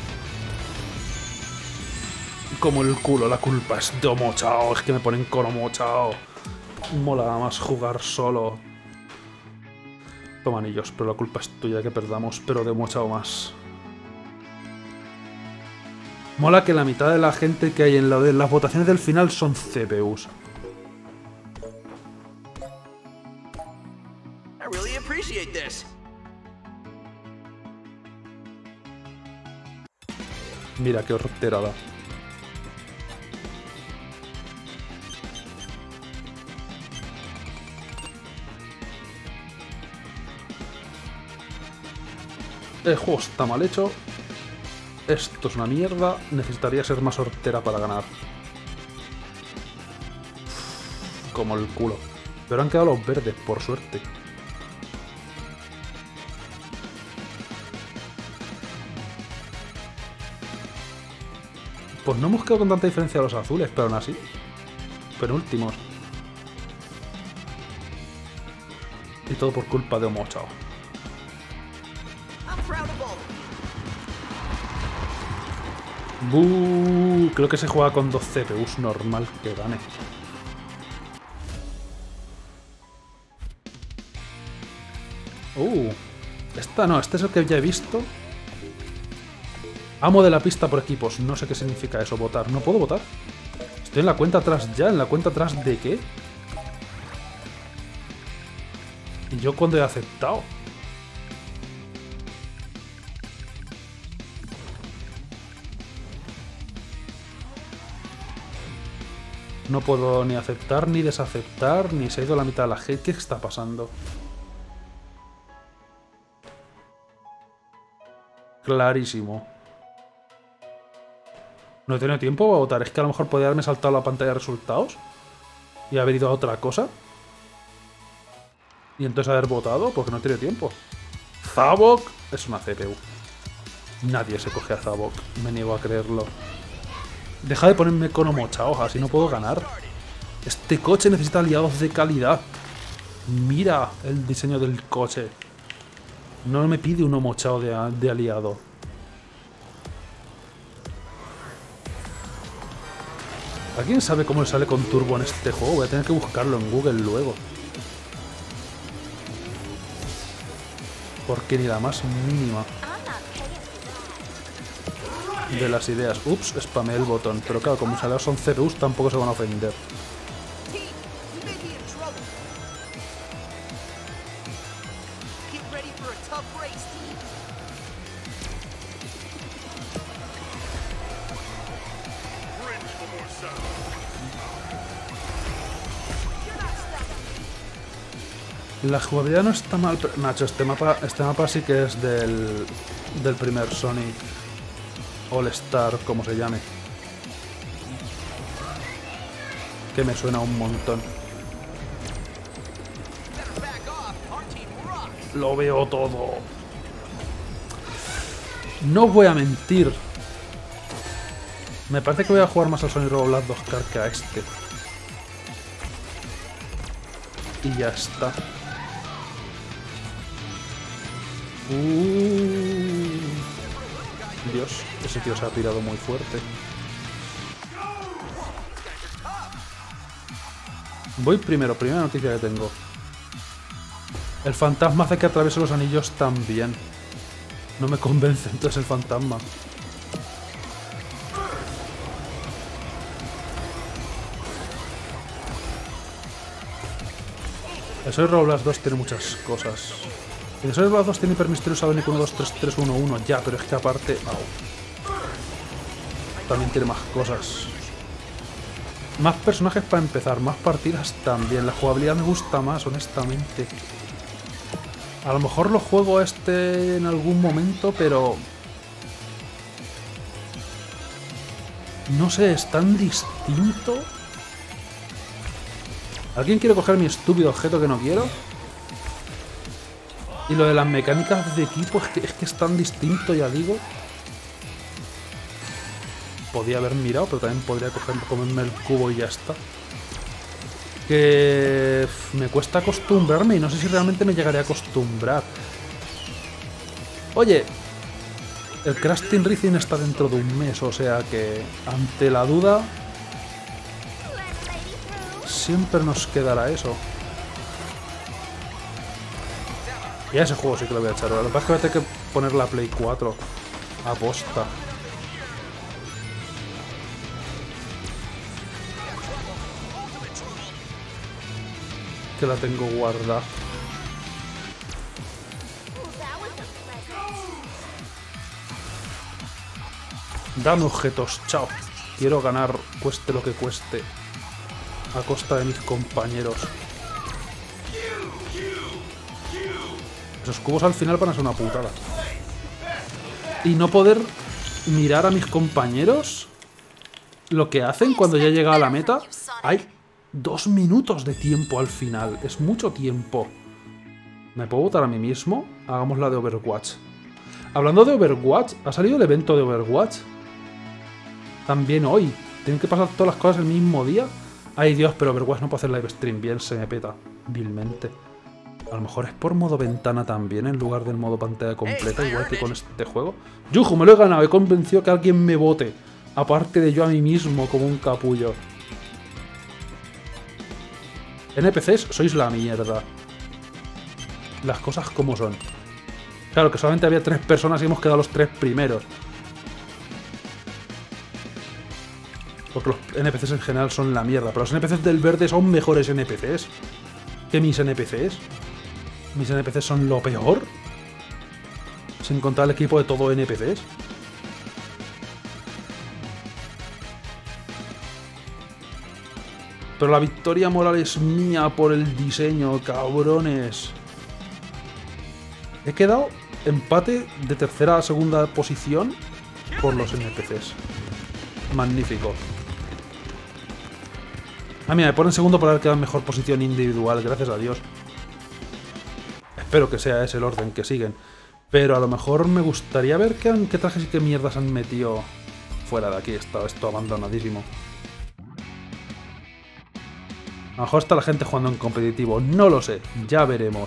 Como el culo, la culpa es de Omo Chao. Es que me ponen con Omo Chao. Mola más jugar solo. Toma anillos, pero la culpa es tuya que perdamos, pero de Omo Chao más. Mola que la mitad de la gente que hay en, la de las votaciones del final son C P Us. I really appreciate this. Mira qué horterada. El juego está mal hecho. Esto es una mierda. Necesitaría ser más hortera para ganar. Como el culo. Pero han quedado los verdes, por suerte. Pues no hemos quedado con tanta diferencia de los azules, pero aún así. Penúltimos. Y todo por culpa de Omo Chao. Buh, creo que se juega con dos C P Us, normal que gane. Uh, esta no, este es el que ya he visto. Amo de la pista por equipos, no sé qué significa eso, votar. ¿No puedo votar? Estoy en la cuenta atrás ya, ¿en la cuenta atrás de qué? ¿Y yo cuándo he aceptado? No puedo ni aceptar ni desaceptar, ni se ha ido la mitad de la gente. ¿Qué está pasando? Clarísimo. No he tenido tiempo para votar. Es que a lo mejor podría haberme saltado la pantalla de resultados y haber ido a otra cosa. Y entonces haber votado, porque no he tenido tiempo. Zavok es una C P U. Nadie se coge a Zavok. Me niego a creerlo. Deja de ponerme con Omo Chao, así no puedo ganar. Este coche necesita aliados de calidad. Mira el diseño del coche. No me pide un Omo Chao de, de aliado. ¿Alguien sabe cómo le sale con turbo en este juego? Voy a tener que buscarlo en Google luego. Porque ni la más mínima de las ideas. Ups, spamé el botón. Pero claro, como mis aliados son C P Us, tampoco se van a ofender. La jugabilidad no está mal, pero Nacho, este mapa, este mapa sí que es del, del primer Sonic All Star, como se llame. Que me suena un montón. Lo veo todo. No voy a mentir. Me parece que voy a jugar más al Sonic Robo Blast dos K que a este. Y ya está. Uh, Dios, ese tío se ha tirado muy fuerte. Voy primero, primera noticia que tengo. El fantasma hace que atraviese los anillos también. No me convence entonces el fantasma. El Sonic Roblox dos tiene muchas cosas. El Sonic Roblox dos tiene hipermisterio usado en uno, dos, tres, tres, uno, uno. Ya, pero es que aparte... Au. También tiene más cosas. Más personajes para empezar, más partidas también. La jugabilidad me gusta más, honestamente. A lo mejor lo juego este en algún momento, pero... No sé, es tan distinto. ¿Alguien quiere coger mi estúpido objeto que no quiero? Y lo de las mecánicas de equipo es que es, que es tan distinto, ya digo. Podía haber mirado, pero también podría coger, comerme el cubo y ya está. Que me cuesta acostumbrarme y no sé si realmente me llegaré a acostumbrar. Oye, el Crash Team Racing está dentro de un mes, o sea que ante la duda siempre nos quedará eso. Y a ese juego sí que lo voy a echar. Lo que pasa es que voy a tener que poner la Play cuatro a posta. Que la tengo guardada. Dame objetos, chao. Quiero ganar, cueste lo que cueste, a costa de mis compañeros. Esos cubos al final van a ser una putada. Y no poder mirar a mis compañeros lo que hacen cuando ya llega a la meta. Hay dos minutos de tiempo al final. Es mucho tiempo. ¿Me puedo votar a mí mismo? Hagamos la de Overwatch. Hablando de Overwatch, ¿ha salido el evento de Overwatch? También hoy. ¿Tienen que pasar todas las cosas el mismo día? Ay Dios, pero Overwatch no puede hacer live stream bien, se me peta vilmente. A lo mejor es por modo ventana también, en lugar del modo pantalla completa, igual que con este juego. ¡Yuju! Me lo he ganado, he convencido que alguien me vote. Aparte de yo a mí mismo, como un capullo. N P Cs, sois la mierda. Las cosas como son. Claro, que solamente había tres personas y hemos quedado los tres primeros. Porque los N P Cs en general son la mierda. Pero los N P Cs del verde son mejores N P Cs que mis N P Cs. Mis N P Cs son lo peor. Sin contar el equipo de todo N P Cs. Pero la victoria moral es mía por el diseño, cabrones. He quedado empate de tercera a segunda posición por los N P Cs. Magnífico. Ah, mira, me ponen segundo por haber quedado en mejor posición individual, gracias a Dios. Espero que sea ese el orden que siguen. Pero a lo mejor me gustaría ver qué, han, qué trajes y qué mierdas han metido fuera de aquí. Está esto abandonadísimo. A lo mejor está la gente jugando en competitivo. No lo sé, ya veremos.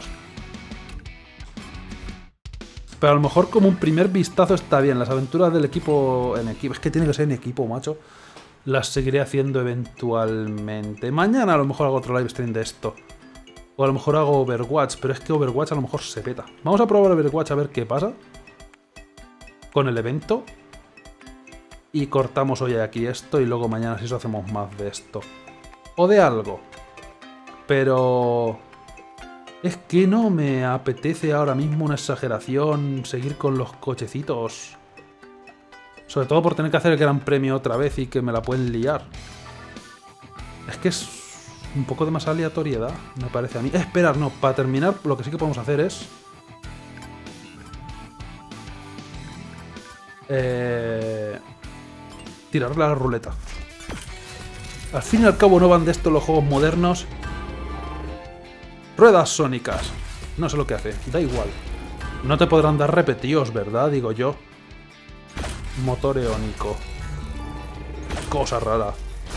Pero a lo mejor como un primer vistazo está bien. Las aventuras del equipo en equipo. Es que tiene que ser en equipo, macho. Las seguiré haciendo eventualmente. Mañana a lo mejor hago otro live stream de esto. O a lo mejor hago Overwatch. Pero es que Overwatch a lo mejor se peta. Vamos a probar Overwatch a ver qué pasa con el evento. Y cortamos hoy aquí esto. Y luego mañana si eso hacemos más de esto. O de algo. Pero... es que no me apetece ahora mismo una exageración seguir con los cochecitos. Sobre todo por tener que hacer el Gran Premio otra vez y que me la pueden liar. Es que es un poco de más aleatoriedad, me parece a mí. Eh, esperar, no, para terminar lo que sí que podemos hacer es... Eh... tirarle a la ruleta. Al fin y al cabo no van de esto los juegos modernos. Ruedas sónicas. No sé lo que hace, da igual. No te podrán dar repetidos, ¿verdad? Digo yo. Motor eónico. Cosa rara.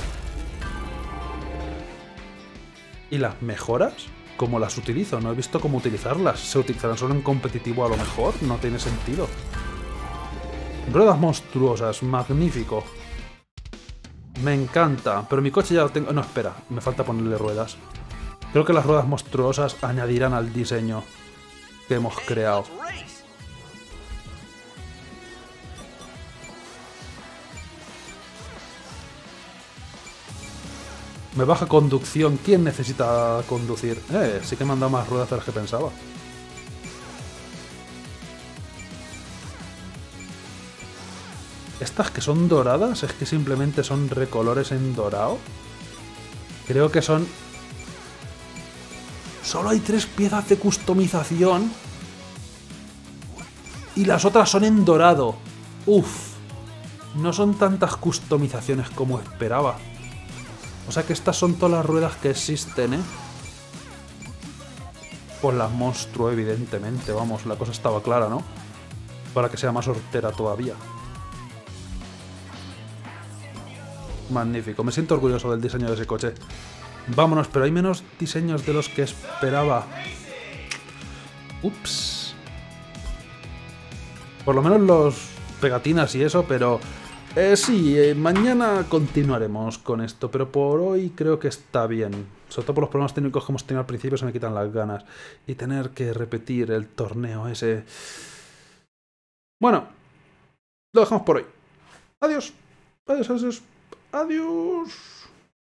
¿Y las mejoras? ¿Cómo las utilizo? No he visto cómo utilizarlas. ¿Se utilizarán solo en competitivo a lo mejor? No tiene sentido. Ruedas monstruosas. Magnífico. Me encanta. Pero mi coche ya lo tengo... No, espera. Me falta ponerle ruedas. Creo que las ruedas monstruosas añadirán al diseño que hemos creado. Me baja conducción. ¿Quién necesita conducir? Eh, sí que me han dado más ruedas de las que pensaba. Estas que son doradas, es que simplemente son recolores en dorado. Creo que son... Solo hay tres piezas de customización. Y las otras son en dorado. Uf. No son tantas customizaciones como esperaba. O sea que estas son todas las ruedas que existen, ¿eh? Pues las monstruo, evidentemente. Vamos, la cosa estaba clara, ¿no? Para que sea más hortera todavía. Magnífico. Me siento orgulloso del diseño de ese coche. Vámonos, pero hay menos diseños de los que esperaba. Ups. Por lo menos los pegatinas y eso, pero... Eh, sí, eh, mañana continuaremos con esto, pero por hoy creo que está bien. Sobre todo por los problemas técnicos que hemos tenido al principio, se me quitan las ganas. Y tener que repetir el torneo ese... Bueno, lo dejamos por hoy. Adiós. Adiós, adiós. Adiós.